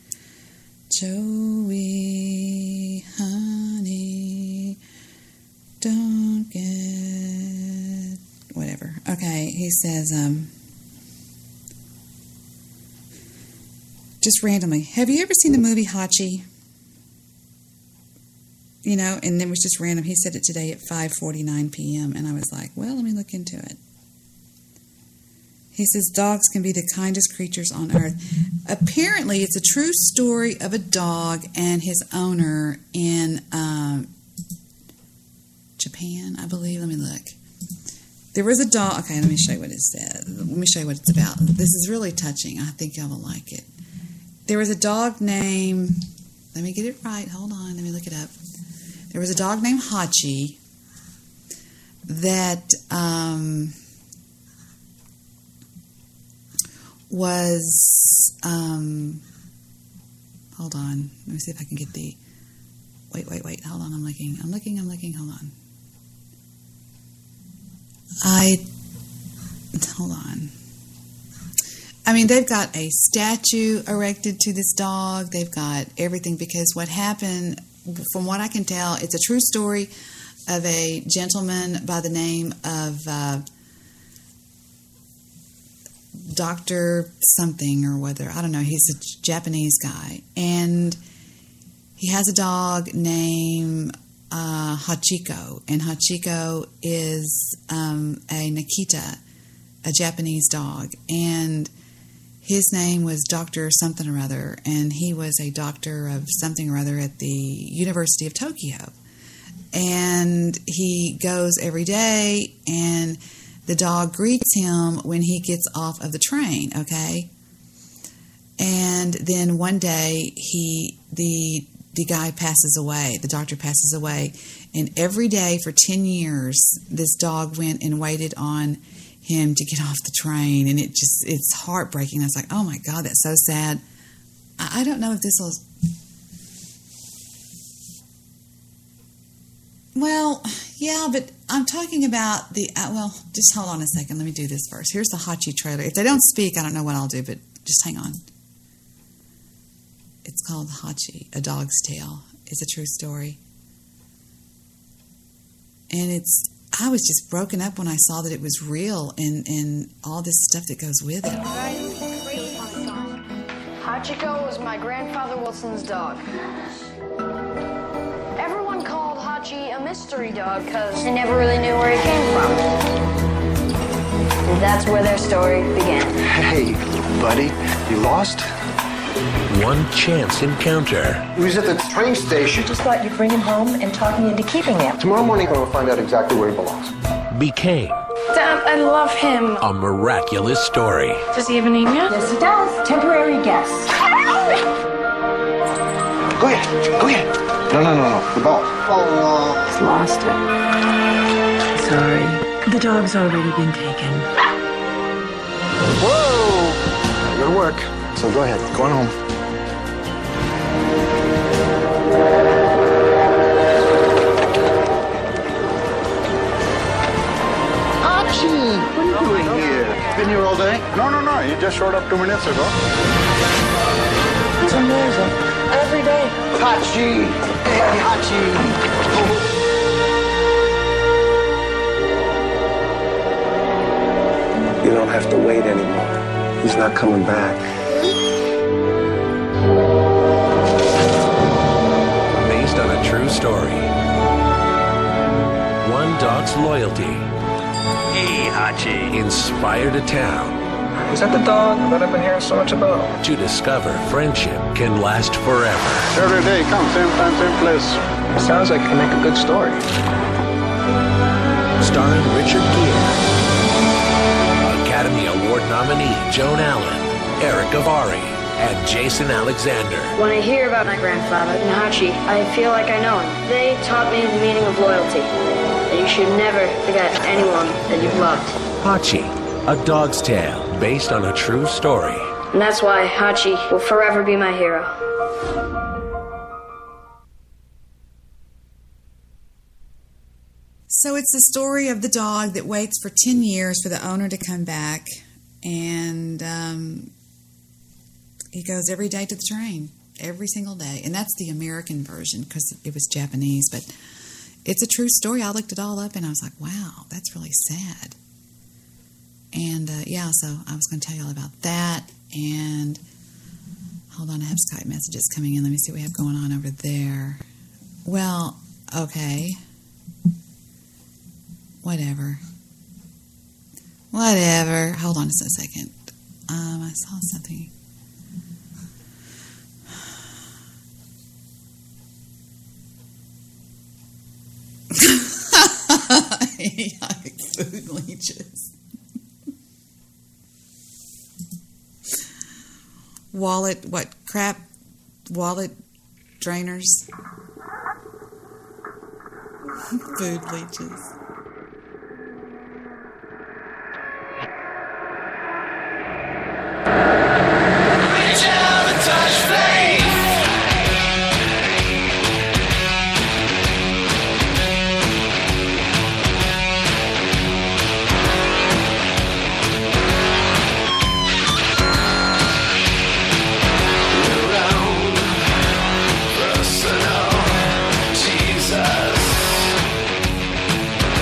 Joey, honey, don't get, whatever. Okay, he says, um, just randomly, have you ever seen the movie Hachi? You know, and it was just random. He said it today at five forty-nine p.m. And I was like, well, let me look into it. He says, dogs can be the kindest creatures on earth. Apparently, it's a true story of a dog and his owner in um, Japan, I believe. Let me look. There was a dog. Okay, let me show you what it says. Let me show you what it's about. This is really touching. I think y'all will like it. There was a dog named, let me get it right. Hold on. Let me look it up. There was a dog named Hachi that um, was, um, hold on. Let me see if I can get the, wait, wait, wait. Hold on. I'm looking. I'm looking. I'm looking. Hold on. I, hold on. I mean, they've got a statue erected to this dog. They've got everything because what happened, from what I can tell, it's a true story of a gentleman by the name of uh, Doctor something or whether, I don't know, he's a Japanese guy. And he has a dog named uh, Hachiko. And Hachiko is um, a Nikita, a Japanese dog. And his name was Doctor something or other, and he was a doctor of something or other at the University of Tokyo. And he goes every day, and the dog greets him when he gets off of the train, okay? And then one day, he the the guy passes away, the doctor passes away, and every day for ten years, this dog went and waited on him to get off the train, and it just, it's heartbreaking. I was like, oh my God, that's so sad. I don't know if this will, well, yeah, but I'm talking about the, uh, well, just hold on a second. Let me do this first. Here's the Hachi trailer. If they don't speak, I don't know what I'll do, but just hang on. It's called Hachi, A Dog's Tale. is a true story. And it's, I was just broken up when I saw that it was real and, and all this stuff that goes with it. Hachiko was my grandfather Wilson's dog. Everyone called Hachi a mystery dog because they never really knew where he came from. And that's where their story began. Hey, buddy, you lost? One chance encounter. He was at the train station. Just thought you'd bring him home and talk me into keeping him. Tomorrow morning, we'll find out exactly where he belongs. Became Dad, I love him. a miraculous story. Does he have an name yet? Yes, he does. Temporary guest. Go ahead. Go ahead. No, no, no, no. The ball. Oh, He's lost it. Sorry. The dog's already been taken. Whoa! I gotta work. So go ahead. Go on home. Hachi! What are you doing here? Been here all day? No, no, no. You just showed up two minutes ago. It's amazing. Every day. Hachi! Hey, Hachi! You don't have to wait anymore. He's not coming back. Based on a true story. One dog's loyalty. Hey, Hachi. Inspired a town. Is that the dog that I've been hearing so much about? To discover friendship can last forever. Every day, come, same time, same place. Sounds like it can make a good story. Starring Richard Gere, Academy Award nominee Joan Allen, Eric Avari, and Jason Alexander. When I hear about my grandfather and Hachi, I feel like I know him. They taught me the meaning of loyalty. That you should never forget anyone that you've loved. Hachi, a dog's tale based on a true story. And that's why Hachi will forever be my hero. So it's the story of the dog that waits for ten years for the owner to come back. And um, he goes every day to the train, every single day. And that's the American version because it was Japanese. But it's a true story. I looked it all up and I was like, wow, that's really sad. And uh, yeah, so I was going to tell you all about that. And hold on, I have Skype messages coming in. Let me see what we have going on over there. Well, okay. Whatever. Whatever. Hold on just a second. Um, I saw something. Food leeches. Wallet, what, crap? Wallet drainers? Food leeches. Reach out and touch faith. Personal Jesus.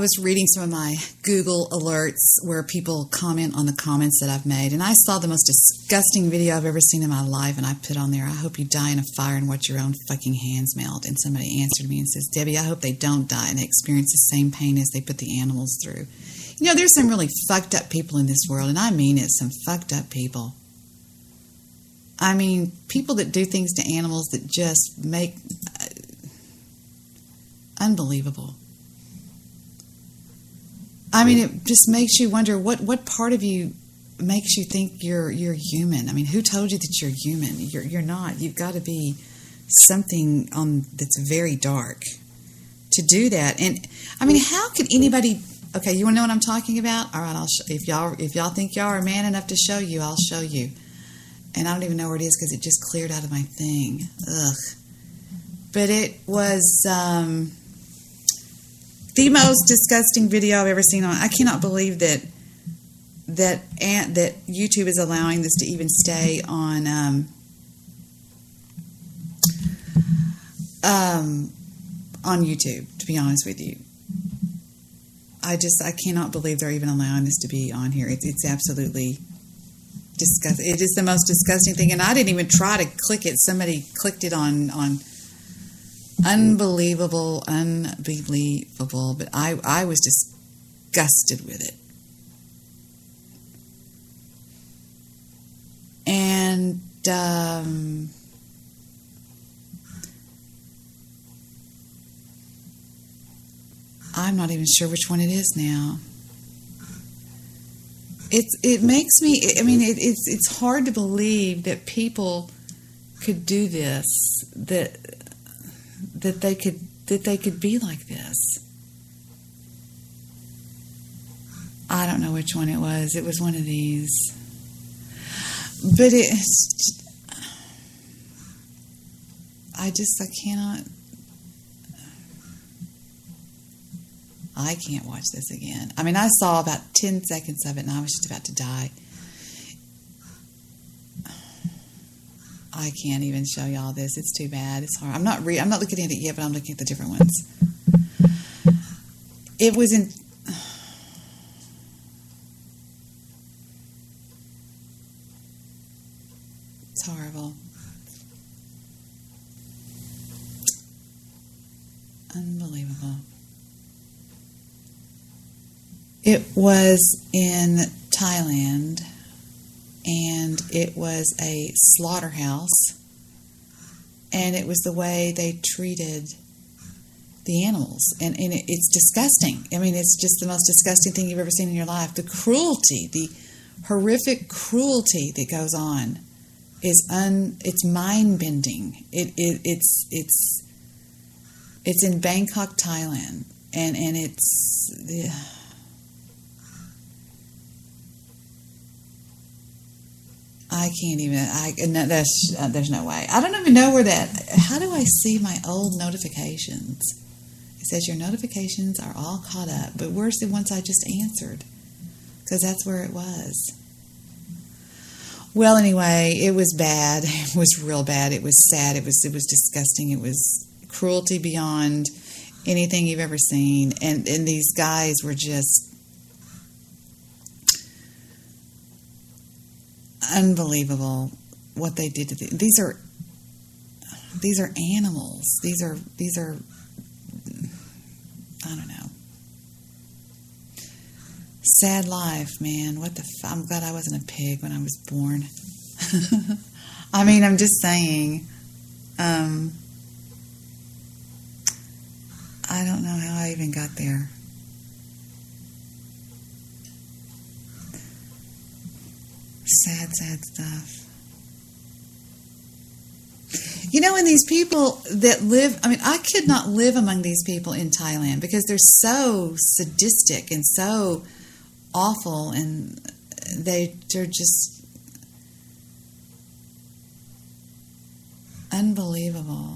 was reading some of my Google alerts where people comment on the comments that I've made, and I saw the most disgusting video I've ever seen in my life, and I put on there, I hope you die in a fire and watch your own fucking hands melt. And somebody answered me and says, Debbie, I hope they don't die and they experience the same pain as they put the animals through. You know, there's some really fucked up people in this world, and I mean it, some fucked up people. I mean, people that do things to animals that just make... Uh, unbelievable. I mean, it just makes you wonder what, what part of you makes you think you're you're human. I mean, who told you that you're human? You're you're not. You've got to be something on that's very dark to do that. And I mean, how could anybody? Okay, you want to know what I'm talking about? All right, I'll sh- if y'all if y'all think y'all are man enough to show you, I'll show you. And I don't even know where it is because it just cleared out of my thing. Ugh. But it was. Um, The most disgusting video I've ever seen on. I cannot believe that that and that YouTube is allowing this to even stay on um, um, on YouTube. To be honest with you, I just I cannot believe they're even allowing this to be on here. It's it's absolutely disgusting. It is the most disgusting thing, and I didn't even try to click it. Somebody clicked it on on. Unbelievable, unbelievable. But I, I was disgusted with it. And um, I'm not even sure which one it is now. It's it makes me. I mean, it, it's it's hard to believe that people could do this. That. that they could that they could be like this. I don't know which one it was. It was one of these. But it's I just I cannot I can't watch this again. I mean, I saw about ten seconds of it and I was just about to die. I can't even show y'all this. It's too bad. It's hard. I'm not re- I'm not looking at it yet, but I'm looking at the different ones. It was in... It's horrible. Unbelievable. It was in Thailand. And it was a slaughterhouse, and it was the way they treated the animals, and, and it, it's disgusting. I mean, it's just the most disgusting thing you've ever seen in your life. The cruelty, the horrific cruelty that goes on is un. It's mind-bending. It, it it's it's it's in Bangkok, Thailand, and and it's. Yeah. I can't even, I, no, there's, uh, there's no way. I don't even know where that, how do I see my old notifications? It says your notifications are all caught up, but where's the ones I just answered? Because that's where it was. Well, anyway, it was bad. It was real bad. It was sad. It was, it was disgusting. It was cruelty beyond anything you've ever seen. And, and these guys were just unbelievable what they did to the, these are these are animals. These are these are I don't know. Sad life, man. What the f- I'm glad I wasn't a pig when I was born. I mean, I'm just saying. Um, I don't know how I even got there. Sad, sad stuff. You know, and these people that live, I mean, I could not live among these people in Thailand because they're so sadistic and so awful, and they, they're just unbelievable.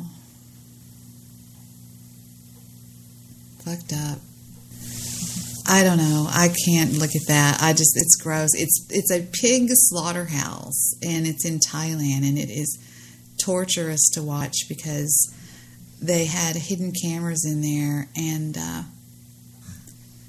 Fucked up. I don't know. I can't look at that. I just, it's gross. It's it's a pig slaughterhouse, and it's in Thailand, and it is torturous to watch because they had hidden cameras in there, and uh,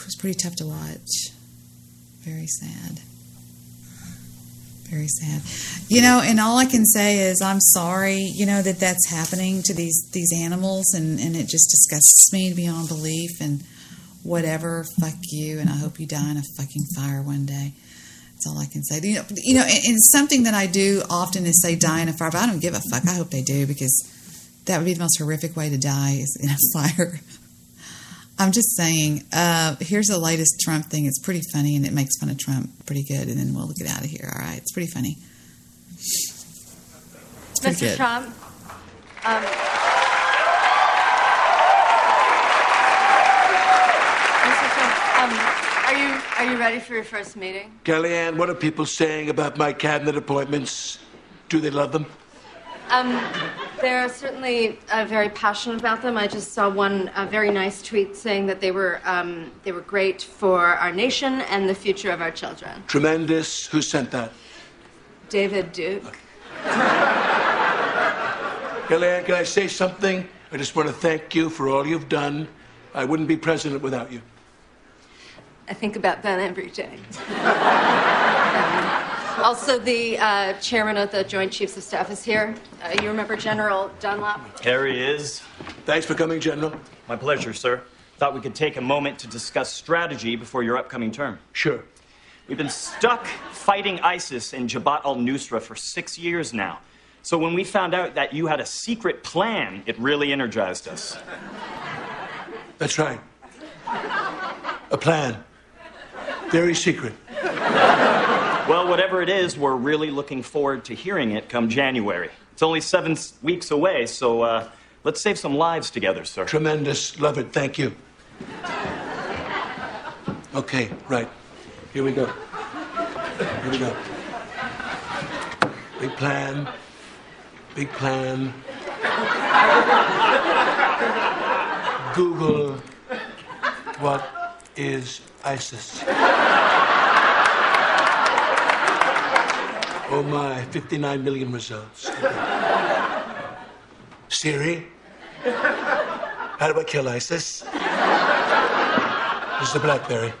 was pretty tough to watch. Very sad. Very sad. You know, and all I can say is I'm sorry, you know, that that's happening to these, these animals, and, and it just disgusts me beyond belief, and whatever, fuck you, and I hope you die in a fucking fire one day. That's all I can say. You know, you know, and, and something that I do often is say die in a fire, but I don't give a fuck. I hope they do, because that would be the most horrific way to die, is in a fire. I'm just saying, uh, here's the latest Trump thing. It's pretty funny, and it makes fun of Trump pretty good, and then we'll get out of here. All right? It's pretty funny. It's pretty Mister good. Trump, um, Mister Trump, um, are you are you ready for your first meeting? Kellyanne, what are people saying about my cabinet appointments? Do they love them? Um, they're certainly uh, very passionate about them. I just saw one uh, very nice tweet saying that they were um, they were great for our nation and the future of our children. Tremendous. Who sent that? David Duke. Kellyanne, can I say something? I just want to thank you for all you've done. I wouldn't be president without you. I think about that every day. um, also, the uh, chairman of the Joint Chiefs of Staff is here. Uh, you remember General Dunlap? Here he is. Thanks for coming, General. My pleasure, sir. Thought we could take a moment to discuss strategy before your upcoming term. Sure. We've been stuck fighting ISIS in Jabhat al-Nusra for six years now. So when we found out that you had a secret plan, it really energized us. That's right. A plan. Very secret. Well, whatever it is, we're really looking forward to hearing it come January. It's only seven weeks away, so uh, let's save some lives together, sir. Tremendous. Love it. Thank you. Okay, right. Here we go. Here we go. Big plan. Big plan. Google, what is ISIS? Oh my, fifty-nine million results. Siri, how do I kill ISIS? This is the BlackBerry.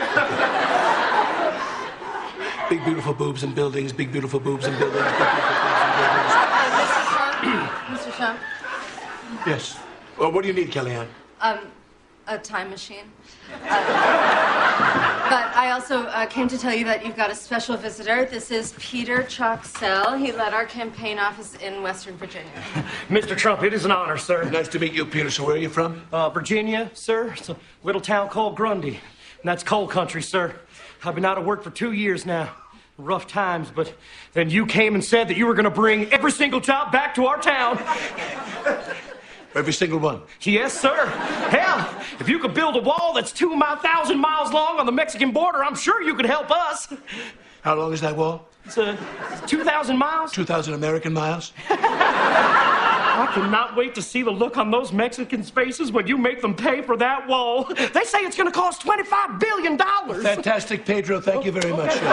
Big beautiful boobs and buildings, big beautiful boobs and buildings, big beautiful boobs and buildings. Uh, Mister Trump? Mister Trump? Yes. Well, what do you need, Kellyanne? Um, a time machine. Uh, but I also uh, came to tell you that you've got a special visitor. This is Peter Choxell. He led our campaign office in Western Virginia. Mister Trump, it is an honor, sir. Nice to meet you, Peter. So where are you from? Uh, Virginia, sir. It's a little town called Grundy. And that's coal country, sir. I've been out of work for two years now. Rough times, but then you came and said that you were going to bring every single job back to our town. Every single one? Yes, sir. Hell, if you could build a wall that's two thousand miles long on the Mexican border, I'm sure you could help us. How long is that wall? It's uh, two thousand miles. two thousand American miles? I cannot wait to see the look on those Mexicans' faces when you make them pay for that wall. They say it's going to cost twenty-five billion dollars. Fantastic, Pedro. Thank you very much.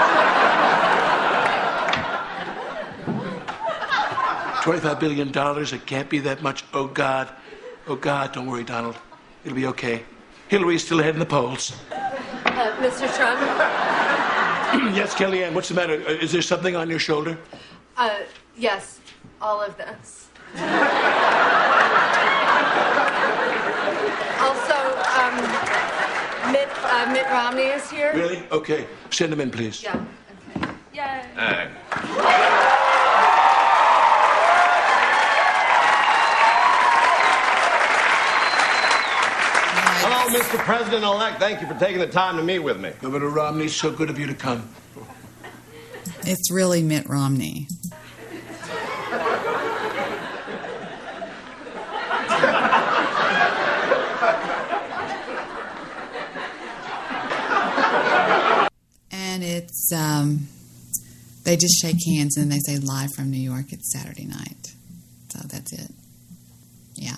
twenty-five billion dollars? It can't be that much. Oh, God. Oh, God. Don't worry, Donald. It'll be okay. Hillary's still ahead in the polls. Uh, Mister Trump? Yes, Kellyanne, what's the matter? Uh, Is there something on your shoulder? Uh, yes, all of this. Also, um, Mitt, uh, Mitt Romney is here. Really? Okay. Send him in, please. Yeah. Okay. Yay. Uh. Hello, Mister President-elect. Thank you for taking the time to meet with me. Governor Romney, so good of you to come. It's really Mitt Romney. And it's, um, they just shake hands and they say live from New York. It's Saturday night. So that's it. Yeah.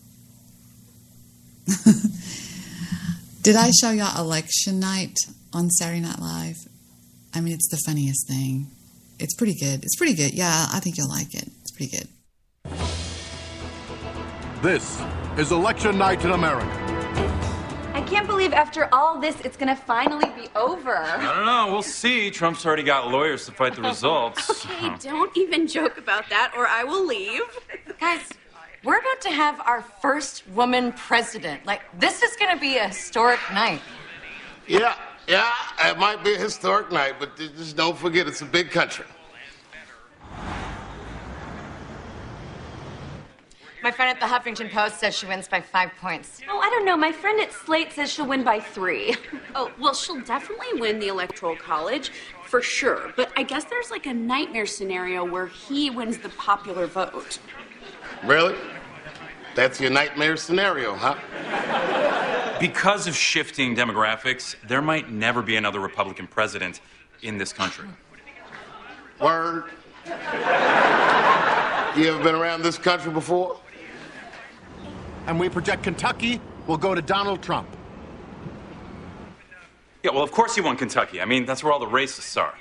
Did I show y'all election night on Saturday Night Live? I mean, it's the funniest thing. It's pretty good. It's pretty good. Yeah, I think you'll like it. It's pretty good. This is election night in America. I can't can't believe after all this, it's gonna finally be over. I don't know. We'll see. Trump's already got lawyers to fight the results. Okay, don't even joke about that or I will leave. Guys, we're about to have our first woman president. Like, this is going to be a historic night. Yeah, yeah, it might be a historic night, but just don't forget it's a big country. My friend at the Huffington Post says she wins by five points. Oh, I don't know. My friend at Slate says she'll win by three. Oh, well, she'll definitely win the Electoral College, for sure. But I guess there's like a nightmare scenario where he wins the popular vote. Really? That's your nightmare scenario, huh? Because of shifting demographics, there might never be another Republican president in this country. Word. You ever been around this country before? And we project Kentucky will go to Donald Trump. Yeah, well, of course he won Kentucky. I mean, that's where all the racists are.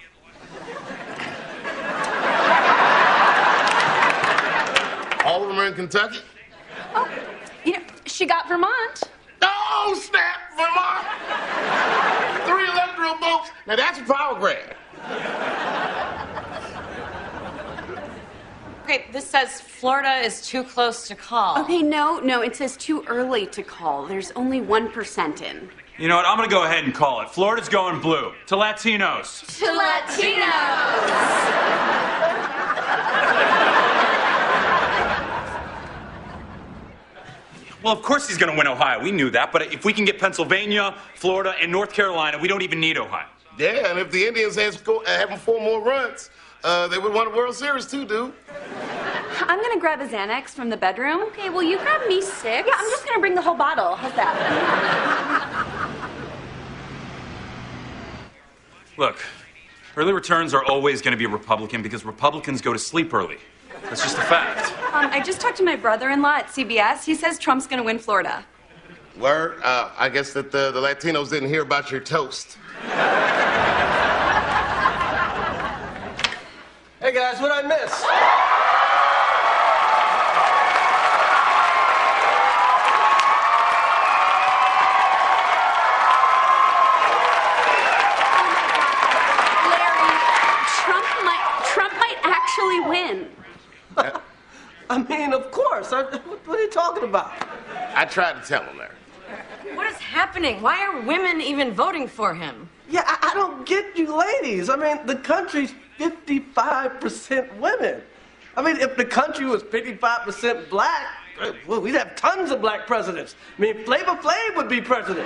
All of them are in Kentucky? Oh, you know, she got Vermont. Oh, snap, Vermont! Three electoral votes. Now, that's a power grab. Okay, this says Florida is too close to call. Okay, no, no, it says too early to call. There's only one percent in. You know what? I'm going to go ahead and call it. Florida's going blue. To Latinos. To Latinos! Well, of course he's going to win Ohio. We knew that. But if we can get Pennsylvania, Florida, and North Carolina, we don't even need Ohio. Yeah, and if the Indians had sco- having four more runs, uh, they would win the World Series too, dude. I'm gonna grab a Xanax from the bedroom. Okay, well, you grab me six. Yeah, I'm just gonna bring the whole bottle. How's that? Look, early returns are always going to be Republican because Republicans go to sleep early. That's just a fact. Um, I just talked to my brother-in-law at C B S. He says Trump's gonna win Florida. Word? Uh, I guess that the, the Latinos didn't hear about your toast. Hey, guys, what'd I miss? Actually win. I mean, of course. I, what are you talking about? I tried to tell him, Larry. What is happening? Why are women even voting for him? Yeah, I, I don't get you ladies. I mean, the country's fifty-five percent women. I mean, if the country was fifty-five percent black, well, we'd have tons of black presidents. I mean, Flavor Flav would be president.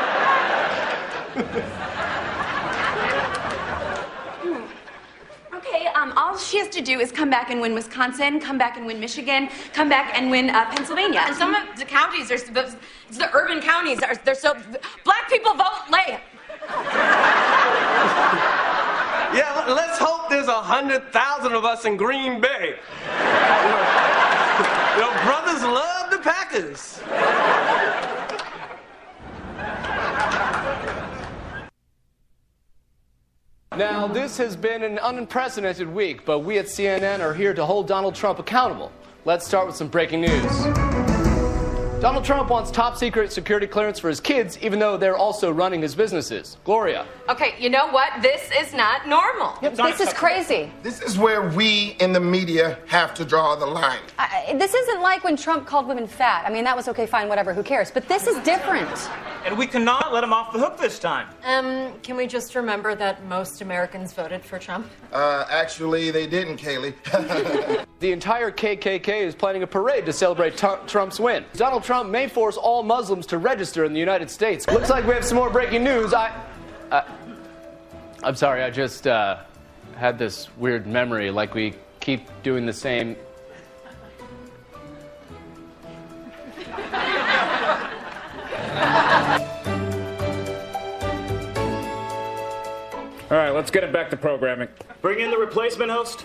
Okay, um, all she has to do is come back and win Wisconsin, come back and win Michigan, come back and win uh, Pennsylvania. And some of the counties, are, the, the urban counties, are they're so black people vote late. Yeah, let's hope there's a hundred thousand of us in Green Bay. You know, brothers love the Packers. Now, this has been an unprecedented week, but we at C N N are here to hold Donald Trump accountable. Let's start with some breaking news. Donald Trump wants top-secret security clearance for his kids, even though they're also running his businesses. Gloria. Okay, you know what? This is not normal. Yep, this is crazy. This is where we in the media have to draw the line. I, this isn't like when Trump called women fat. I mean, that was okay, fine, whatever, who cares? But this is different. And we cannot let him off the hook this time. Um, can we just remember that most Americans voted for Trump? Uh, actually, they didn't, Kaylee. The entire K K K is planning a parade to celebrate t- Trump's win. Donald Trump may force all Muslims to register in the United States. Looks like we have some more breaking news. I... Uh, I'm sorry, I just uh, had this weird memory, like we keep doing the same... All right, let's get it back to programming. Bring in the replacement host.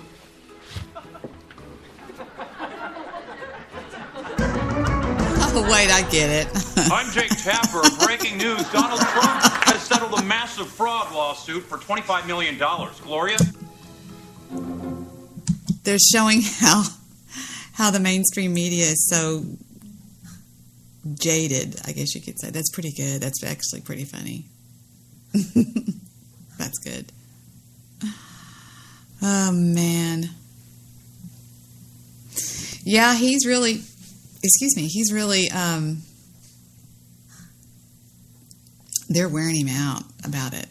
Oh, wait, I get it. I'm Jake Tapper. Breaking news. Donald Trump has settled a massive fraud lawsuit for twenty-five million dollars. Gloria? They're showing how how the mainstream media is so jaded, I guess you could say. That's pretty good. That's actually pretty funny. That's good. Oh, man. Yeah, he's really, excuse me, he's really, um, they're wearing him out about it.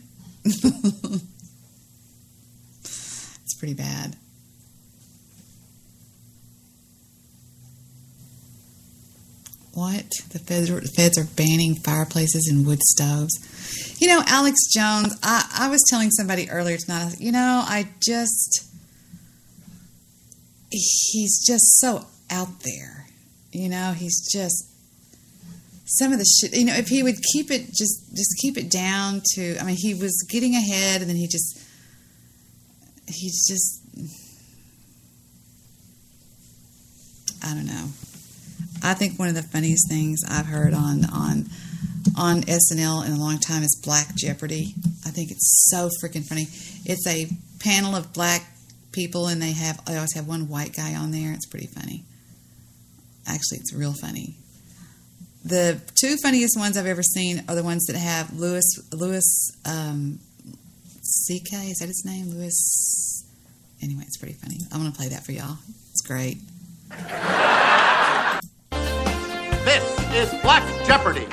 It's pretty bad. What? The feds are, the feds are banning fireplaces and wood stoves. You know, Alex Jones, I, I was telling somebody earlier tonight, I was, you know, I just, he's just so out there. You know, he's just, some of the shit, you know, if he would keep it, just, just keep it down to, I mean, he was getting ahead and then he just, he's just, I don't know. I think one of the funniest things I've heard on on on S N L in a long time is Black Jeopardy. I think it's so freaking funny. It's a panel of black people, and they have they always have one white guy on there. It's pretty funny. Actually, it's real funny. The two funniest ones I've ever seen are the ones that have Louis Louis um, C K. Is that his name? Louis. Anyway, it's pretty funny. I'm gonna play that for y'all. It's great. This is Black Jeopardy.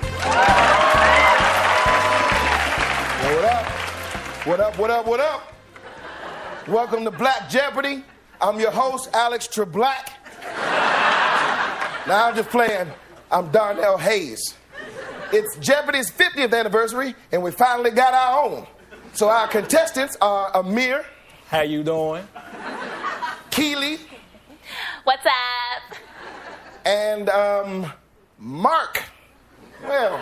Well, what up? What up, what up, what up? Welcome to Black Jeopardy. I'm your host, Alex Treblack. Now I'm just playing. I'm Darnell Hayes. It's Jeopardy's fiftieth anniversary, and we finally got our own. So our contestants are Amir. How you doing? Keely. What's up? And, um... Mark. Well,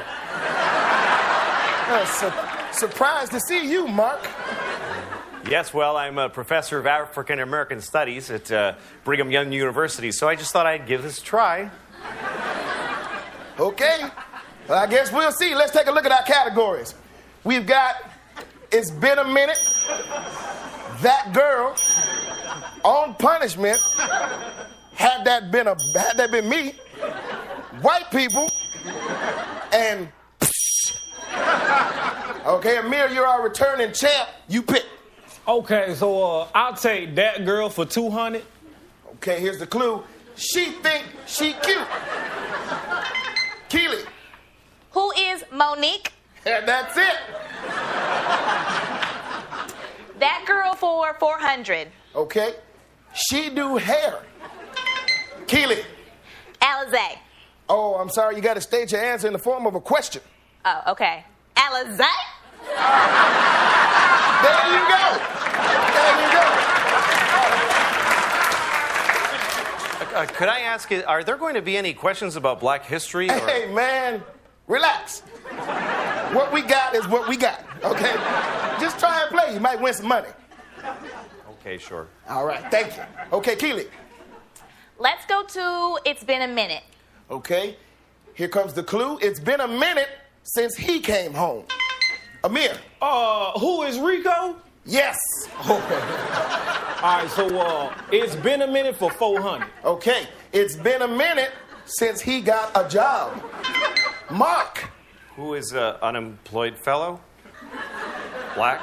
uh, su- surprised to see you, Mark. Yes, well, I'm a professor of African American Studies at uh, Brigham Young University, so I just thought I'd give this a try. Okay. Well, I guess we'll see. Let's take a look at our categories. We've got It's Been a Minute, That Girl, On Punishment, Had That Been a Had That Been Me, White People, and okay, Amir, you're our returning champ. You pick. Okay, so uh, I'll take That Girl for two hundred. Okay, here's the clue. She think she cute. Keely. Who is Monique? And that's it. That Girl for four hundred. Okay. She do hair. Keely. Alizé. Oh, I'm sorry. You got to state your answer in the form of a question. Oh, okay. Alizé? There you go. There you go. Uh, could I ask, are there going to be any questions about black history? Or... Hey, man, relax. What we got is what we got, okay? Just try and play. You might win some money. Okay, sure. All right, thank you. Okay, Keely. Let's go to It's Been a Minute. Okay, here comes the clue. It's been a minute since he came home. Amir. Uh, who is Rico? Yes. Okay. All right, so uh, it's been a minute for four hundred. Okay, it's been a minute since he got a job. Mark. Who is an unemployed fellow? Black?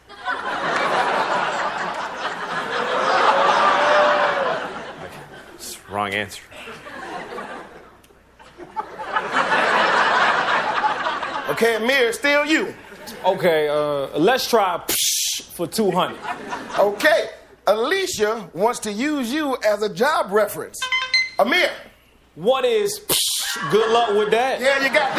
It's the wrong answer. Okay, Amir, still you. Okay, uh, let's try psh for two hundred. Okay, Alicia wants to use you as a job reference. Amir. What is psh? Good luck with that. Yeah, you got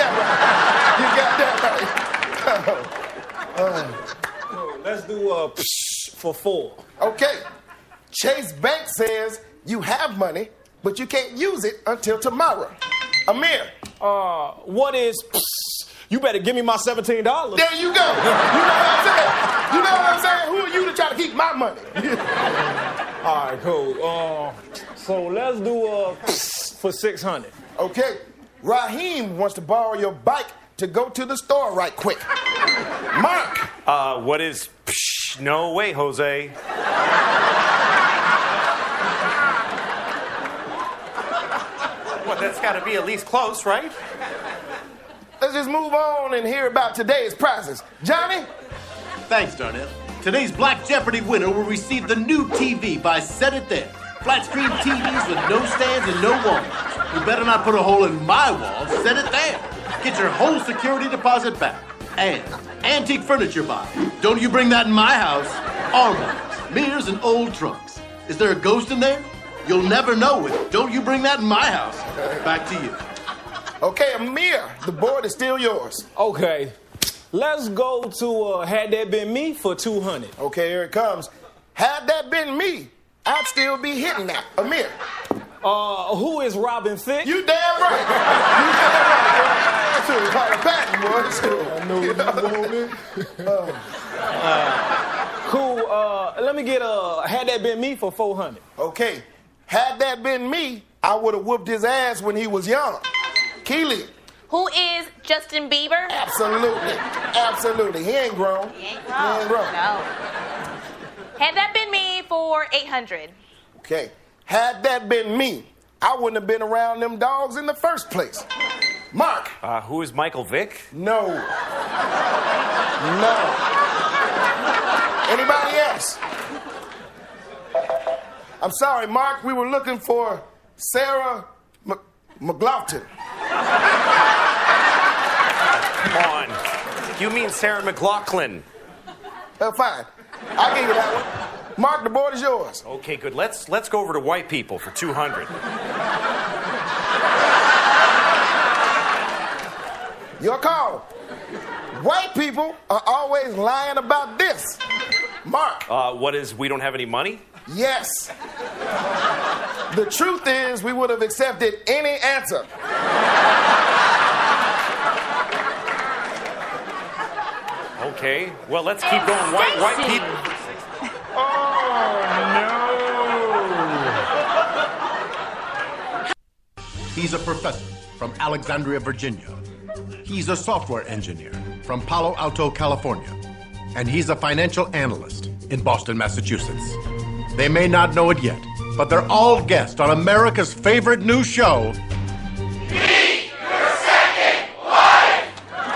that right. You got that right. uh, let's do uh, psh for four. Okay. Chase Bank says you have money, but you can't use it until tomorrow. Amir. Uh, what is psh? You better give me my seventeen dollars. There you go. You know what I'm saying? You know what I'm saying? Who are you to try to keep my money? All right, cool. Uh, so let's do uh, for six hundred. Okay. Raheem wants to borrow your bike to go to the store right quick. Mark. Uh, what is psh? No way, Jose. Well, that's got to be at least close, right? Let's just move on and hear about today's prizes. Johnny? Thanks, Darnell. Today's Black Jeopardy winner will receive the new T V by Set It There. Flat screen T Vs with no stands and no walls. You better not put a hole in my wall. Set it there. Get your whole security deposit back. And antique furniture buy. Don't you bring that in my house. Armoires, mirrors, and old trunks. Is there a ghost in there? You'll never know with Don't You Bring That in My House. Back to you. Okay, Amir, the board is still yours. Okay, let's go to uh, Had That Been Me for two hundred. Okay, here it comes. Had that been me, I'd still be hitting that. Amir. Uh, who is Robin Thicke? You damn right. You damn right. That's who call it back, boy. I know you want it. Uh, cool. Uh, let me get uh, Had That Been Me for four hundred. Okay. Had that been me, I would have whooped his ass when he was young. Keely. Who is Justin Bieber? Absolutely. Absolutely. He ain't grown. He ain't grown. He ain't grown. No. Had that been me for eight hundred. Okay. Had that been me, I wouldn't have been around them dogs in the first place. Mark. Uh, who is Michael Vick? No. No. Anybody else? I'm sorry, Mark. We were looking for Sarah M- McLaughlin. Come on. You mean Sarah McLaughlin? Uh, fine. I'll give you that one. Mark, the board is yours. Okay, good. Let's let's go over to white people for two hundred. Your call. White people are always lying about this. Mark. Uh, what is we don't have any money? Yes. The truth is we would have accepted any answer. Okay. Well, let's keep going. White white people. Oh, no. He's a professor from Alexandria, Virginia. He's a software engineer from Palo Alto, California. And he's a financial analyst in Boston, Massachusetts. They may not know it yet, but they're all guests on America's favorite new show, Meet Your Second Wife!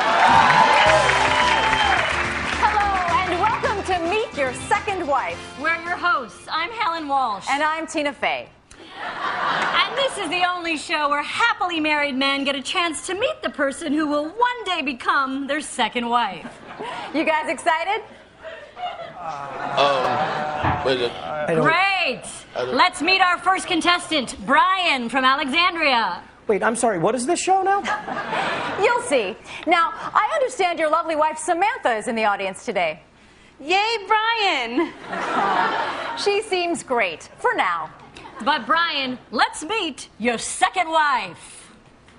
Hello, and welcome to Meet Your Second Wife. We're your hosts. I'm Helen Walsh. And I'm Tina Fey. And this is the only show where happily married men get a chance to meet the person who will one day become their second wife. You guys excited? Um, wait a Great! Let's meet our first contestant, Brian from Alexandria. Wait, I'm sorry, what is this show now? You'll see. Now, I understand your lovely wife Samantha is in the audience today. Yay, Brian! She seems great, for now. But Brian, let's meet your second wife.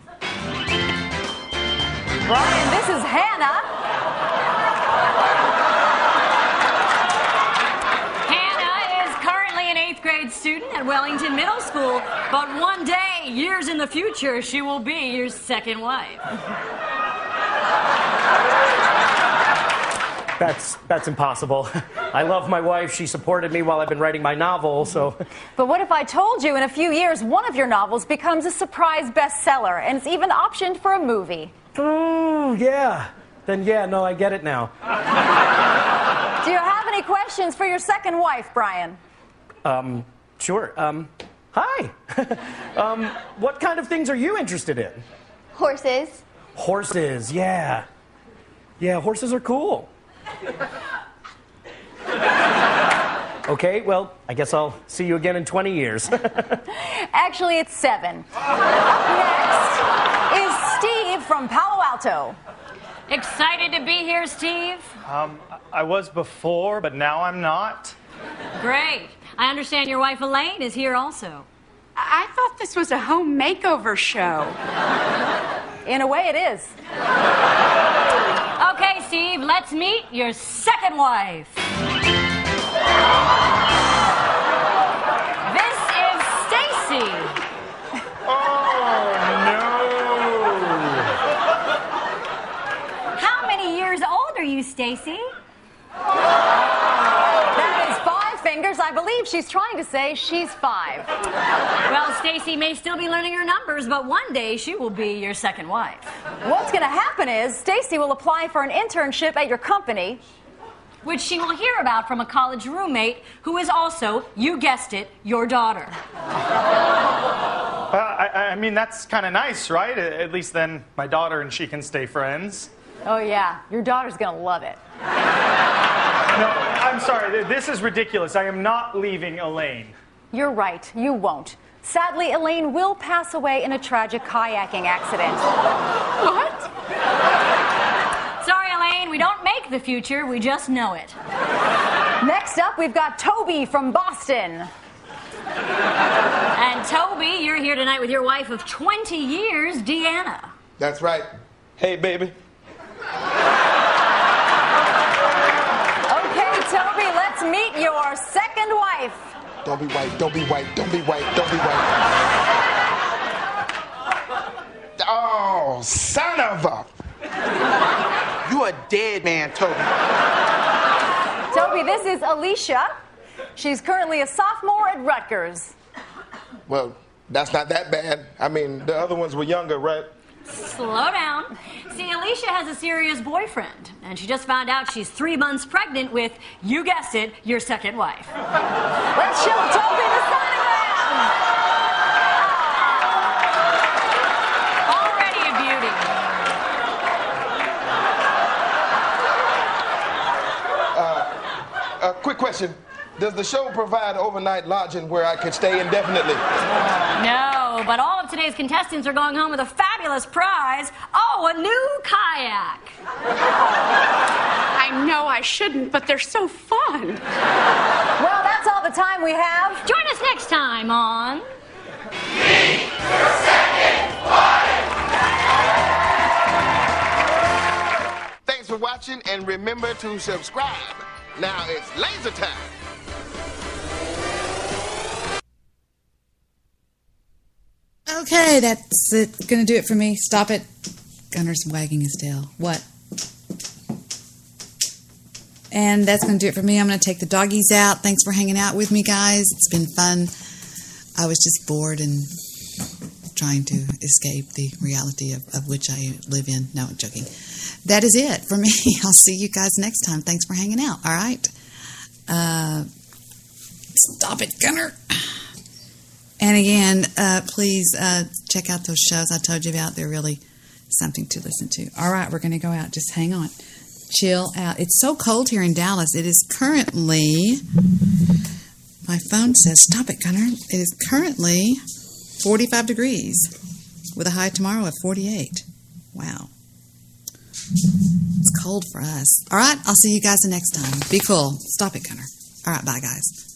Brian, this is Hannah. Eighth grade student at Wellington Middle School, but one day, years in the future, she will be your second wife. That's that's impossible. I love my wife. She supported me while I've been writing my novel, so... But what if I told you in a few years one of your novels becomes a surprise bestseller and it's even optioned for a movie? Ooh, yeah. Then yeah, no, I get it now. Do you have any questions for your second wife, Brian? Um, sure. Um, hi. um, what kind of things are you interested in? Horses. Horses, yeah. Yeah, horses are cool. Okay, well, I guess I'll see you again in twenty years. Actually, it's seven. Up next is Steve from Palo Alto. Excited to be here, Steve? Um, I was before, but now I'm not. Great. I understand your wife Elaine is here also. I thought this was a home makeover show. In a way, it is. Okay, Steve, let's meet your second wife. This is Stacy. Oh, no. How many years old are you, Stacy? That is five fingers Gators, I believe she's trying to say she's five. Well, Stacy may still be learning her numbers, but one day she will be your second wife. What's going to happen is Stacy will apply for an internship at your company, which she will hear about from a college roommate who is also, you guessed it, your daughter. Well, I, I mean, that's kind of nice, right? At least then my daughter and she can stay friends. Oh, yeah. Your daughter's going to love it. No, I'm sorry. This is ridiculous. I am not leaving Elaine. You're right. You won't. Sadly, Elaine will pass away in a tragic kayaking accident. What? Sorry, Elaine. We don't make the future. We just know it. Next up, we've got Toby from Boston. And Toby, you're here tonight with your wife of twenty years, Deanna. That's right. Hey, baby. Okay, Toby, let's meet your second wife. Don't be white, don't be white, don't be white, don't be white. Oh, son of a... You a dead man, Toby. Toby, this is Alicia. She's currently a sophomore at Rutgers. Well, that's not that bad. I mean, the other ones were younger, right? Slow down. See, Alicia has a serious boyfriend, and she just found out she's three months pregnant with, you guessed it, your second wife. Let's show Toby the sonogram. Already a beauty. Uh, a quick question. Does the show provide overnight lodging where I could stay indefinitely? No, but all of today's contestants are going home with a fabulous prize. Oh, a new kayak. I know I shouldn't, but they're so fun. Well, that's all the time we have. Join us next time on... Meet your second wife. Thanks for watching, and remember to subscribe. Now it's laser time. Okay, that's it. Gonna do it for me. Stop it. Gunner's wagging his tail. What? And that's gonna do it for me. I'm gonna take the doggies out. Thanks for hanging out with me, guys. It's been fun. I was just bored and trying to escape the reality of, of which I live in. No, I'm joking. That is it for me. I'll see you guys next time. Thanks for hanging out. All right. Uh, stop it, Gunner. And again, uh, please uh, check out those shows I told you about. They're really something to listen to. All right, we're going to go out. Just hang on. Chill out. It's so cold here in Dallas. It is currently, my phone says, stop it, Gunner. It is currently forty-five degrees with a high tomorrow of forty-eight. Wow. It's cold for us. All right, I'll see you guys the next time. Be cool. Stop it, Gunner. All right, bye, guys.